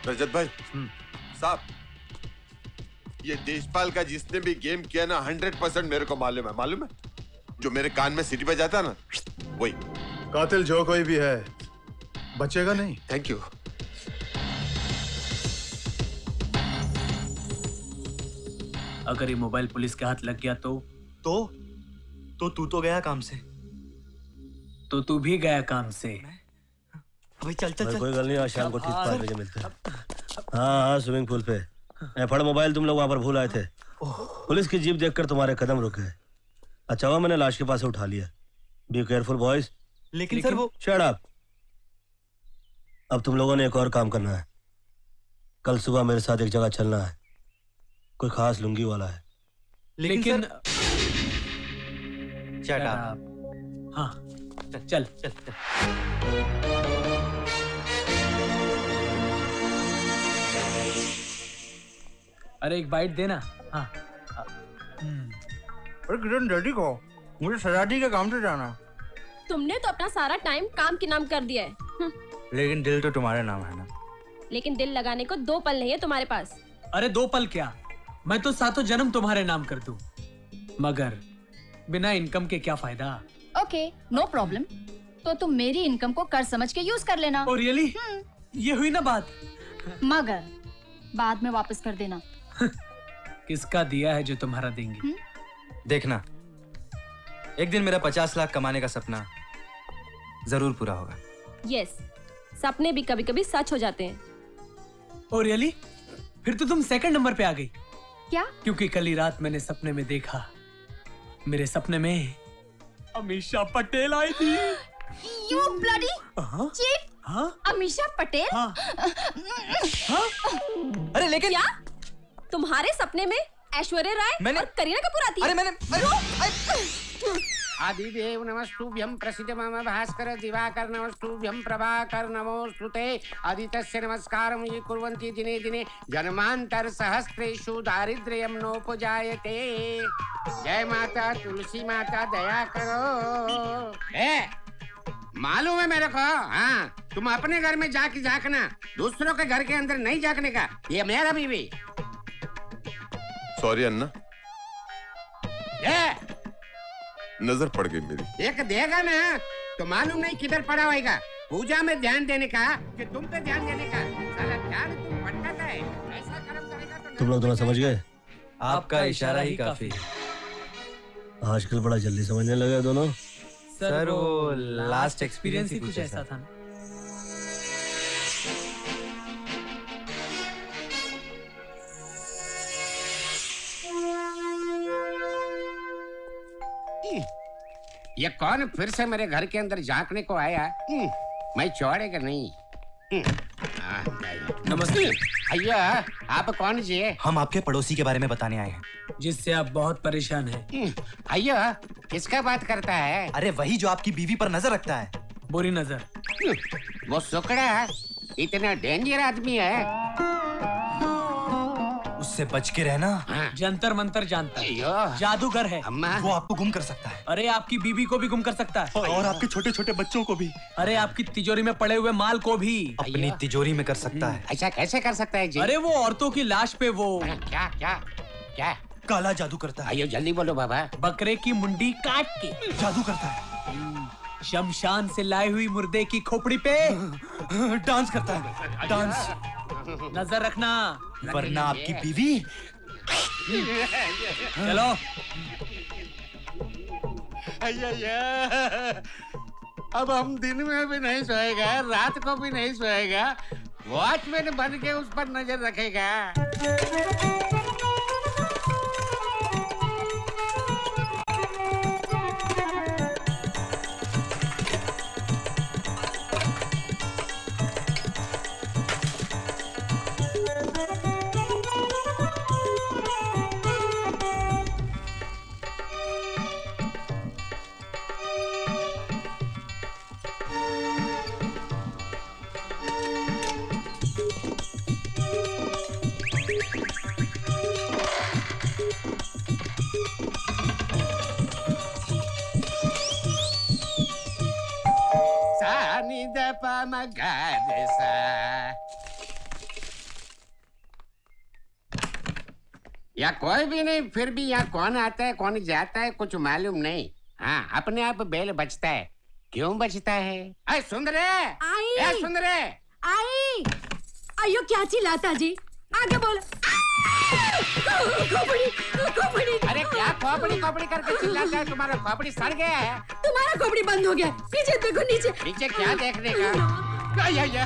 रजत भाई साहब, ये देशपाल का जिसने भी गेम किया ना हंड्रेड परसेंट मेरे को मालूम है। मालूम है जो मेरे कान में सीटी बजाता ना वही। कातिल जो कोई भी है बचेगा नहीं। Thank you. अगर ये मोबाइल पुलिस के हाथ लग गया तो तो तो तू तो गया काम से। तो तू भी गया काम से। भाई चल चल चल। कोई गल नहीं, आज शाम को ठीक पाँच बजे मिलते हैं। हाँ हाँ स्विमिंग पूल पे। ए, फड़ मोबाइल, तुम लोग वहां पर भूल आए थे। पुलिस की जीप देखकर तुम्हारे कदम रुक गए। अच्छा हुआ मैंने लाश के पास से उठा लिया। Be careful boys. लेकिन सर वो। Shut up. अब तुम लोगों ने एक और काम करना है। कल सुबह मेरे साथ एक जगह चलना है, कोई खास लुंगी वाला है। लेकिन शट अप। हाँ चल चल चल, चल। अरे एक बाइट देना। हाँ अरे किरण डैडी को मुझे सजादी के काम से जाना। तुमने तो अपना सारा टाइम काम के नाम कर दिया है। लेकिन दिल तो तुम्हारे नाम है ना। लेकिन दिल लगाने को दो पल नहीं है तुम्हारे पास। अरे दो पल क्या, मैं तो सातों जन्म तुम्हारे नाम कर दूं। मगर बिना इनकम के क्या फायदा। Okay no problem. तो तुम मेरी इनकम को कर समझ के यूज कर लेना। Oh really? ये हुई ना बात। मगर बाद में वापस कर देना। किसका दिया है जो तुम्हारा देंगे। देखना एक दिन मेरा पचास लाख कमाने का सपना जरूर पूरा होगा। यस, सपने भी कभी कभी सच हो जाते हैं। Oh really? फिर तो तुम सेकंड नंबर पे आ गई। क्या? क्योंकि कल ही रात मैंने सपने में देखा, मेरे सपने में अमीषा पटेल आई थी। You bloody cheat! हाँ? अमीषा पटेल? हाँ? हाँ? अरे लेकिन क्या? तुम्हारे सपने में ऐश्वर्या राय मैंने... और करीना कपूर आती है? अरे मैंने आदिदेव नमस्तुभ्यं प्रसिद्ध मम भास्कर दिवाकर नमस्तुभ्यं प्रभाकर नमोस्तुते आदित्यस्य नमस्कारं ये कुर्वन्ति दिने दिने जन्मांतर सहस्रेषु दारिद्र्यं नोपजायते। जय माता तुलसी माता दया करो। ए मालूम है मेरे को। हाँ तुम अपने घर में जाके झांकना, दूसरों के घर के अंदर नहीं झांकने का। ये मेरा बीवी। सॉरी अन्ना, ए नजर पड़ गई मेरी। एक देगा ना तो मालूम नहीं किधर पड़ा होगा। पूजा में ध्यान देने का कि तुम पे ध्यान देने का। साला ध्यान तुम भटकाता है। ऐसा कर्म करेगा तो तुम लोग दोनों समझ गए? आपका इशारा ही काफी। आजकल बड़ा जल्दी समझने लगे दोनों। सर वो लास्ट एक्सपीरियंस ही कुछ ऐसा था ना। ये कौन फिर से मेरे घर के अंदर झांकने को आया? मैं छोड़ेगा नहीं। नमस्ते भैया, आप कौन जी? हम आपके पड़ोसी के बारे में बताने आए हैं, जिससे आप बहुत परेशान हैं। भैया किसका बात करता है? अरे वही जो आपकी बीवी पर नजर रखता है। बुरी नजर। वो सुकड़ा इतना डेंजर आदमी है, उससे बच के रहना। जंतर मंतर जानता है, जादूगर है। वो आपको गुम कर सकता है। अरे आपकी बीबी को भी गुम कर सकता है, और आपके छोटे छोटे बच्चों को भी। अरे आपकी तिजोरी में पड़े हुए माल को भी अपनी तिजोरी में कर सकता है। ऐसा कैसे कर सकता है जी? अरे वो औरतों की लाश पे वो क्या क्या क्या काला जादू करता है। आइयो जल्दी बोलो बाबा। बकरे की मुंडी काट के जादू करता है। शमशान से लाई हुई मुर्दे की खोपड़ी पे डांस करता है। डांस। नजर रखना वरना आपकी बीवी। चलो। अब हम दिन में भी नहीं सोएगा, रात को भी नहीं सोएगा, वॉचमैन बन के उस पर नजर रखेगा। या कोई भी नहीं, फिर भी यहाँ कौन आता है कौन जाता है कुछ मालूम नहीं। हाँ, अपने आप बेल बजता है। क्यों बजता है? अरे सुन रे, आई ए सुन रे, आई अयो क्या चिल्लाता जी, आगे बोलो। खोपड़ी खोपड़ी। अरे क्या खोपड़ी खोपड़ी करके चिल्लाता है? तुम्हारा खोपड़ी सड़ गया है? तुम्हारा खोपड़ी बंद हो गया, पीछे देखो नीचे। नीचे क्या देखने का? या, या,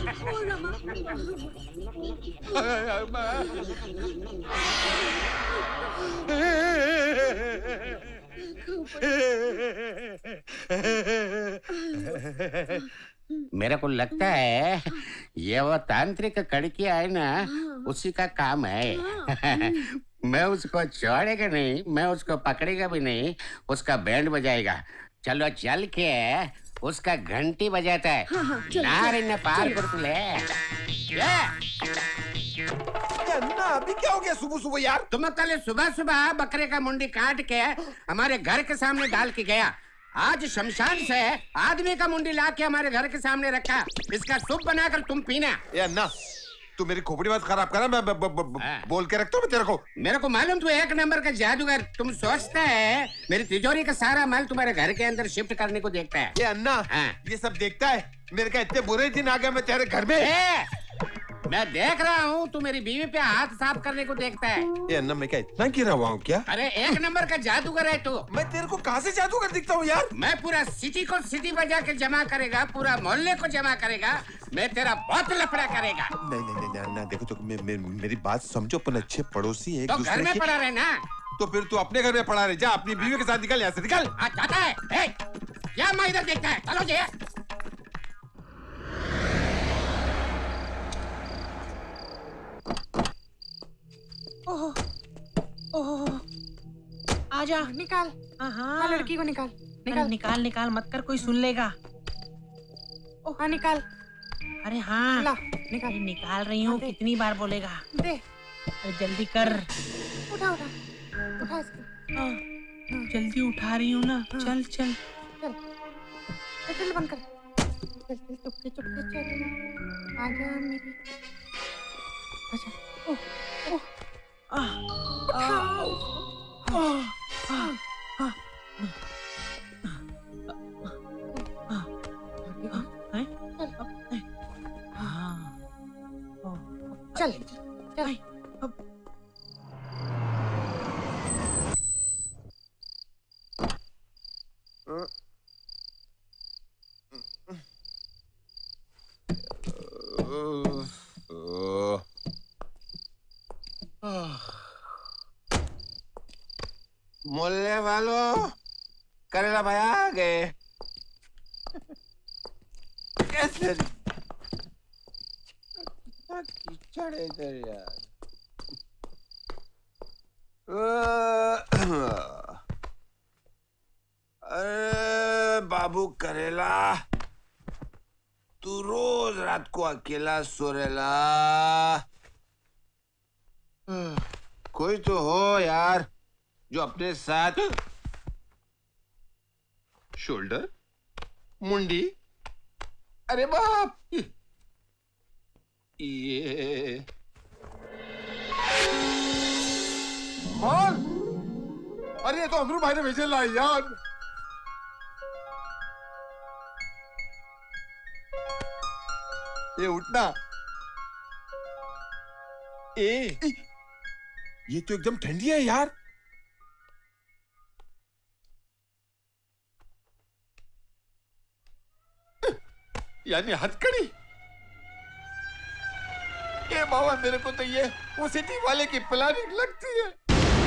मेरे को लगता है ये वो तांत्रिक कड़कियां है ना, उसी का काम है। मैं उसको छोड़ेगा नहीं, मैं उसको पकड़ेगा भी नहीं, उसका बैंड बजाएगा। चलो चल के उसका घंटी बजाता है। हाँ, हाँ, चलो, नारे चलो, न पार चलो। कर ले। अन्ना अभी क्या हो गया सुबह सुबह यार? तुम कल सुबह सुबह बकरे का मुंडी काट के हमारे घर के सामने डाल के गया। आज शमशान से आदमी का मुंडी ला के हमारे घर के सामने रखा। इसका सूप बनाकर तुम पीना। ए अन्ना, तू मेरी खोपड़ी बात खराब करा, मैं ब, ब, ब, ब, बोल के रखता हूँ तेरे को। मेरे को मालूम तू एक नंबर का जादूगर। तुम सोचता है मेरी तिजोरी का सारा माल तुम्हारे घर के अंदर शिफ्ट करने को देखता है। ये अन्ना, ये सब देखता है। मेरे का इतने बुरे दिन आ गए मैं तेरे घर में। ए, मैं देख रहा हूँ तू मेरी बीवी पे हाथ साफ करने को देखता है। ये अन्ना, मैं क्या इतना गिरा हुआ हूँ क्या? अरे एक नंबर का जादूगर है तू। मैं तेरे को कहाँ से जादूगर दिखता हूँ यार? मैं पूरा सिटी को सिटी बजा के जमा करेगा, पूरा मोहल्ले को जमा करेगा। मैं तेरा बहुत लफड़ा करेगा। नहीं नहीं नहीं अन्ना, देखो तो मे, मे, मेरी बात समझो, अपन अच्छे पड़ोसी एक तो दूसरे घर में के। पड़ा रहे ना। तो फिर तू अपने घर में पड़ा रहे, जा अपनी बीवी के साथ निकल यहाँ से, निकल। आता है ए, क्या मैं इधर देखता है? चलो जी। ओह ओह, आजा निकाल। हाँ, लड़की को निकाल निकाल निकाल निकाल मत कर, कोई सुन लेगा। ओह हाँ निकाल। अरे हाँ ला, निकाल निकाल रही हूँ, कितनी बार बोलेगा? दे। अरे जल्दी कर। उठा उठा उठा इसको। हाँ, जल्दी उठा रही हूँ ना। चल चल चल चल बंद कर। चल चल चुपके चुपके चल। आजा मेरी। अच्छा ओह ओह आ आ आ आ चल चल। मोहल्ले वालों, करेला भाई आ गए। कैसे कीचड़ है इधर यार। अरे बाबू करेला, तू रोज रात को अकेला सोरेला। कोई तो हो यार जो अपने साथ शोल्डर, मुंडी, अरे बाप, ये कौन? अरे ये तो अमरू भाई ने भेजे ला यार। ये उठना। ए, ये तो एकदम ठंडी है यार। यानी हथकड़ी। ये बाबा मेरे को तो ये वो सिटी वाले की प्लानिंग लगती है।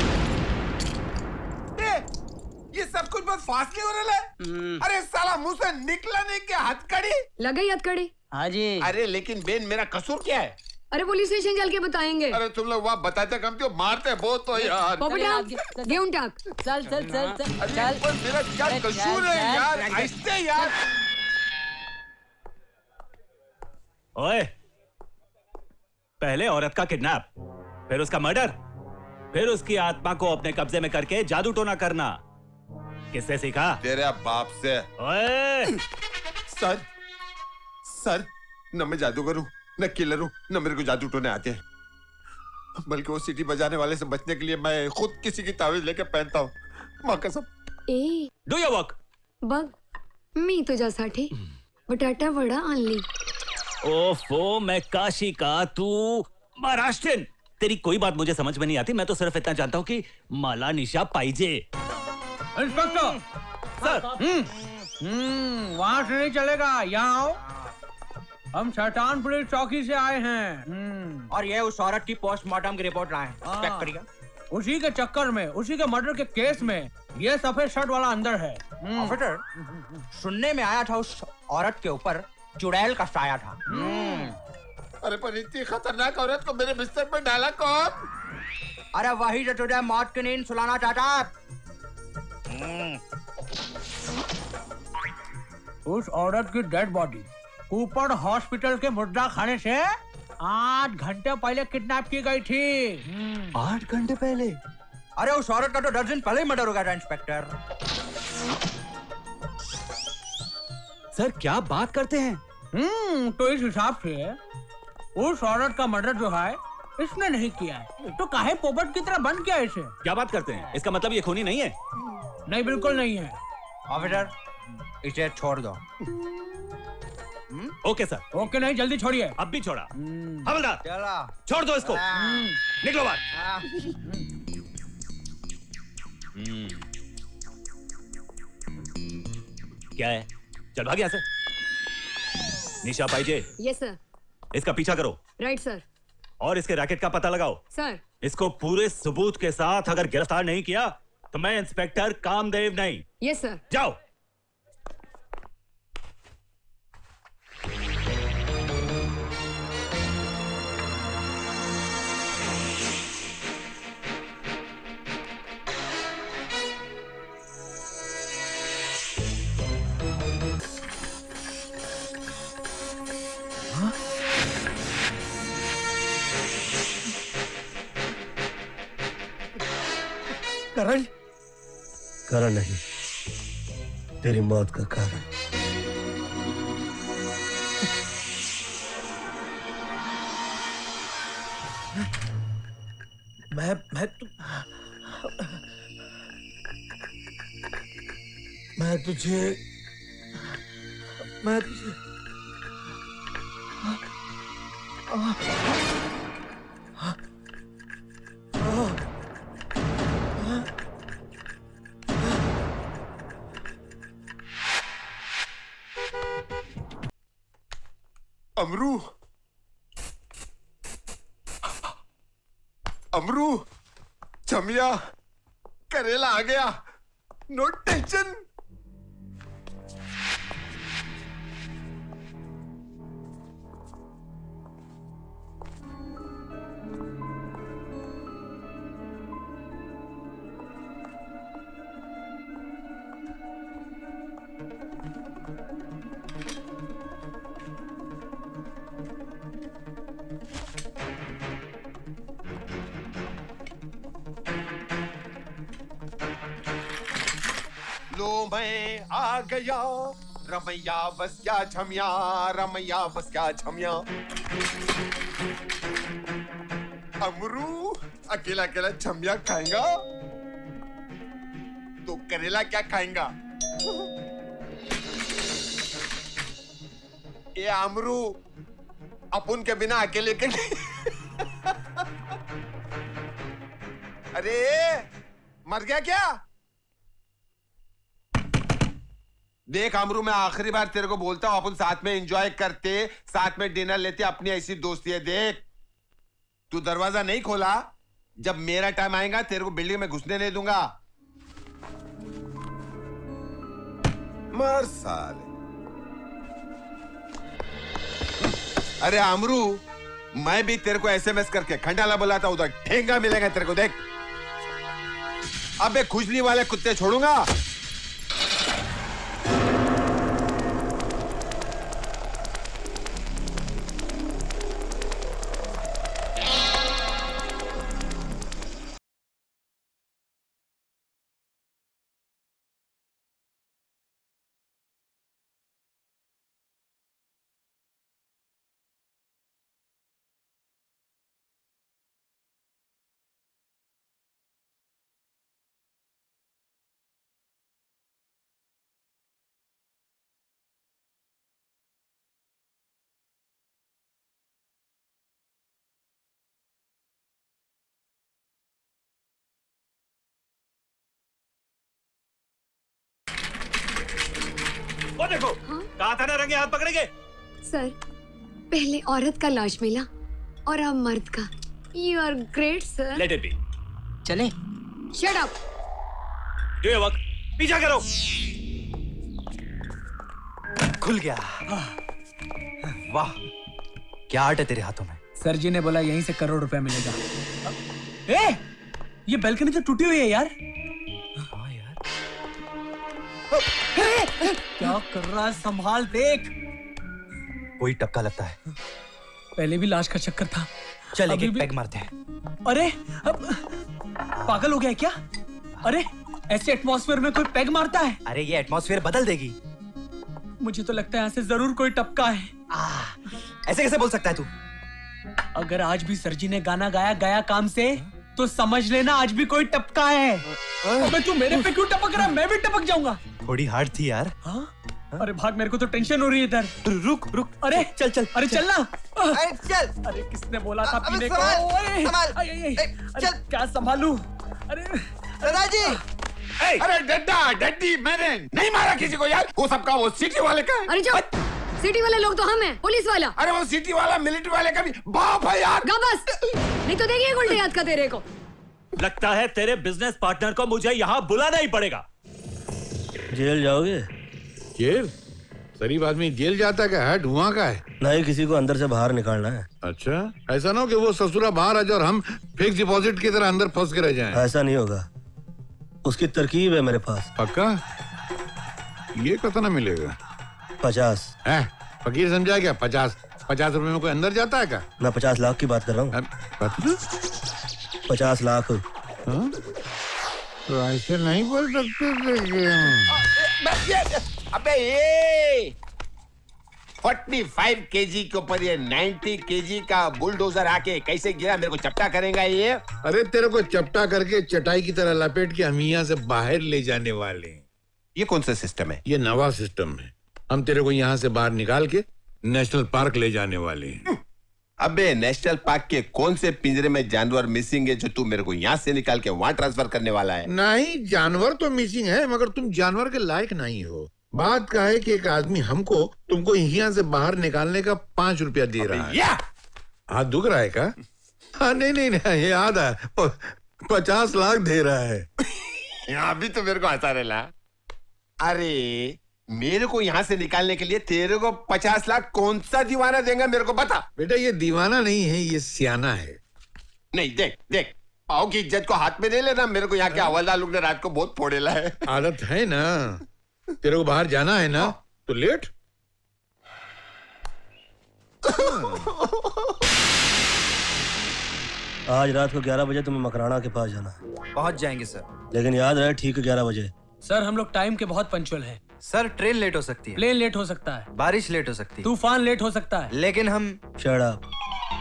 ये ये सब कुछ बहुत फास्ट नहीं हो रहा है। अरे साला मुंह से निकला नहीं क्या हथकड़ी? लगा ही हथकड़ी। हाँ जी। अरे लेकिन बेन मेरा कसूर क्या है? अरे पुलिस स्टेशन चल के बताएंगे। अरे तुम लोग वहाँ बताते कम क्यों, मारते बहुत तो यार। पोपटा गेहूं टाक। चल चल चल चल चल। पर मेरा क्या कसूर है यार? ऐसे यार। ओए, पहले औरत का किडनैप, फिर उसका मर्डर, फिर उसकी आत्मा को अपने कब्जे में करके जादू टोना करना किससे सीखा? तेरे बाप से। ओए! सर, सर, न मैं जादूगर हूँ, न किलर हूँ, न मेरे को जादू टोने आते हैं। बल्कि वो सीटी बजाने वाले से बचने के लिए मैं खुद किसी की तावीज लेके पहनता हूँ, माँ कसम। ए डू योर वर्क। बघ मी तुझ्यासाठी बटाटा वडा आणली। ओफो, मैं काशी का, तू महाराष्ट्रियन। तेरी कोई बात मुझे समझ में नहीं आती। मैं तो सिर्फ इतना जानता हूँ कि माला निशा पाइजे। Inspector sir. हम्म वहाँ से नहीं चलेगा, यहाँ आओ। हम शैतान पुलिस चौकी से आए हैं और ये उस औरत की पोस्टमार्टम की रिपोर्ट लाए हैं। चेक करिए। उसी के चक्कर में, उसी के मर्डर के केस में ये सफेद शर्ट वाला अंदर है। ऑफिसर, सुनने में आया था उस औरत के ऊपर चुड़ैल का साया था। अरे पर इतनी खतरनाक औरत को मेरे बिस्तर पर डाला कौन? अरे वही जो तुझे मौत की नींद सुलाना चाहता है। उस औरत की डेड बॉडी कूपर हॉस्पिटल के मुर्दा खाने से आठ घंटे पहले किडनैप की गई थी। आठ घंटे पहले? अरे उस औरत का तो दस दिन पहले ही मर्डर हो गया था इंस्पेक्टर। सर क्या बात करते हैं? हम्म तो इस हिसाब से उस औरत का मर्डर जो है इसने नहीं किया है, तो काहे पोपट की तरह बंद किया इसे? क्या बात करते हैं? इसका मतलब ये खूनी नहीं है? नहीं, बिल्कुल नहीं है। ऑफिसर, इसे छोड़ दो। Okay sir. ओके नहीं, जल्दी छोड़िए। अब भी छोड़ा। हवलदार चला छोड़ दो इसको। निकलो बाहर। क्या है? चल भाग यहाँ से। निशा पाइजे, यस सर। इसका पीछा करो। Right sir. और इसके रैकेट का पता लगाओ। सर। इसको पूरे सबूत के साथ अगर गिरफ्तार नहीं किया तो मैं इंस्पेक्टर कामदेव नहीं। Yes sir. जाओ। करण? करण नहीं, तेरी मौत का कारण। मैं मैं तु... मैं तुझे मैं तुझे अमरू, अमरू, चमिया, करेला आ गया। No tension. लो मैं आ गया, रमैया बस क्या छमिया, रमैया बस क्या छमिया। अमरू अकेला अकेला छमिया खाएगा तो करेला क्या खाएगा? ये अमरू अपन के बिना अकेले के अरे मर गया क्या? देख अमरू, मैं आखिरी बार तेरे को बोलता हूं, अपन साथ में एंजॉय करते, साथ में डिनर लेते, अपनी ऐसी दोस्ती है। देख, तू दरवाजा नहीं खोला, जब मेरा टाइम आएगा तेरे को बिल्डिंग में घुसने नहीं दूंगा। मर साले। अरे अमरू, मैं भी तेरे को एसएमएस करके खंडाला बुलाता, उधर ठेंगा मिलेगा तेरे को। देख, अबे खुजली वाले कुत्ते छोड़ूंगा। वो देखो कहा था ना रंगे हाथ पकड़ेंगे। सर पहले औरत का लाश मिला और अब मर्द का। You are great sir. Let it be. चले। Shut up. Do your work. पीछा करो। खुल गया। वाह क्या आर्ट है तेरे हाथों में। सर जी ने बोला यहीं से करोड़ रुपया मिलेगा। ए, ये बैल्कनी तो टूटी हुई है यार। हाँ यार। क्या कर रहा है, संभाल देख। कोई टपका लगता है। पहले भी लाश का चक्कर था। चल एक भी... पैग मारते हैं। अरे अब पागल हो गया क्या? अरे ऐसे एटमॉस्फेयर में कोई पैग मारता है? अरे ये एटमॉस्फेयर बदल देगी। मुझे तो लगता है यहाँ से जरूर कोई टपका है। आ, ऐसे कैसे बोल सकता है तू? अगर आज भी सर जी ने गाना गाया गया काम से तो समझ लेना आज भी कोई टपका है। अबे तू मेरे पे क्यों टपक रहा है? मैं भी टपक जाऊंगा। थोड़ी हार्ड थी यार। हाँ? अरे भाग, मेरे को तो टेंशन हो रही है इधर। रुक रुक। अरे चल चल। अरे चल ना। अरे चल। अरे किसने बोला था पीने को? संभाल, संभाल। चल क्या संभालू? अरे दादाजी। अरे डड्डा डड्डी मैंने नहीं मारा किसी को यार। वो सबका वो सिटी वाले का है। अरे चुप। सिटी वाले लोग तो हम हैं, पुलिस वाला। अरे वो सिटी वाला मिलिट्री वाले का भी बाप है यार। गा बस, नहीं तो देखिए उल्टे हाथ का तेरे को। लगता है तेरे बिजनेस पार्टनर को मुझे यहाँ बुलाना ही पड़ेगा। जेल जाओगे? जेल? शरीफ आदमी जेल जाता है? है धुआं का है? नहीं, किसी को अंदर से बाहर निकालना है। अच्छा, ऐसा ना हो कि वो ससुरा बाहर आ जाए और हम फिक्स डिपॉजिट की तरह अंदर फंस के रह जाएं। ऐसा नहीं होगा, उसकी तरकीब है मेरे पास। पक्का? ये कितना मिलेगा? पचास। है फकीर समझा क्या? पचास पचास रुपए में कोई अंदर जाता है क्या? मैं पचास लाख की बात कर रहा हूँ। पचास लाख। हाँ? तो ऐसे नहीं बोल सकते। अबे ये पैंतालीस केजी के ऊपर ये नब्बे केजी का बुलडोजर आके कैसे गिरा? मेरे को चपटा करेगा ये? अरे तेरे को चपटा करके चटाई की तरह लपेट के हम यहाँ से बाहर ले जाने वाले हैं। ये कौन सा सिस्टम है? ये नवा सिस्टम है। हम तेरे को यहाँ से बाहर निकाल के नेशनल पार्क ले जाने वाले हैं। अबे नेशनल पार्क के कौन से पिंजरे में जानवर मिसिंग है जो तू मेरे को यहाँ से निकाल के वहाँ ट्रांसफर करने वाला है? नहीं, जानवर तो मिसिंग है मगर तुम जानवर के लायक नहीं हो। बात का है कि एक आदमी हमको तुमको यहाँ से बाहर निकालने का पांच रुपया दे रहा है। हाथ दुख रहा है क्या? हाँ नहीं नहीं नहीं, ये याद है, पचास लाख दे रहा है। यहाँ भी तो मेरे को हंसा रहा। अरे मेरे को यहाँ से निकालने के लिए तेरे को पचास लाख कौन सा दीवाना देगा मेरे को बता। बेटा ये दीवाना नहीं है, ये सियाना है। नहीं देख देख, पाओ की इज्जत को हाथ में दे लेना। मेरे को यहाँ के हवलदार लोग ने रात को बहुत फोड़ेला है। आदत है ना, तेरे को बाहर जाना है ना तो लेट। आज रात को ग्यारह बजे तुम्हें मकराना के पास जाना है। पहुंच जाएंगे सर। लेकिन याद रहे ठीक ग्यारह बजे। सर हम लोग टाइम के बहुत पंचुअल हैं। सर ट्रेन लेट हो सकती है, प्लेन लेट हो सकता है, बारिश लेट हो सकती है, तूफान लेट हो सकता है, लेकिन हम शट अप।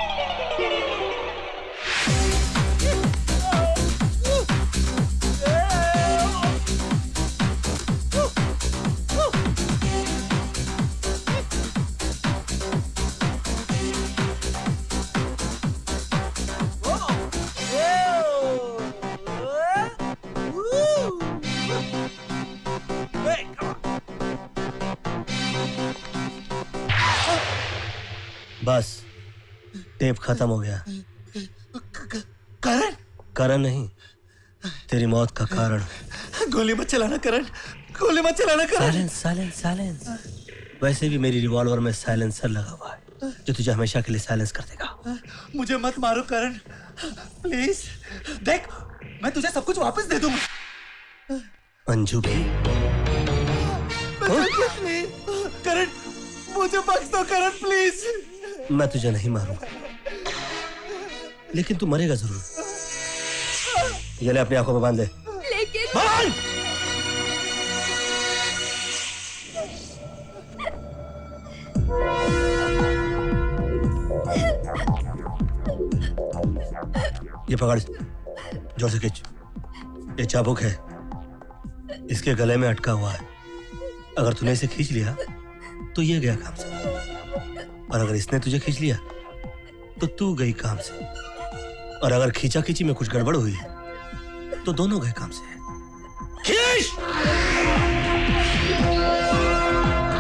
बस टेप खत्म हो गया। करण? करण नहीं, तेरी मौत का कारण। गोली मत चलाना करण, गोली मत चलाना करण। Silence silence silence. वैसे भी मेरी रिवॉल्वर में साइलेंसर लगा हुआ है जो तुझे हमेशा के लिए साइलेंस कर देगा। मुझे मत मारो करण, प्लीज। देख मैं तुझे सब कुछ वापस दे दूंगा। अंजू भी करण, मुझे बख्श दो करण प्लीज। मैं तुझे नहीं मारूंगा, लेकिन तू मरेगा जरूर। ये ले अपनी आंखों पे बांध दे। लेकिन बांध! ये पकड़, जोर से खींच। ये चाबुक है, इसके गले में अटका हुआ है। अगर तूने इसे खींच लिया तो ये गया काम से, और अगर इसने तुझे खींच लिया तो तू गई काम से, और अगर खींचा खींची में कुछ गड़बड़ हुई तो दोनों गए काम से। खींच!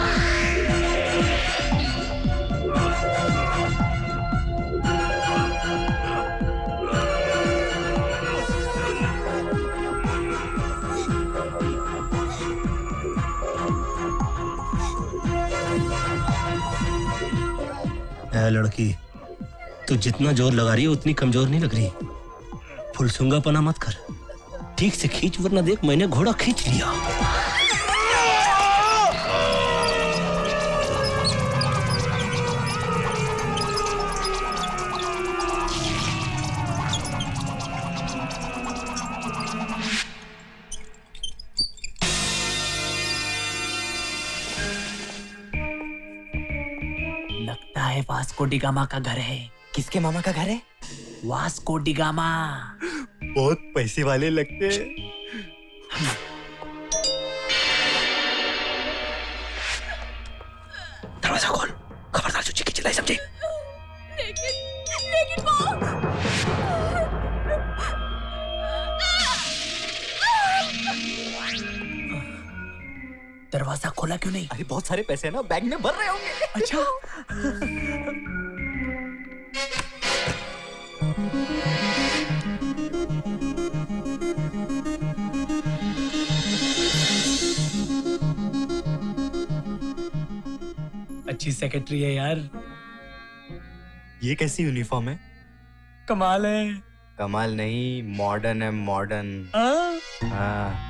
है लड़की, तू जितना जोर लगा रही है उतनी कमजोर नहीं लग रही। फुलसूंगा पना मत कर, ठीक से खींच, वरना देख मैंने घोड़ा खींच लिया। लगता है वास्को डी गामा का घर है। किसके मामा का घर है? Vasco da Gama. बहुत पैसे वाले लगते हैं। दरवाजा खोल, खबरदार जो चिल्की चिल्लाई समझे। लेकिन लेकिन वो दरवाजा खोला क्यों नहीं? अरे बहुत सारे पैसे हैं ना, बैंक में भर रहे होंगे। अच्छा। अच्छी सेक्रेटरी है यार। ये कैसी यूनिफॉर्म है? कमाल है। कमाल नहीं, मॉडर्न है, मॉडर्न। हाँ।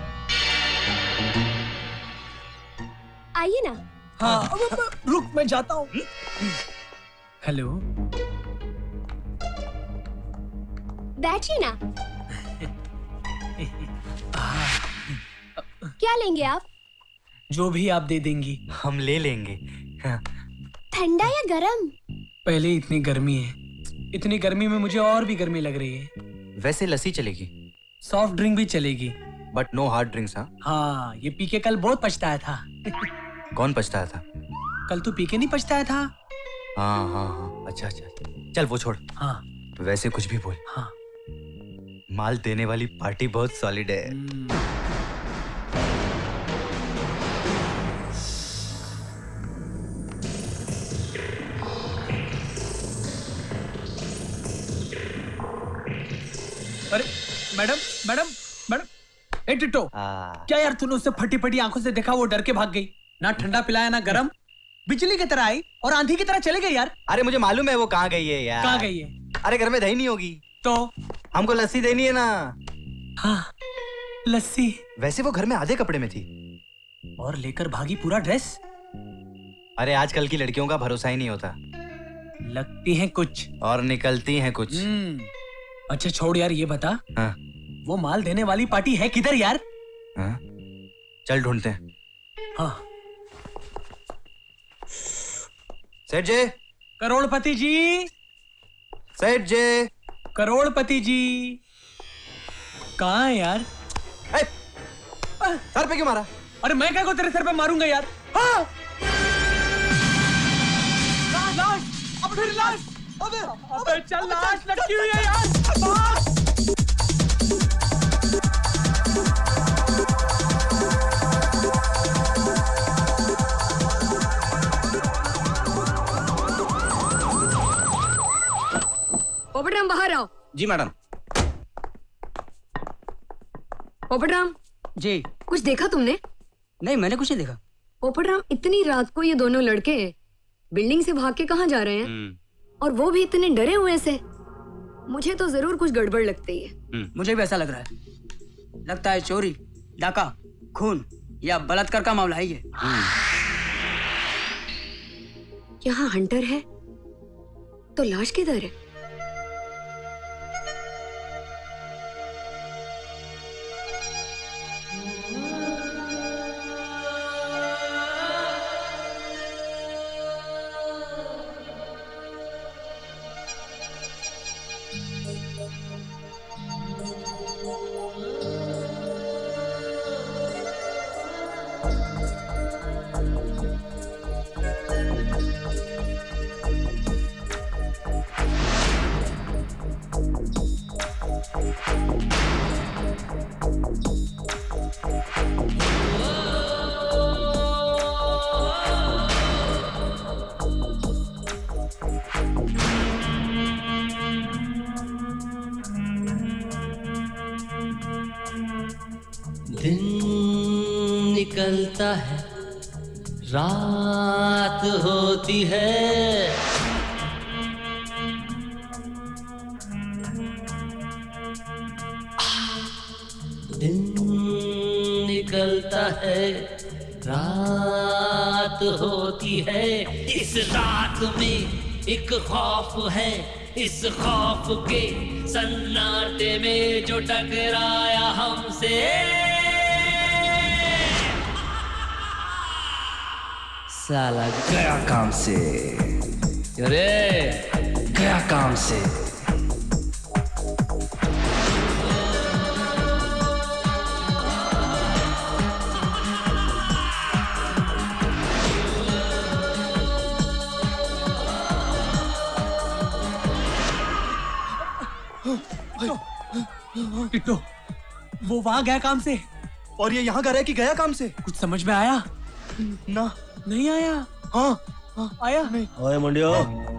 आइए ना। हाँ, रुक मैं जाता हूँ। हेलो। बैठिए ना। क्या लेंगे आप? जो भी आप दे देंगी हम ले लेंगे। हाँ। ठंडा या गरम? पहले इतनी गर्मी है, इतनी गर्मी में मुझे और भी गर्मी लग रही है। वैसे लस्सी चलेगी, सॉफ्ट ड्रिंक भी चलेगी, बट नो हार्ड ड्रिंक्स। हाँ हाँ, ये पी के कल बहुत पछताया था। कौन पछताया था? कल तू पी के नहीं पछताया था? हाँ हाँ हाँ, अच्छा अच्छा, चल वो छोड़। हाँ। वैसे कुछ भी बोल। हाँ। माल देने वाली पार्टी बहुत सॉलिड है। अरे मैडम मैडम मैडम, ए टिट्टो, क्या यार तूने उससे फटी फटी आंखों से देखा? वो डर के भाग गई, ना ठंडा पिलाया ना गरम, बिजली की तरह आई और आंधी की तरह चले गई यार। अरे मुझे मालूम है वो कहाँ गई है यार। कहाँ गई है? अरे घर में दही नहीं होगी तो हमको लस्सी देनी है ना। हाँ, लस्सी। वैसे वो घर में आधे कपड़े में थी और लेकर भागी पूरा ड्रेस। अरे आजकल की लड़कियों का भरोसा ही नहीं होता, लगती हैं कुछ और निकलती हैं कुछ। अच्छा छोड़ यार, ये बता, हाँ। वो माल देने वाली पार्टी है किधर यार? हाँ? चल ढूंढते हैं। हाँ। सेठ जी। करोड़पति जी। सेठ जी। करोड़पति जी। कहाँ है यार? सर पे क्यों मारा? अरे मैं क्या को तेरे सर पे मारूंगा यार? हाँ! लाश, अब फिर लाश। अबे, अबे चल, लाश लटकी हुई है यार। भाग! पोपटराम बाहर आओ। जी मैडम। पोपटराम जी। कुछ देखा तुमने? नहीं, मैंने कुछ नहीं देखा। पोपटराम, इतनी रात को ये दोनों लड़के बिल्डिंग से भाग के कहाँ जा रहे हैं? और वो भी इतने डरे हुए से। मुझे तो जरूर कुछ गड़बड़ लगती है। मुझे भी ऐसा लग रहा है। लगता है चोरी, डाका, खून या बलात्कार का मामला है ये। यहाँ हंटर है तो लाश किधर है? दिन निकलता है, रात होती है, है, रात होती है, इस रात में एक खौफ है, इस खौफ के सन्नाटे में जो टकराया हमसे, साला गया काम से, अरे गया काम से। टिट्टो, वो वहां गया काम से और ये यहाँ कर रहा है कि गया काम से? कुछ समझ में आया? ना, नहीं आया। हाँ, हाँ आया नहीं। ओए मुंडियो,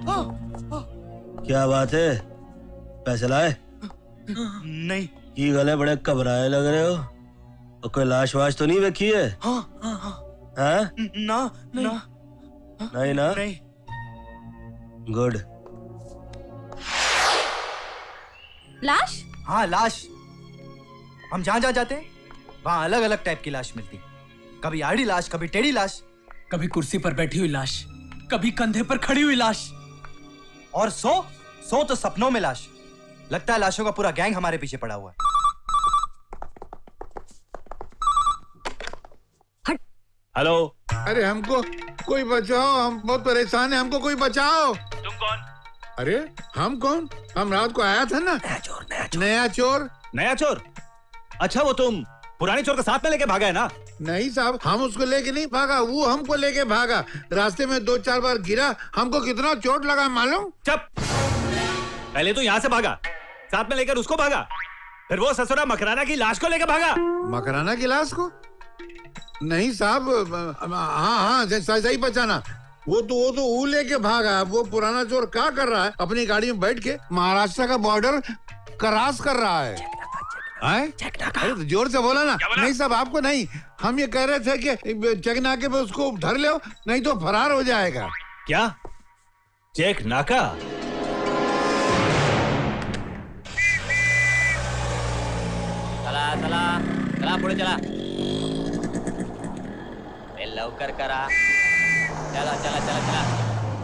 क्या बात है? पैसे लाए? नहीं। की गले बड़े घबराए लग रहे हो। और कोई लाश वाश तो नहीं देखी है? हाँ, हाँ, हाँ। हाँ? ना, नहीं। ना, नहीं ना? नहीं। गुड। लाश? हाँ लाश। हम जहाँ जहाँ जाते वहाँ अलग अलग टाइप की लाश मिलती। कभी आड़ी लाश, कभी टेढ़ी लाश, कभी कुर्सी पर बैठी हुई लाश, कभी कंधे पर खड़ी हुई लाश, और सो सो तो सपनों में लाश। लगता है लाशों का पूरा गैंग हमारे पीछे पड़ा हुआ है। हेलो। अरे हमको कोई बचाओ, हम बहुत परेशान हैं, हमको कोई बचाओ। तुम कौन? अरे हम कौन? हम रात को आया था ना। नया चोर, नया चोर। नया चोर? नया चोर? अच्छा, वो तुम पुराने चोर को साथ में लेके भागा है ना? नहीं साहब, हम उसको लेके नहीं भागा, वो हमको लेके भागा। रास्ते में दो चार बार गिरा, हमको कितना चोट लगा मालूम? चुप। पहले तो यहाँ से भागा, साथ में लेकर उसको भागा, फिर वो ससुरा मकराना की लाश को लेकर भागा। मकराना की लाश को? नहीं साहब, हाँ हाँ सही पहचाना। वो तो वो तो वो लेके भागा। वो पुराना चोर क्या कर रहा है? अपनी गाड़ी में बैठ के महाराष्ट्र का बॉर्डर क्रॉस कर रहा है। अरे तो जोर से बोला ना। नहीं साहब, आपको नहीं, हम ये कह रहे थे कि चेक नाके पे उसको धर लो, नहीं तो फरार हो जाएगा। क्या चेक नाका? चला चला चला पुढे चला, लवकर करा, चला चला चला चला।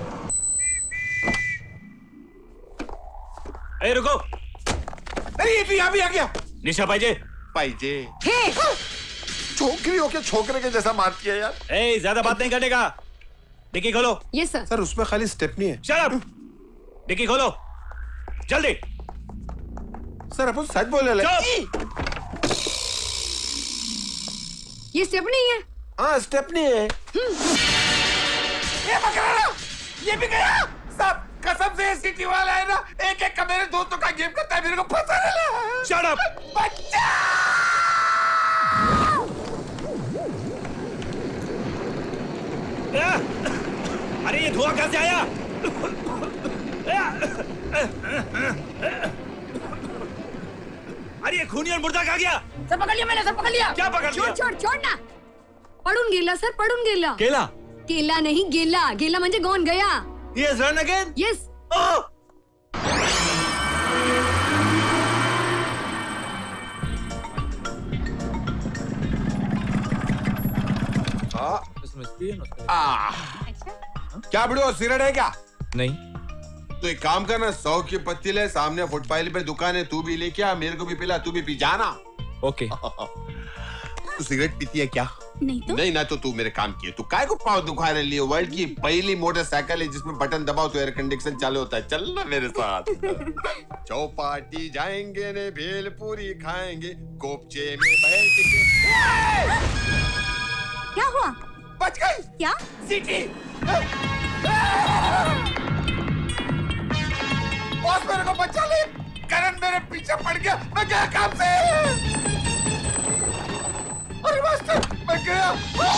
ए रुको, अरे ये तो यहाँ भी आ गया। निशा पाइजे पाइजे छोकरी हो के छोकरे के जैसा मारती है यार। ए ज्यादा बात नहीं करने का। डिक्की खोलो। Yes sir. सर उसमें खाली स्टेपनी है। Shut up. डिक्की खोलो जल्दी। सर अपन सच बोले ले। ये स्टेपनी है। हाँ स्टेपनी है। ये मकराना, ये भी गया। साहब कसम से सिटी वाला है ना, एक एक का मेरे दोस्तों का गेम करता है, मेरे को फंसा रहा है। Shut up. बच्चा! अरे ये धुआं कहाँ से आया? अरे ये खूनी और मुर्दा कहाँ गया? सर पकड़ लिया मैंने, सर पकड़ लिया। क्या पकड़ लिया? छोड़ छोड़ छोड़ ना। पडून गेला सर, पडून गेला। केला? केला नहीं, गेला। गेला म्हणजे गॉन गया। He has run again? Yes. Oh! क्या बड़ो सिगरेट है क्या? नहीं। तो एक काम करना, सौ की पत्ती ले, सामने फुटपाथ पे दुकान है, तू भी लेके आ, मेरे को भी पिला, तू भी पी जाना। ओके। तू सिगरेट पीती है क्या? नहीं तो? नहीं ना तो तू मेरे काम किए, तू काय को पाँव दुखा रही है? वर्ल्ड की पहली मोटरसाइकिल है जिसमें बटन दबाओ तो एयर कंडीशन चालू होता है। चल ना मेरे साथ। चौपाटी जाएंगे ने भेल पूरी खाएंगे, कोपचे में बैठ के। क्या हुआ? बच गई। क्या? सिटी। बॉस मेरे को बचा ले, करण मेरे पीछे पड़ गया, मैं गया काम से। अरे मास्टर मैं गया।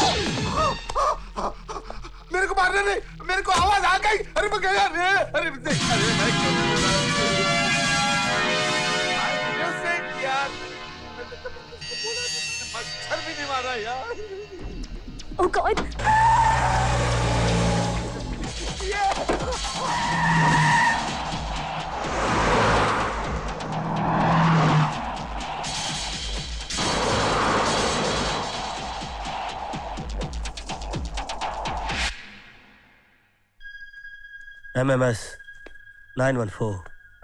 मेरे को मारने नहीं, मेरे को आवाज आ गई। अरे मैं गया रे। अरे देख, अरे मैं यार मच्छर भी नहीं मारा यार। Oh God! M M S nine one four.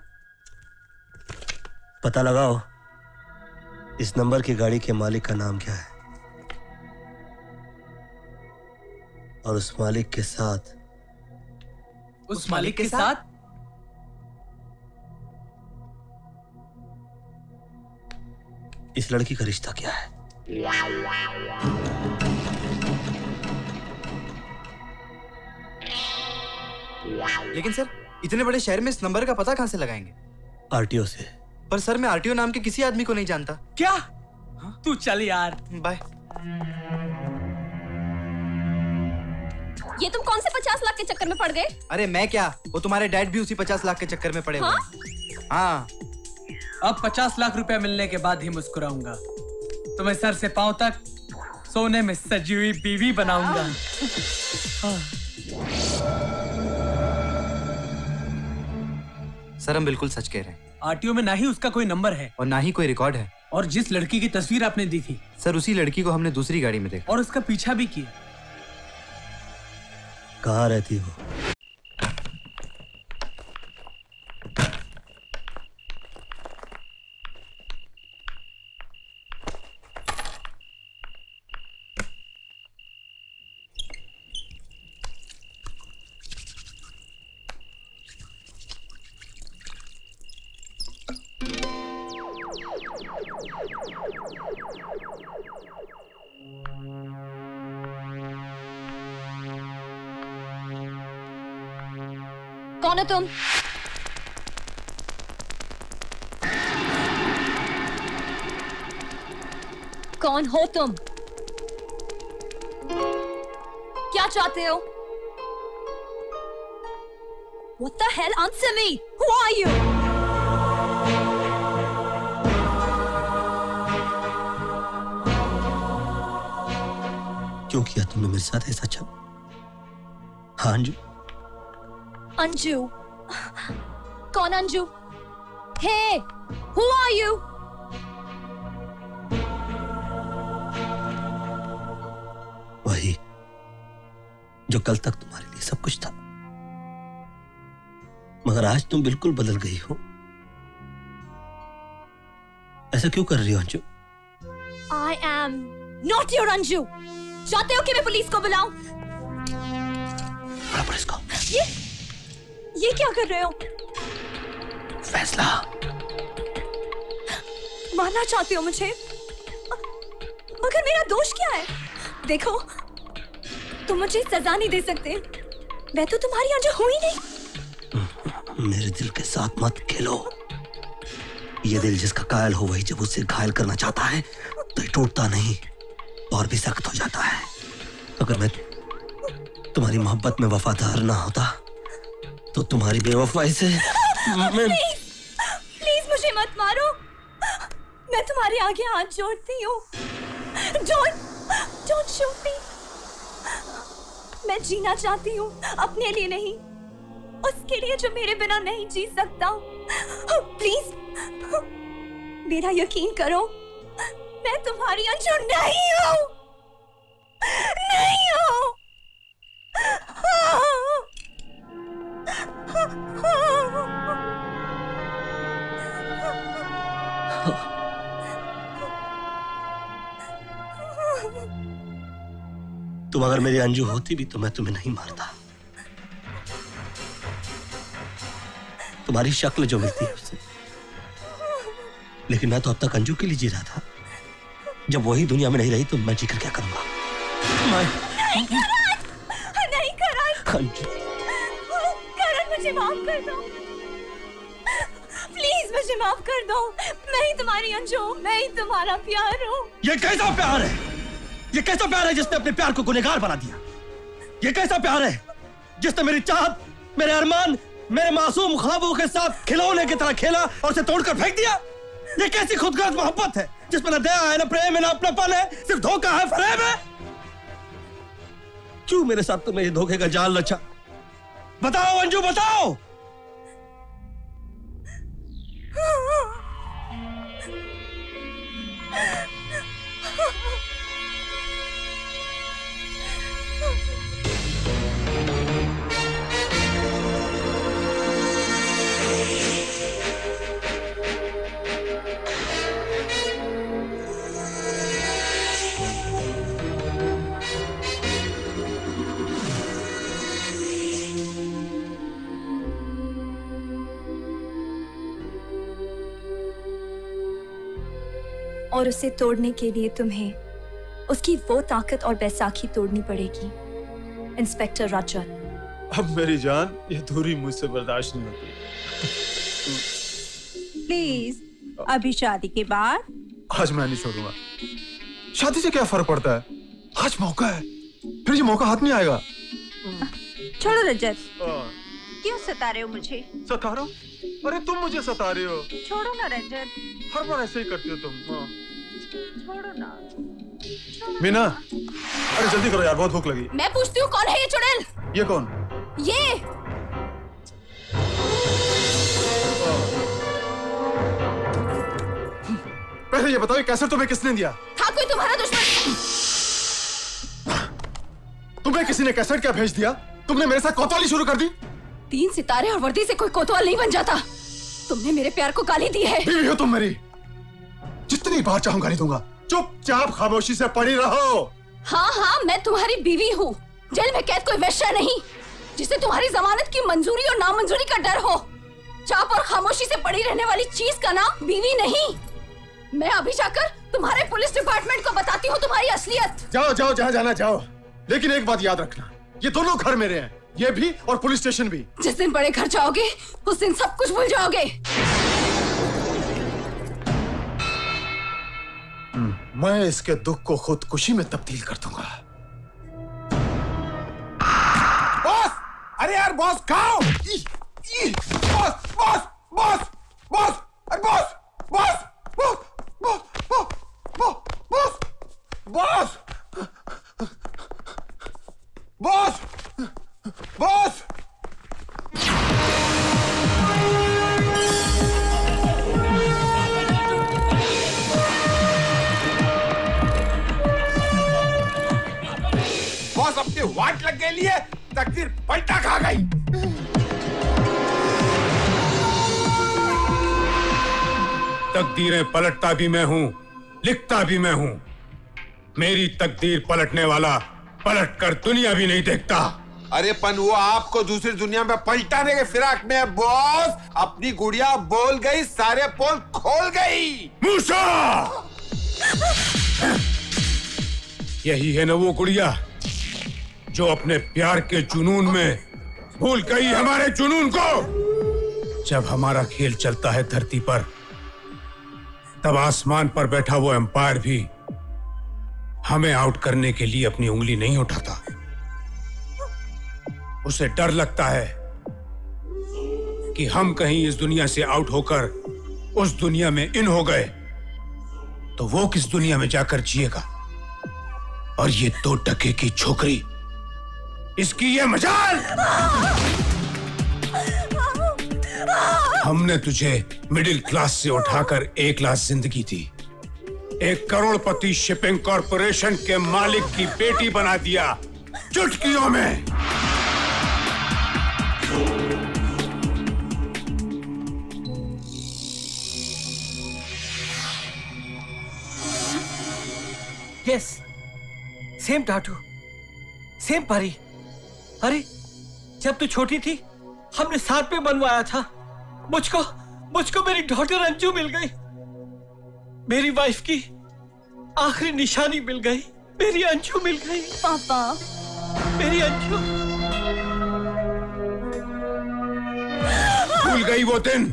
पता लगाओ इस नंबर की गाड़ी के मालिक का नाम क्या है और उस मालिक के साथ उस मालिक के साथ इस लड़की का रिश्ता क्या है? लेकिन सर इतने बड़े शहर में इस नंबर का पता कहां से लगाएंगे? आरटीओ से। पर सर मैं आरटीओ नाम के किसी आदमी को नहीं जानता। क्या? तू चल यार। बाय। ये तुम कौन से पचास लाख के चक्कर में पड़ गए? अरे मैं क्या, वो तुम्हारे डैड भी उसी पचास लाख के चक्कर में पड़े हुए हैं। हाँ। अब पचास लाख रुपया मिलने के बाद ही मुस्कुराऊंगा। तुम्हें सर से पांव तक सोने में सजी हुई बीवी बनाऊंगा। सर हम बिल्कुल सच कह रहे हैं। आरटीओ में ना ही उसका कोई नंबर है और ना ही कोई रिकॉर्ड है। और जिस लड़की की तस्वीर आपने दी थी सर उसी लड़की को हमने दूसरी गाड़ी में देखा और उसका पीछा भी किया। कहाँ रहती हो? कौन हो तुम? कौन हो तुम? क्या चाहते हो? What the hell? Answer me! Who are you? क्यों किया तुमने मेरे साथ ऐसा? अच्छा हाँ अंजू। अंजू? कौन Anju? Hey, who are you? वही जो कल तक तुम्हारे लिए सब कुछ था, मगर आज तुम बिल्कुल बदल गई हो। ऐसा क्यों कर रही हो Anju? I am not your Anju. चाहते हो कि मैं पुलिस को बुलाऊं? बुला पुलिस को। ये ये क्या कर रहे हो? फैसला। मारना चाहते हो मुझे? मगर मेरा दोष क्या है? देखो, तुम मुझे सजा नहीं दे सकते। मैं तो तुम्हारी अंजू हूं ही नहीं। मेरे दिल के साथ मत खेलो। ये दिल जिसका कायल हो वही जब उसे घायल करना चाहता है तो ये टूटता नहीं और भी सख्त हो जाता है। अगर मैं तुम्हारी मोहब्बत में वफादार ना होता तो तुम्हारी बेवफाई से मैं... प्लीज, प्लीज मुझे मत मारो। मैं तुम्हारे आगे हाथ जोड़ती हूँ। Don't, don't shoot me। मैं जीना चाहती हूँ, अपने लिए नहीं, उसके लिए जो मेरे बिना नहीं जी सकता। प्लीज मेरा यकीन करो, मैं तुम्हारी अंजू नहीं हूँ, नहीं हूँ। तुम अगर मेरी अंजू होती भी तो मैं तुम्हें नहीं मारता। तुम्हारी शक्ल जो मिलती है उससे, लेकिन मैं तो अब तक अंजू के लिए जी रहा था। जब वही दुनिया में नहीं रही तो मैं जीकर क्या करूंगा? मैं... नहीं करण, नहीं करण। अंजू, करण मुझे माफ कर दो, प्लीज मुझे माफ कर दो। मैं ही तुम्हारी अंजू, मैं ही तुम्हारा प्यार हूँ। ये कैसा प्यार है? ये कैसा प्यार है जिसने अपने प्यार को गुनहगार बना दिया? ये कैसा प्यार है जिसने मेरी चाहत, मेरे अरमान, मेरे मासूम ख्वाबों के साथ खिलौने की तरह खेला और उसे तोड़कर फेंक दिया? ये कैसी खुदगर्ज मोहब्बत है जिसमें न दया है, न प्रेम है, न अपनापन है, सिर्फ धोखा है, फरेब है? क्यों मेरे साथ तुमने ये धोखे का जाल रचा? बताओ अंजू, बताओ। और उसे तोड़ने के लिए तुम्हें उसकी वो ताकत और बैसाखी तोड़नी पड़ेगी, इंस्पेक्टर रजत। अब मेरी जान, ये दूरी मुझसे बर्दाश्त नहीं होती। प्लीज, अभी शादी के बाद। आज मैं नहीं छोड़ूंगा। शादी से क्या फर्क पड़ता है? आज मौका है, फिर ये मौका हाथ में आएगा। छोड़ो रजत, क्यों सता रहे हो मुझे? सता रहा हूँ? अरे तुम मुझे सता रहे हो। छोड़ो ना रजत। हर बार ऐसे ही करती हो तुम। छोड़ो ना। मीना, अरे जल्दी करो यार, बहुत भूख लगी। मैं पूछती हूँ कौन है ये चुड़ैल? ये कौन? ये पहले ये बताओ, ये कैसेट तुम्हें किसने दिया? था कोई तुम्हारा दुश्मन? तुम्हें किसी ने कैसेट क्या भेज दिया? तुमने मेरे साथ कोतवाली शुरू कर दी? तीन सितारे और वर्दी से कोई कोतवाल नहीं बन जाता। तुमने मेरे प्यार को गाली दी है। बीवी हो तुम मेरी, जितनी बार चाहूं गाली दूंगा। चुपचाप खामोशी से पड़ी रहो। हाँ हाँ, मैं तुम्हारी बीवी हूँ। जेल में कैद कोई वेश्या नहीं जिसे तुम्हारी जमानत की मंजूरी और नामंजूरी का डर हो। चाप और खामोशी से पड़ी रहने वाली चीज का नाम बीवी नहीं। मैं अभी जाकर तुम्हारे पुलिस डिपार्टमेंट को बताती हूँ तुम्हारी असलियत। जाओ जाओ, जहाँ जाना जाओ, लेकिन एक बात याद रखना, ये दोनों घर मेरे हैं, ये भी और पुलिस स्टेशन भी। जिस दिन बड़े घर जाओगे उस दिन सब कुछ भूल जाओगे। मैं इसके दुख को खुदकुशी में तब्दील कर दूंगा। बॉस! अरे यार बॉस, खाओ! ई, ई, बॉस, बॉस, बॉस, बॉस, अरे boss, boss, boss, boss, boss, boss, boss, boss, boss, boss अपने वाट लग के लिए तकदीर पलटा खा गई। तकदीरें पलटता भी मैं हूं, लिखता भी मैं हूं। मेरी तकदीर पलटने वाला पलट कर दुनिया भी नहीं देखता। अरे पन वो आपको दूसरी दुनिया में पलटाने के फिराक में है बॉस। अपनी गुड़िया बोल गई, सारे पोल खोल गई। मूसा! यही है ना वो गुड़िया जो अपने प्यार के जुनून में भूल गई हमारे जुनून को। जब हमारा खेल चलता है धरती पर, तब आसमान पर बैठा वो एम्पायर भी हमें आउट करने के लिए अपनी उंगली नहीं उठाता। उसे डर लगता है कि हम कहीं इस दुनिया से आउट होकर उस दुनिया में इन हो गए तो वो किस दुनिया में जाकर जिएगा। और ये दो टके की छोकरी, इसकी ये मजाल। हमने तुझे मिडिल क्लास से उठाकर एक क्लास जिंदगी दी, एक करोड़पति शिपिंग कॉरपोरेशन के मालिक की बेटी बना दिया चुटकियों में। यस, सेम टाटू, सेम परी। अरे जब तू छोटी थी हमने साथ में बनवाया था। मुझको मुझको मेरी डॉटर अंजू मिल गई। मेरी वाइफ की आखिरी निशानी मिल गई। मेरी अंजू मिल गई। पापा, मेरी अंजू। भूल गई वो दिन,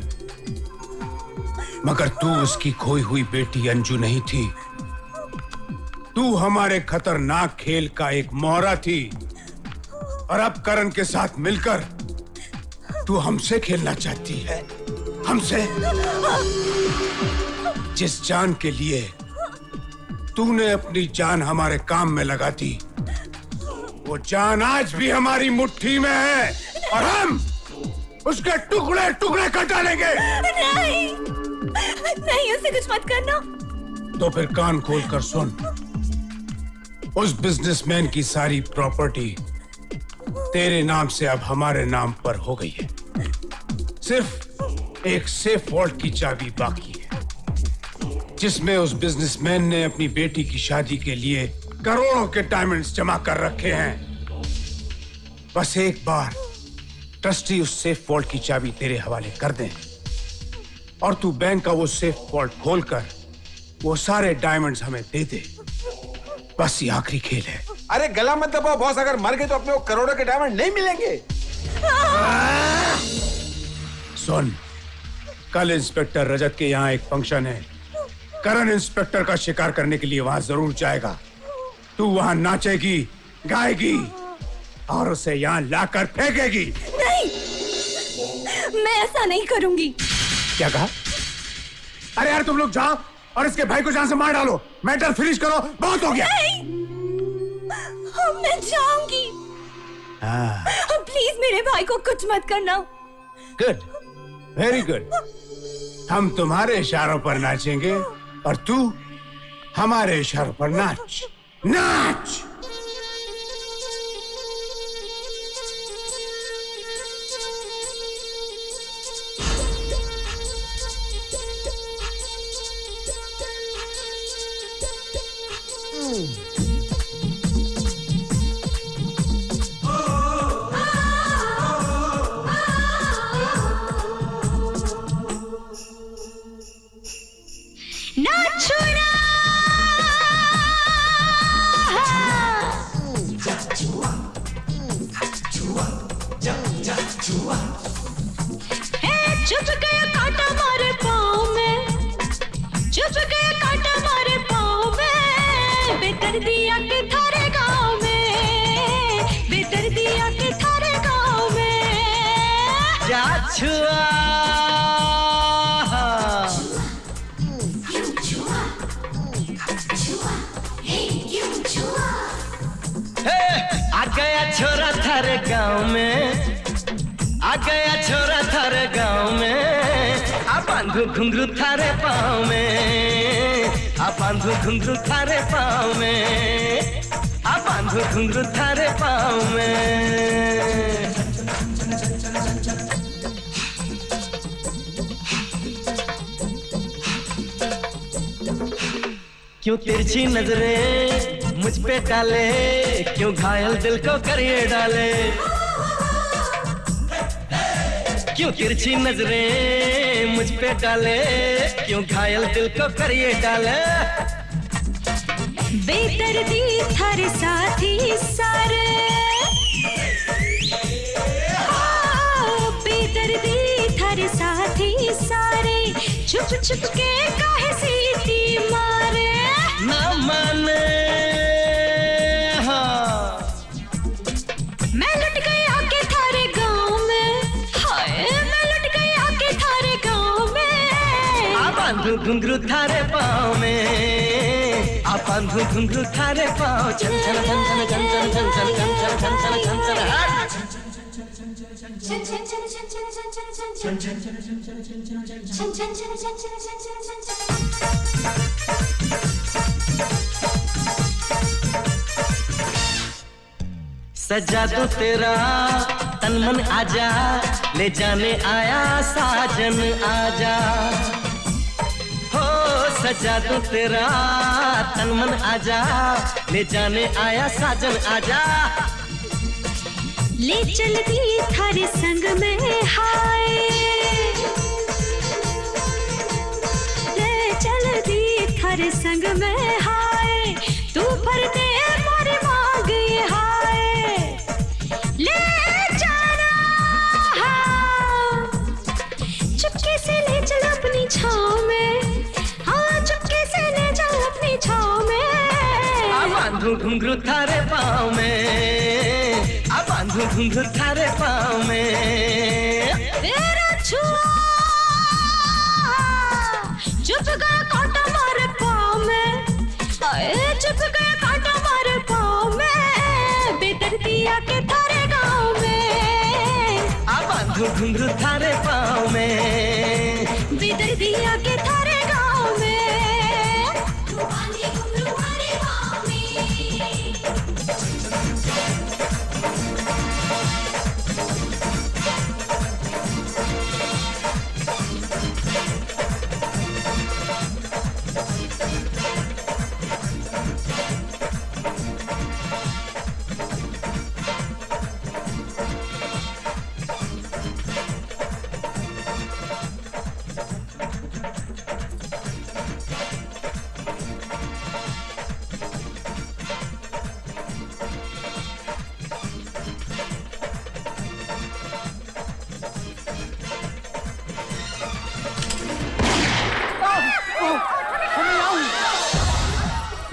मगर तू उसकी खोई हुई बेटी अंजू नहीं थी। तू हमारे खतरनाक खेल का एक मोहरा थी। और अब करण के साथ मिलकर तू हमसे खेलना चाहती है। हमसे, जिस जान के लिए तूने अपनी जान हमारे काम में लगा दी, वो जान आज भी हमारी मुट्ठी में है और हम उसके टुकड़े टुकड़े कर डालेंगे। नहीं, नहीं, उससे कुछ मत करना। तो फिर कान खोल कर सुन। उस बिजनेसमैन की सारी प्रॉपर्टी तेरे नाम से अब हमारे नाम पर हो गई है। सिर्फ एक सेफ वॉल्ट की चाबी बाकी है, जिसमें उस बिजनेसमैन ने अपनी बेटी की शादी के लिए करोड़ों के डायमंड्स जमा कर रखे हैं। बस एक बार ट्रस्टी उस सेफ वॉल्ट की चाबी तेरे हवाले कर दें और तू बैंक का वो सेफ वॉल्ट खोलकर वो सारे डायमंड्स हमें दे दे। बस ये आखिरी खेल है। अरे गला मत दबाओ बॉस, अगर मर गए तो अपने को करोड़ों के डायमंड नहीं मिलेंगे। सुन, कल इंस्पेक्टर रजत के यहाँ एक फंक्शन है। करण इंस्पेक्टर का शिकार करने के लिए वहां जरूर जाएगा। तू वहां नाचेगी, गाएगी और उसे यहाँ लाकर फेंकेगी। नहीं, मैं ऐसा नहीं करूंगी। क्या कहा? अरे यार तुम लोग जाओ और इसके भाई को जान से मार डालो। मैटर फिनिश करो, बहुत हो गया। नहीं, मैं जाऊंगी। प्लीज मेरे भाई को कुछ मत करना। Good, very good. हम तुम्हारे इशारों पर नाचेंगे और तू हमारे इशारों पर नाच, नाच। चुप गया कांटा मारे पाँव में, चुप गया कांटा मारे पाँव में, बेदर्दिया के थारे गाँव में, बेदर्दिया के थारे गाँव में। जा छुआ आ गया छोरा थारे गाँव में, आ गया छोरा थारे गाँव में, आ बांधू घुंघरू थारे पाँव में, आ बांधू घुंघरू थारे पाँव में, आ बांधू घुंघरू थारे पाँव में। क्यों तिरछी नजरें मुझ पे डाले, क्यों घायल दिल को करिए डाले, क्यों तिरछी नजरें मुझ पे डाले, क्यों घायल दिल को करिए डाले। बेदर्दी थारे साथी सारे, बेदर्दी थारे साथी सारे, छुप छुप के काहे सीटी मारे। ना माने हाँ, मैं लुट गई आके थारे गाँव में, हाय मैं लुट गई आके थारे गाँव में। आ बांधू घुंघरू थारे पाँव में, आ बांधू घुंघरू थारे पाँव। चल चल चल चल चल चल चल चल चल चल चल चल चल चल सजा दो तेरा तन मन आजा, ले जाने आया साजन आजा। हो सजा दो तेरा तन मन आजा, ले जाने आया साजन आजा। ले चलती थारे संग में हाय, ले चलती थारे संग में हाय, तू भरते मारे मांग ये हाय। ले जाना हाँ, चुपके से ले चल अपनी छाँव में, हाँ चुपके से ले चल अपनी छाँव में। आ बांधू घुंघरू थारे पाँव में, आ बांधू घुंघरू थारे पाँव में। तेरा छुआ चुप गया कांटा मारे पाँव में, आए चुप गया कांटा मारे पाँव में, बेदर्दिया के थारे गाँव में। आ बांधू घुंघरू थारे पाँव में, बेदर्दिया के थारे गाँव में। तू बांधी घुंघरू थारे पाँव में।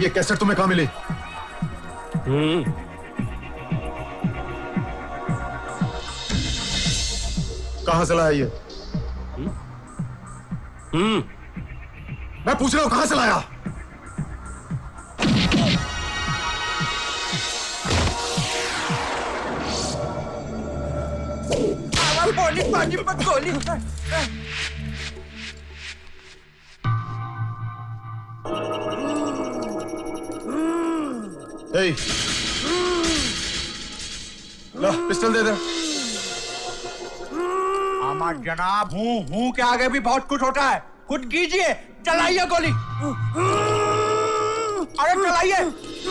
ये कैसेट तुम्हें कहाँ मिली? हम्म कहाँ से लाया ये? हम्म मैं पूछ रहा हूँ कहाँ से लाया? गोली पानीपत गोली। ए, ला पिस्टल दे दे। हमार जनाब हूँ हूँ के आगे भी बहुत कुछ होता है। कुछ कीजिए, चलाइए गोली। अरे चलाइए।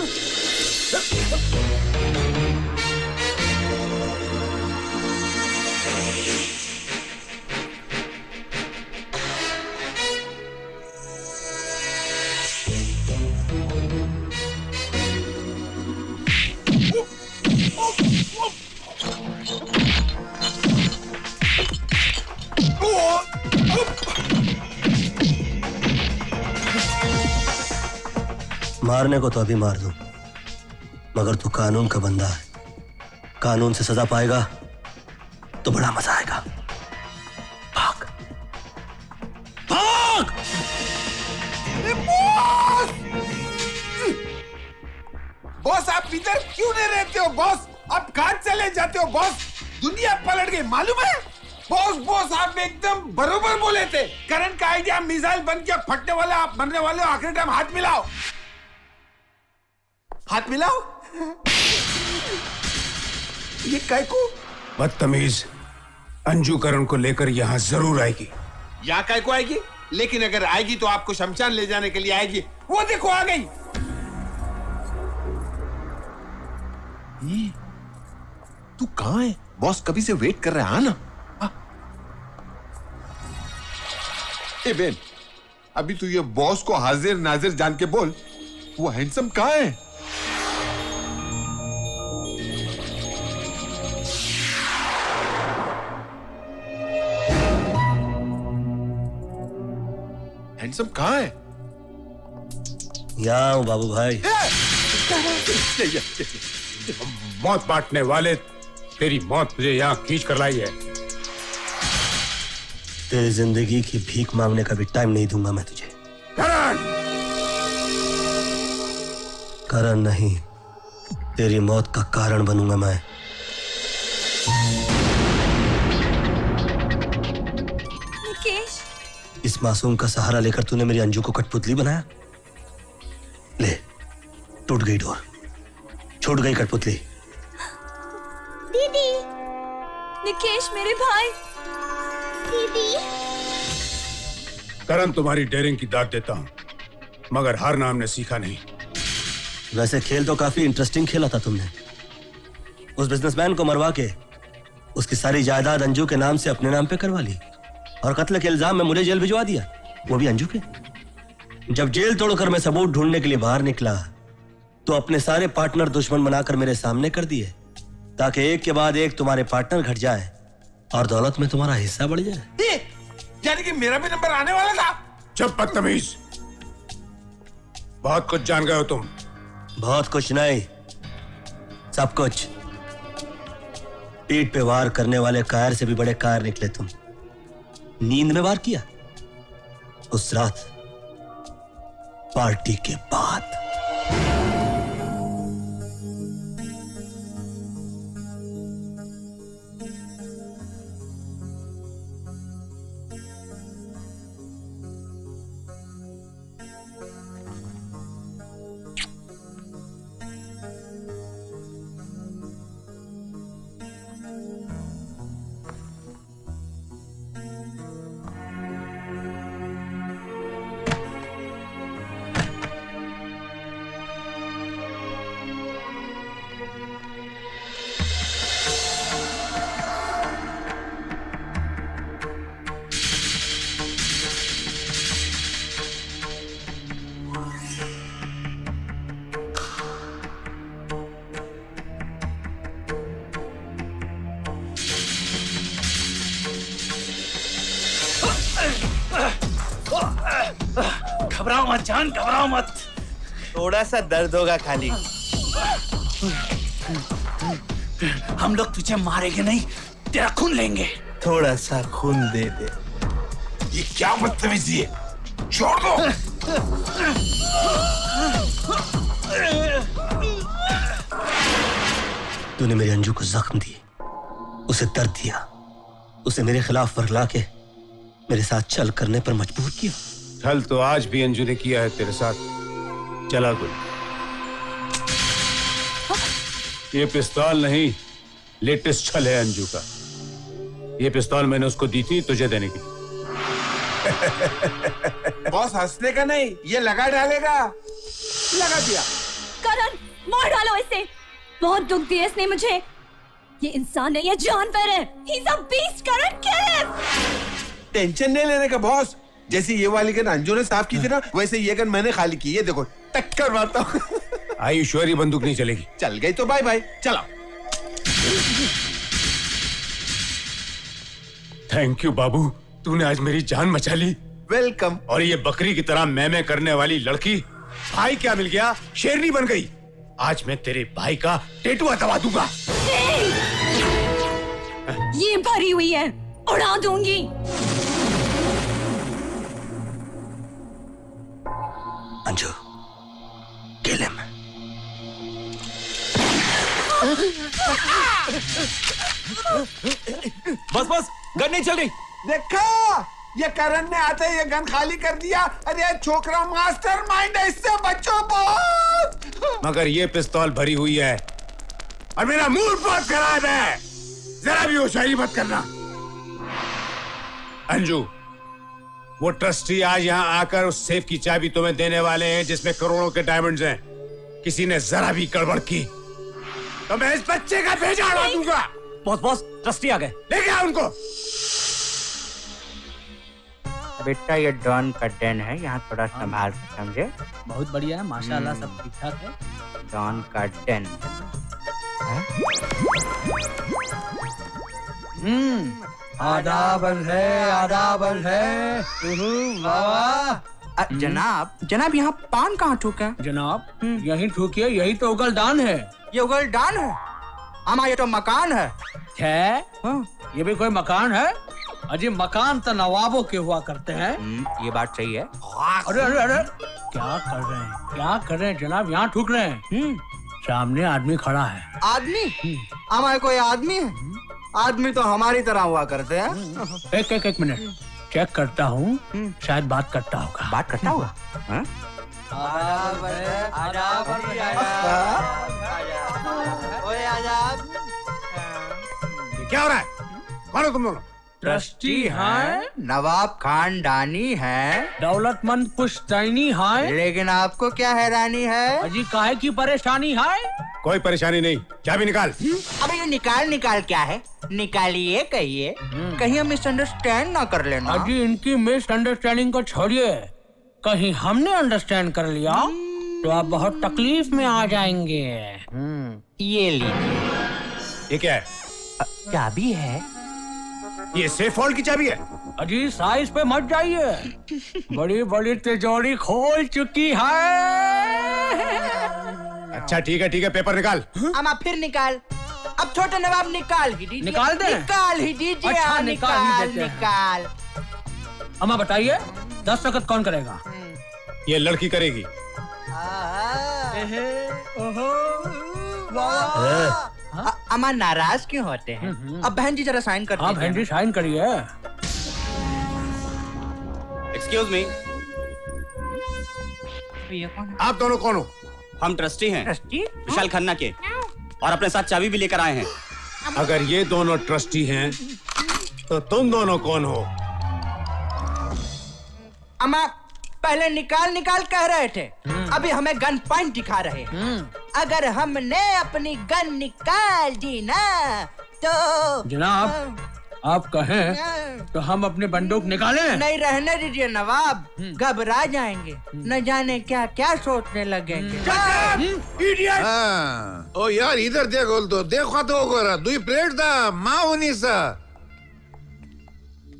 मारने को तो अभी मार दूं, मगर तू कानून का बंदा है, कानून से सजा पाएगा तो बड़ा मजा आएगा। भाग भाग। बॉस आप इधर क्यों नहीं रहते हो बॉस? आप कहां चले जाते हो बॉस? दुनिया पलट गई मालूम है? बॉस बॉस आप एकदम बरोबर बोले थे। करंट का आइडिया मिसाइल बन के फटने वाला, आप बनने वाले हो। आखिरी टाइम हाथ मिलाओ, हाथ मिलाओ। ये काय को? बदतमीज, अंजू करण को लेकर यहाँ जरूर आएगी। यहाँ काय को आएगी? लेकिन अगर आएगी तो आपको शमशान ले जाने के लिए आएगी। वो देखो आ गई। तू कहाँ है? बॉस कभी से वेट कर रहा है ना? ए बेन, अभी तू ये बॉस को हाजिर नाजिर जान के बोल, वो हैंडसम कहाँ है? हैंडसम कहाँ है? यहाँ हूँ बाबू भाई। मौत बांटने वाले, तेरी मौत मुझे यहाँ खींच कर लाई है। तेरी जिंदगी की भीख मांगने का भी टाइम नहीं दूंगा मैं तुझे। करण! करण नहीं, तेरी मौत का कारण बनूंगा मैं। निकेश, इस मासूम का सहारा लेकर तूने मेरी अंजू को कठपुतली बनाया। ले, टूट गई डोर, छूट गई कठपुतली। दीदी, निकेश मेरे भाई। दीदी, करण तुम्हारी डेयरिंग की दाद देता हूँ, मगर हारना हमने सीखा नहीं। वैसे खेल तो काफी इंटरेस्टिंग खेला था तुमने। उस बिजनेसमैन को मरवा के उसकी सारी जायदाद अंजू के नाम से अपने नाम पे करवा ली और कत्ल के इल्जाम में मुझे जेल भिजवा दिया, वो भी अंजू के। जब जेल तोड़कर मैं सबूत ढूंढने के लिए बाहर निकला तो अपने सारे पार्टनर दुश्मन बनाकर मेरे सामने कर दिए, ताकि एक के बाद एक तुम्हारे पार्टनर घट जाए और दौलत में तुम्हारा हिस्सा बढ़ जाए। यानी कि मेरा भी नंबर आने वाला था। चुप बदतमीज, बहुत कुछ जान गए हो तुम। बहुत कुछ नहीं, सब कुछ। पीठ पे वार करने वाले कायर से भी बड़े कायर निकले तुम। नींद में वार किया उस रात पार्टी के बाद। घबराओ मत जान, घबराओ मत। थोड़ा सा दर्द होगा खाली। हम लोग तुझे मारेंगे नहीं, तेरा खून लेंगे। थोड़ा सा खून दे दे। ये क्या बदतमीजी है? छोड़ दो। तूने मेरी अंजू को जख्म दी, उसे दर्द दिया, उसे मेरे खिलाफ वरला के मेरे साथ चल करने पर मजबूर किया। छल तो आज भी अंजू ने किया है तेरे साथ। चला गुल। ये पिस्तौल नहीं, लेटेस्ट छल है अंजू का। ये पिस्तौल मैंने उसको दी थी तुझे देने की। बॉस हंसने का नहीं, ये लगा डालेगा। लगा दिया। करण, मार डालो इसे। बहुत दुख दिया इसने मुझे। ये इंसान नहीं, ये जानवर है। He's a beast, Karan, kill him। Tension नहीं लेने का बॉस। जैसे ये वाली गन अंजू ने साफ की थी ना, वैसे ये गन मैंने खाली की। ये देखो, टक्कर मारता हूँ। आई श्योर बंदूक नहीं चलेगी। चल गई तो बाय बाय। चला। थैंक यू बाबू, तूने आज मेरी जान बचा ली। वेलकम। और ये बकरी की तरह मैं मैं करने वाली लड़की, भाई क्या मिल गया, शेरनी बन गई। आज मैं तेरे भाई का टेटुआ दबा दूंगा। ये भरी हुई है, उड़ा दूंगी। Anju, kill him. बस बस, गन नहीं चल रही। देखा, ये करण ने आते ही ये गन खाली कर दिया। अरे छोकरा मास्टर माइंड है, इससे बच्चों बहुत। मगर ये पिस्तौल भरी हुई है और मेरा मूड बहुत खराब है। जरा भी होशियारी मत करना। अंजू, वो ट्रस्टी आज यहाँ आकर उस सेफ की चाबी तुम्हें देने वाले हैं जिसमें करोड़ों के डायमंड्स हैं। किसी ने जरा भी गड़बड़ की तो मैं इस बच्चे का भेजा उड़ा दूंगा। बॉस बॉस, ट्रस्टी आ गए। लेके आओ उनको। बेटा ये डॉन का डेन है, यहाँ थोड़ा संभाल के समझे। बहुत बढ़िया है, माशाल्लाह, सब ठीक ठाक है। डॉन का डेन। हम्म, आदाबल है, आदाबल है। वाह। जनाब, जनाब यहाँ पान कहाँ ठोका? जनाब यही ठोकिए, यही तो उगलदान है। ये उगलदान है? हमारा ये तो मकान है। है? ये भी कोई मकान है? अजी मकान तो नवाबों के हुआ करते हैं। ये बात सही है। अरे अरे अरे, क्या कर रहे हैं, क्या कर रहे हैं जनाब, यहाँ ठुक रहे हैं। सामने आदमी खड़ा है। आदमी? हमारे कोई आदमी है? आदमी तो हमारी तरह हुआ करते हैं। एक एक एक मिनट, चेक करता हूँ, शायद बात करता होगा। बात करता होगा? क्या हो रहा है? कौन हो तुम दोनों? ट्रस्टी है, नवाब खानदानी है, दौलतमंद पुश्तैनी है, लेकिन आपको क्या हैरानी है? अजी काहे की परेशानी है? कोई परेशानी नहीं, चाबी निकाल। अबे ये निकाल निकाल क्या है? निकालिए, कहिए, कहीं हम मिसअंडरस्टैंड ना कर लेना। अजी इनकी मिसअंडरस्टैंडिंग को छोड़िए, कहीं हमने अंडरस्टैंड कर लिया तो आप बहुत तकलीफ में आ जाएंगे। ये लीजिए। ये क्या है? चाबी है। ये सेफ होल्ड की चाबी है। अजी साइज पे मत जाइए, बड़ी बड़ी तिजोरी खोल चुकी है। अच्छा ठीक है ठीक है, पेपर निकाल। अमा फिर निकाल। अब छोटे नवाब निकाल ही दीजिए। निकाल दे? निकाल ही दीजिए। अच्छा, हाँ, निकाल ही निकाल देते हैं। निकाल। अम्मा बताइए, दस तक कौन करेगा? ये लड़की करेगी। अमा नाराज क्यों होते हैं? अब बहन जी जरा साइन कर हाँ बहन जी साइन करिए। एक्सक्यूज मी, आप दोनों कौन हो? हम ट्रस्टी हैं, ट्रस्टी विशाल खन्ना के, और अपने साथ चाबी भी लेकर आए हैं। अगर ये दोनों ट्रस्टी हैं तो तुम दोनों कौन हो? अमा पहले निकाल निकाल कह रहे थे, अभी हमें गन पॉइंट दिखा रहे हैं। अगर हमने अपनी गन निकाल दी ना तो जनाब आप कहें तो हम अपनी बंदूक निकालें? नहीं, रहने दीजिए नवाब, घबरा जाएंगे, न जाने क्या क्या सोचने लगेंगे। हाँ, ओ यार इधर देखो तो देखो तो गोरा दुई प्लेट दा माँ होनी सा।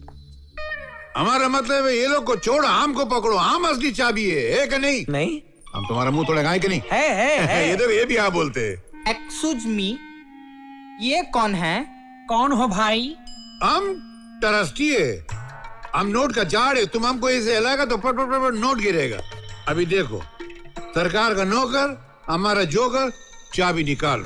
हमारा मतलब है ये लोग को छोड़ो, आम को पकड़ो, आम असली चाबी है, है कि नहीं? नहीं, हम तुम्हारा मुंह तोड़े गाय के नहीं है है, है। इधर ये भी हाँ बोलते। एक्सक्यूज मी, ये कौन है? कौन हो भाई? हम ट्रस्टी है, हम नोट का झाड़ है। तुम हमको इसे हिलाएगा तो पट पट पट पट नोट गिरेगा। अभी देखो, सरकार का नौकर, हमारा जोकर, चाबी निकाल।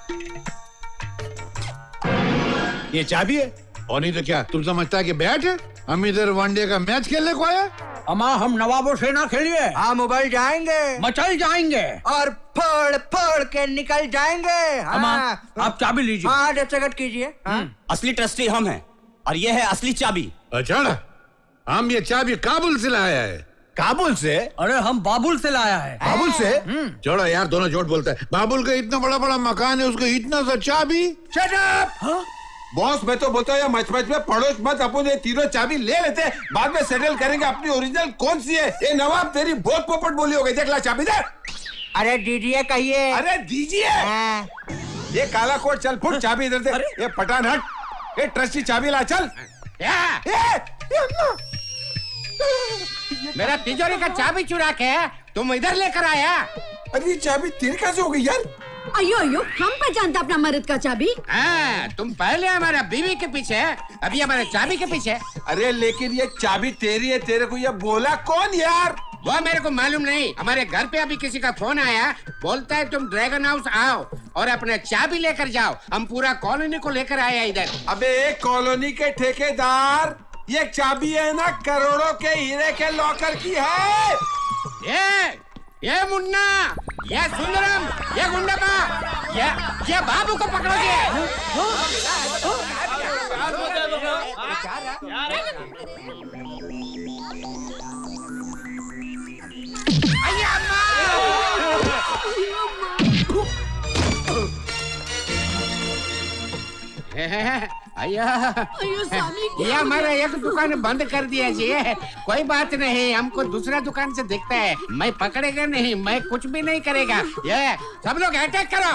ये चाबी है और नहीं तो क्या तुम समझता है कि बैट है? हम इधर वनडे का मैच खेलने को आया। अमा हम नवाबों से ना खेलिए। हाँ मोबाइल जाएंगे, मचल जाएंगे और फोड़ फोड़ के निकल जाएंगे। अमा आप चाबी लीजिए। हाँ दस्तखत कीजिए। असली ट्रस्टी हम हैं और ये है असली चाबी। अच्छा, हम ये चाबी काबुल से लाया है। काबुल से? अरे हम बाबुल से लाया है। बाबुल से? छोड़ो यार, दोनों झूठ बोलते हैं। बाबुल का इतना बड़ा बड़ा मकान है, उसको इतना सा चाबी। Shut up! बॉस मैं तो बोलता हूँ मच मच में पड़ोस मत, अपन ये तीनों चाबी ले लेते हैं, बाद में सेटल करेंगे अपनी ओरिजिनल कौन सी है। ये नवाब तेरी बहुत पोपट बोली हो गई। देख ला चाबी दे। अरे दीजिए कहिए। अरे दीजिए। ये काला कोट चल फुट चाबी इधर दे। ये पठान हट, ये ट्रस्टी चाबी ला चल। मेरा तिजोरी का चाबी चुरा के तुम इधर लेकर आया। अरे चाबी तेरे कैसे हो गई यार? अयो अयो, हम पहचानते अपना मर्द का चाबी। हाँ, तुम पहले हमारा बीवी के पीछे, अभी हमारे चाबी के पीछे। अरे लेकिन ये चाबी तेरी है, तेरे को ये बोला कौन यार? वो मेरे को मालूम नहीं। हमारे घर पे अभी किसी का फोन आया, बोलता है तुम ड्रैगन हाउस आओ और अपने चाबी लेकर जाओ। हम पूरा कॉलोनी को लेकर आए इधर। अबे एक कॉलोनी के ठेकेदार, ये चाबी है ना करोड़ों के हीरे के लॉकर की है। ये ये मुन्ना, ये सुंदरम, ये गुंडप्पा, ये ये बाबू को पकड़ोगे। अय्या ये हमारा एक दुकान बंद कर दिया जी। कोई बात नहीं, हमको दूसरा दुकान से देखता है। मैं पकड़ेगा नहीं, मैं कुछ भी नहीं करेगा। ये सब लोग अटैक करो।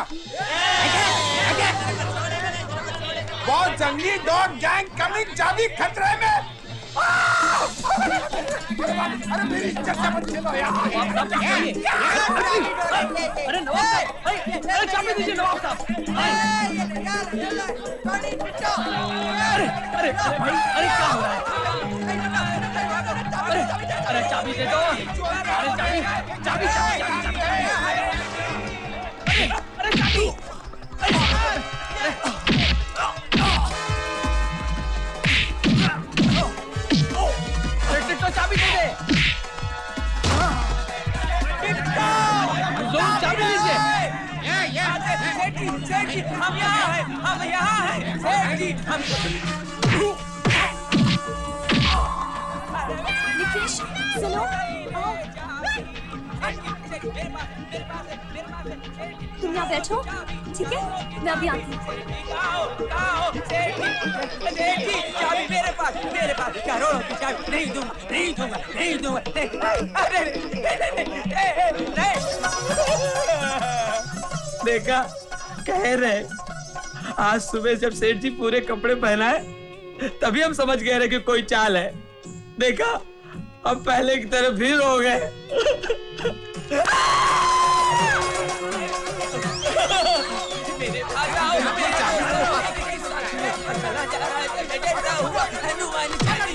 बहुत जंगली डॉग गैंग कमिंग, चाबी खतरे में। अरे मेरी इज्जत से मत खेलो यार। अरे नवाब साहब, अरे चाबी दीजिए नवाब साहब। अरे अरे भाई, अरे क्या हो रहा है? अरे अरे चाबी दे दो। अरे चाबी चाबी चाबी अरे अरे चाबी। टिट्टो चाबी दे दे। टिट्टो जरूर चाबी लीजिए। ये ये सेठ जी, सेठ जी, हम यहाँ हैं, हम यहाँ हैं, सेठ जी, हम। निकेश, सुनो। तुम यहाँ बैठो, ठीक है? मैं अभी आती हूँ। सेठ जी, चाबी मेरे पास, मेरे पास करोड़ों की चाबी। नहीं दूंगा, नहीं दूंगा, नहीं दूंगा। अरे देखा, कह रहे आज सुबह जब सेठ जी पूरे कपड़े पहनाए तभी हम समझ गए रहे कि कोई चाल है। देखा, अब पहले की तरह भीड़ हो गए। मेरे पास आओ, हनुमान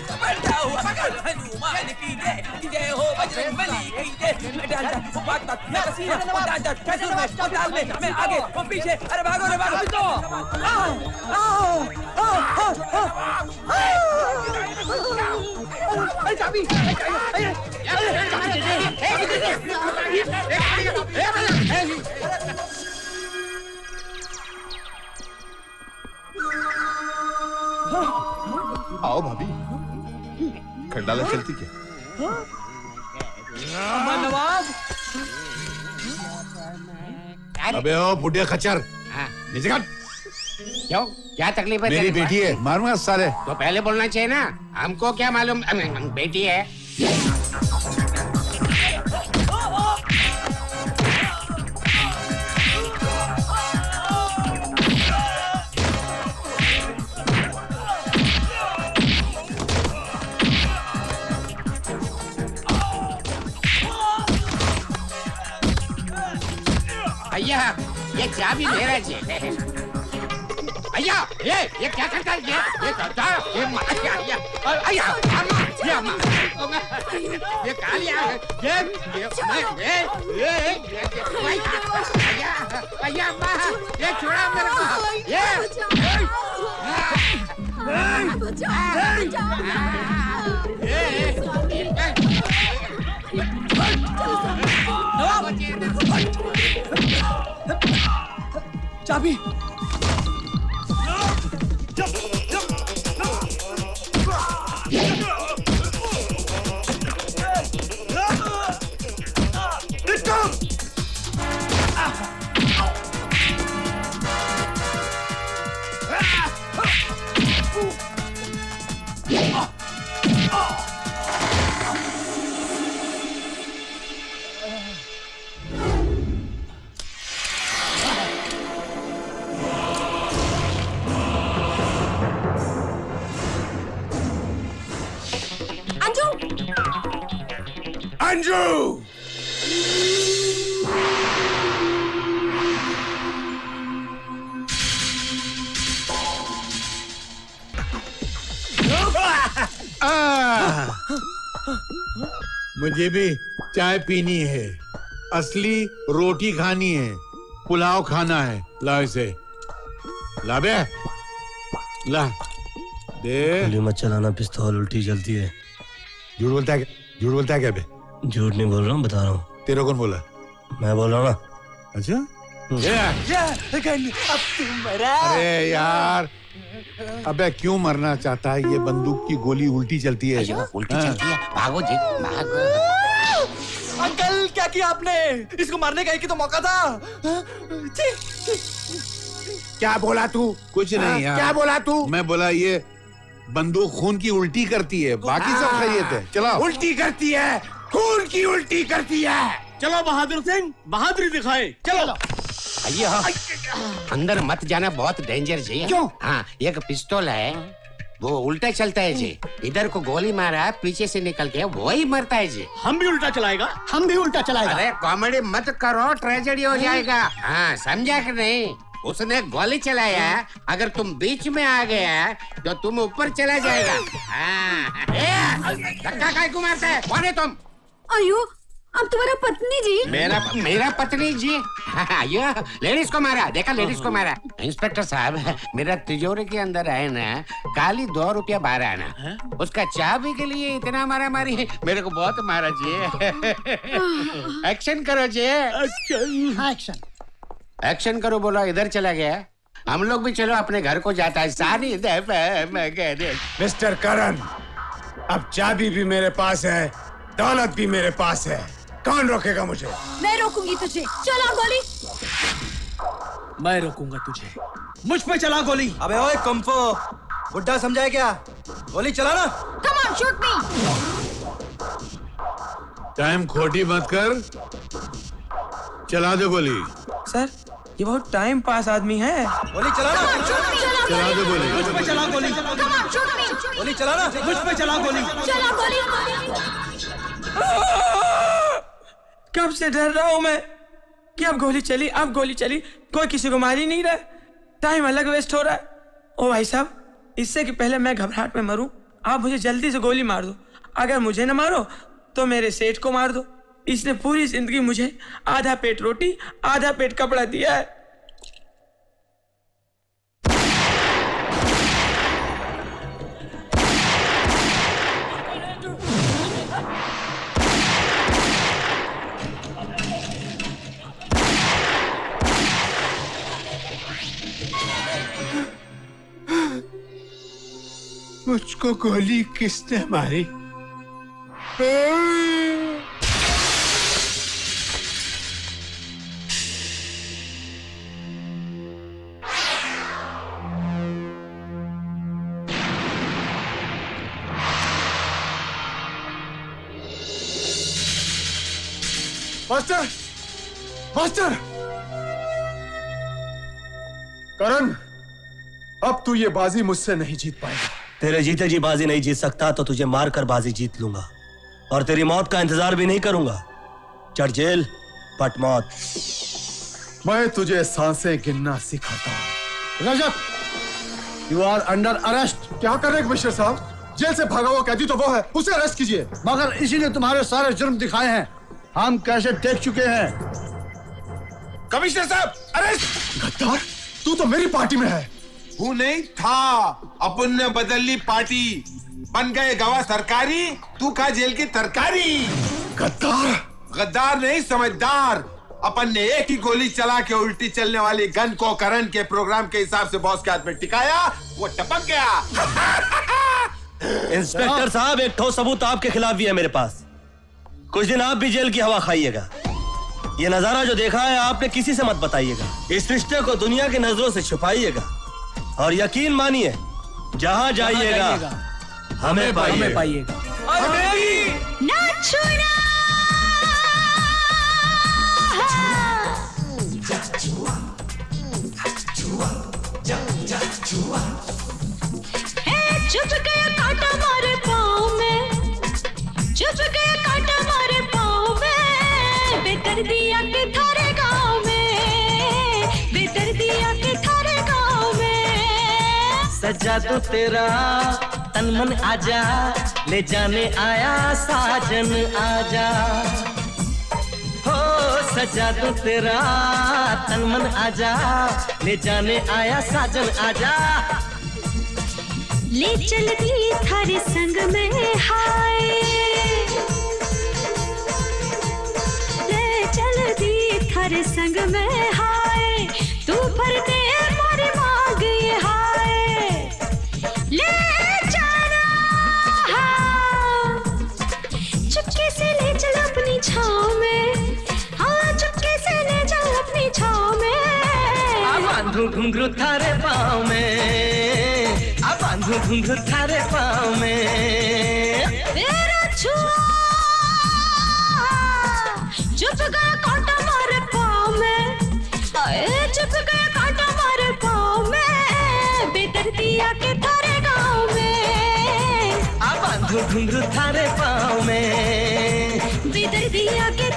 की जय, जय हो बजरंगबली की जय। डालता वो बात बात मैं पसीना वो डालता कैसे मैं वो डाल में मैं आगे वो पीछे। अरे भागो रे भागो तो। आओ आओ आओ अरे चाबी, आओ भाभी, खंडाला चलती क्या? नवाब। अबे ओ बुढ़िया खच्चर, नीचे कर। क्यों, क्या तकलीफ है? मेरी बेटी है, मारूंगा साले। तो पहले बोलना चाहिए ना, हमको क्या मालूम बेटी है। ये चाबी मेरा जी। भैया ये ये क्या करता है ये ये करता है ये भैया भैया भैया ये ये कालिया है ये ये ये ये भैया भैया माँ ये छोड़ा मेरे को ये चाबी अंजू मुझे भी चाय पीनी है, असली रोटी खानी है, पुलाव खाना है। ला इसे ला बे ला दे। गोली मत चलाना, पिस्तौल उल्टी चलती है। झूठ बोलता है, झूठ बोलता है क्या बे? झूठ नहीं बोल रहा हूँ, बता रहा हूँ। तेरा कौन बोला? मैं बोल रहा हूँ ना। अच्छा अब तुम मरा। अरे यार, अबे क्यों मरना चाहता है? ये बंदूक की गोली उल्टी चलती है। उल्टी चलती है, भागो जी भागो। अंकल क्या किया आपने? इसको मारने का एक ही तो मौका था। क्या बोला तू? कुछ नहीं यार। क्या बोला तू? मैं बोला ये बंदूक खून की उल्टी करती है, बाकी सब खैरियत है। चलो। उल्टी करती है, खून की उल्टी करती है। चलो बहादुर सिंह, बहादुरी दिखाए। चलो। भैया अंदर मत जाना, बहुत डेंजर जी। क्यों? हाँ, एक पिस्तौल है, वो उल्टा चलता है जी। इधर को गोली मारा, पीछे से निकल के वही मरता है जी। हम भी उल्टा चलाएगा, हम भी उल्टा चलाएगा। अरे कॉमेडी मत करो, ट्रेजेडी हो जाएगा। हाँ, समझा कि नहीं? उसने गोली चलाया, अगर तुम बीच में आ गया तो तुम ऊपर चला जाएगा। हाँ, धक्का काहे को मारता है? कौन है तुम? अयो, अब तुम्हारा पत्नी जी। मेरा मेरा पत्नी जी। ये लेडीज को मारा, देखा लेडीज को मारा। इंस्पेक्टर साहब, मेरा तिजोरी के अंदर है ना काली दो रुपया बारह आना, उसका चाबी के लिए इतना मारा मारी, मेरे को बहुत मारा जी। एक्शन करो जी। एक्शन एक्शन करो बोलो, इधर चला गया। हम लोग भी चलो, अपने घर को जाता है। सारी मिस्टर करण, अब चाबी भी मेरे पास है, दौलत भी मेरे पास है, कौन रोकेगा मुझे? मैं रोकूंगी तुझे। चला गोली। मैं रोकूंगा तुझे, मुझ पे चला गोली। अबे ओए कंफो, बुड्ढा समझा है क्या? गोली चला ना। Come on, shoot me. Time खोटी मत कर, चला दे गोली। सर, ये बहुत टाइम पास आदमी है। गोली चला ना। चला दे गोली। मुझ पे चला गोली। गोली चला ना। मुझ पे चला गोली। चला गोली। कब से डर रहा हूँ मैं कि अब गोली चली, अब गोली चली, कोई किसी को मार ही नहीं रहा। टाइम अलग वेस्ट हो रहा है। ओ भाई साहब, इससे कि पहले मैं घबराहट में मरूं, आप मुझे जल्दी से गोली मार दो। अगर मुझे न मारो तो मेरे सेठ को मार दो। इसने पूरी जिंदगी मुझे आधा पेट रोटी, आधा पेट कपड़ा दिया है। मुझको गोली किसने मारी? मास्टर, मास्टर, करण, अब तू ये बाजी मुझसे नहीं जीत पाएगा। तेरे जीते जी बाजी नहीं जीत सकता तो तुझे मारकर बाजी जीत लूंगा, और तेरी मौत का इंतजार भी नहीं करूंगा। चढ़ जेल, पट मौत। मैं तुझे सांसें गिनना सिखाता हूँ। Rajat, you are under arrest. क्या कर रहे हैं कमिश्नर साहब? जेल से भागा हुआ कैदी तो वो है, उसे अरेस्ट कीजिए। मगर इसी ने तुम्हारे सारे जुर्म दिखाए हैं, हम कैसे देख चुके हैं। कमिश्नर साहब अरेस्ट। गद्दार, तू तो मेरी पार्टी में है। वो नहीं था, अपन ने बदल ली पार्टी, बन गए गवाह सरकारी, तू खा जेल की तरकारी। गद्दार। गद्दार नहीं समझदार। अपन ने एक ही गोली चला के उल्टी चलने वाली गन को करण के प्रोग्राम के हिसाब से बॉस के हाथ में टिकाया, वो टपक गया। इंस्पेक्टर साहब, एक ठोस सबूत आपके खिलाफ भी है मेरे पास। कुछ दिन आप भी जेल की हवा खाइएगा। ये नजारा जो देखा है आपने किसी से मत बताइएगा। इस रिश्ते को दुनिया की नजरों से छुपाइएगा और यकीन मानिए जहां जाइएगा हमें पाइएगा। ना छूना चुप गया कांटा मारे पाँव में, चुप गया कांटा मारे पाँव में, बेदर्दिया के थारे गाँव में, बेदर्दिया के थारे गाँव में। सजा तो तेरा तन मन आजा, ले जाने आया साजन आजा। हो सजा तो तेरा तन मन आजा, ले जाने आया साजन आजा। ले चलती थारे संग में हाय, ले चलती थारे संग में हाय, तू भर दे मोरी मांग ये हाय, ले जाना चुपके से ले चल अपनी छाँव में, हाँ चुपके से ले चल अपनी छाँव में। आ बांधू घुंघरू थारे पाँव में, आ बांधू घुंघरू थारे पाँव में। तेरा छुआ चुप गया कांटा मारे पाँव में, आए चुप गया कांटा मारे पाँव में, बेदर्दिया के थारे गाँव में। आ बांधू घुंघरू थारे पाँव में, बेदर्दिया के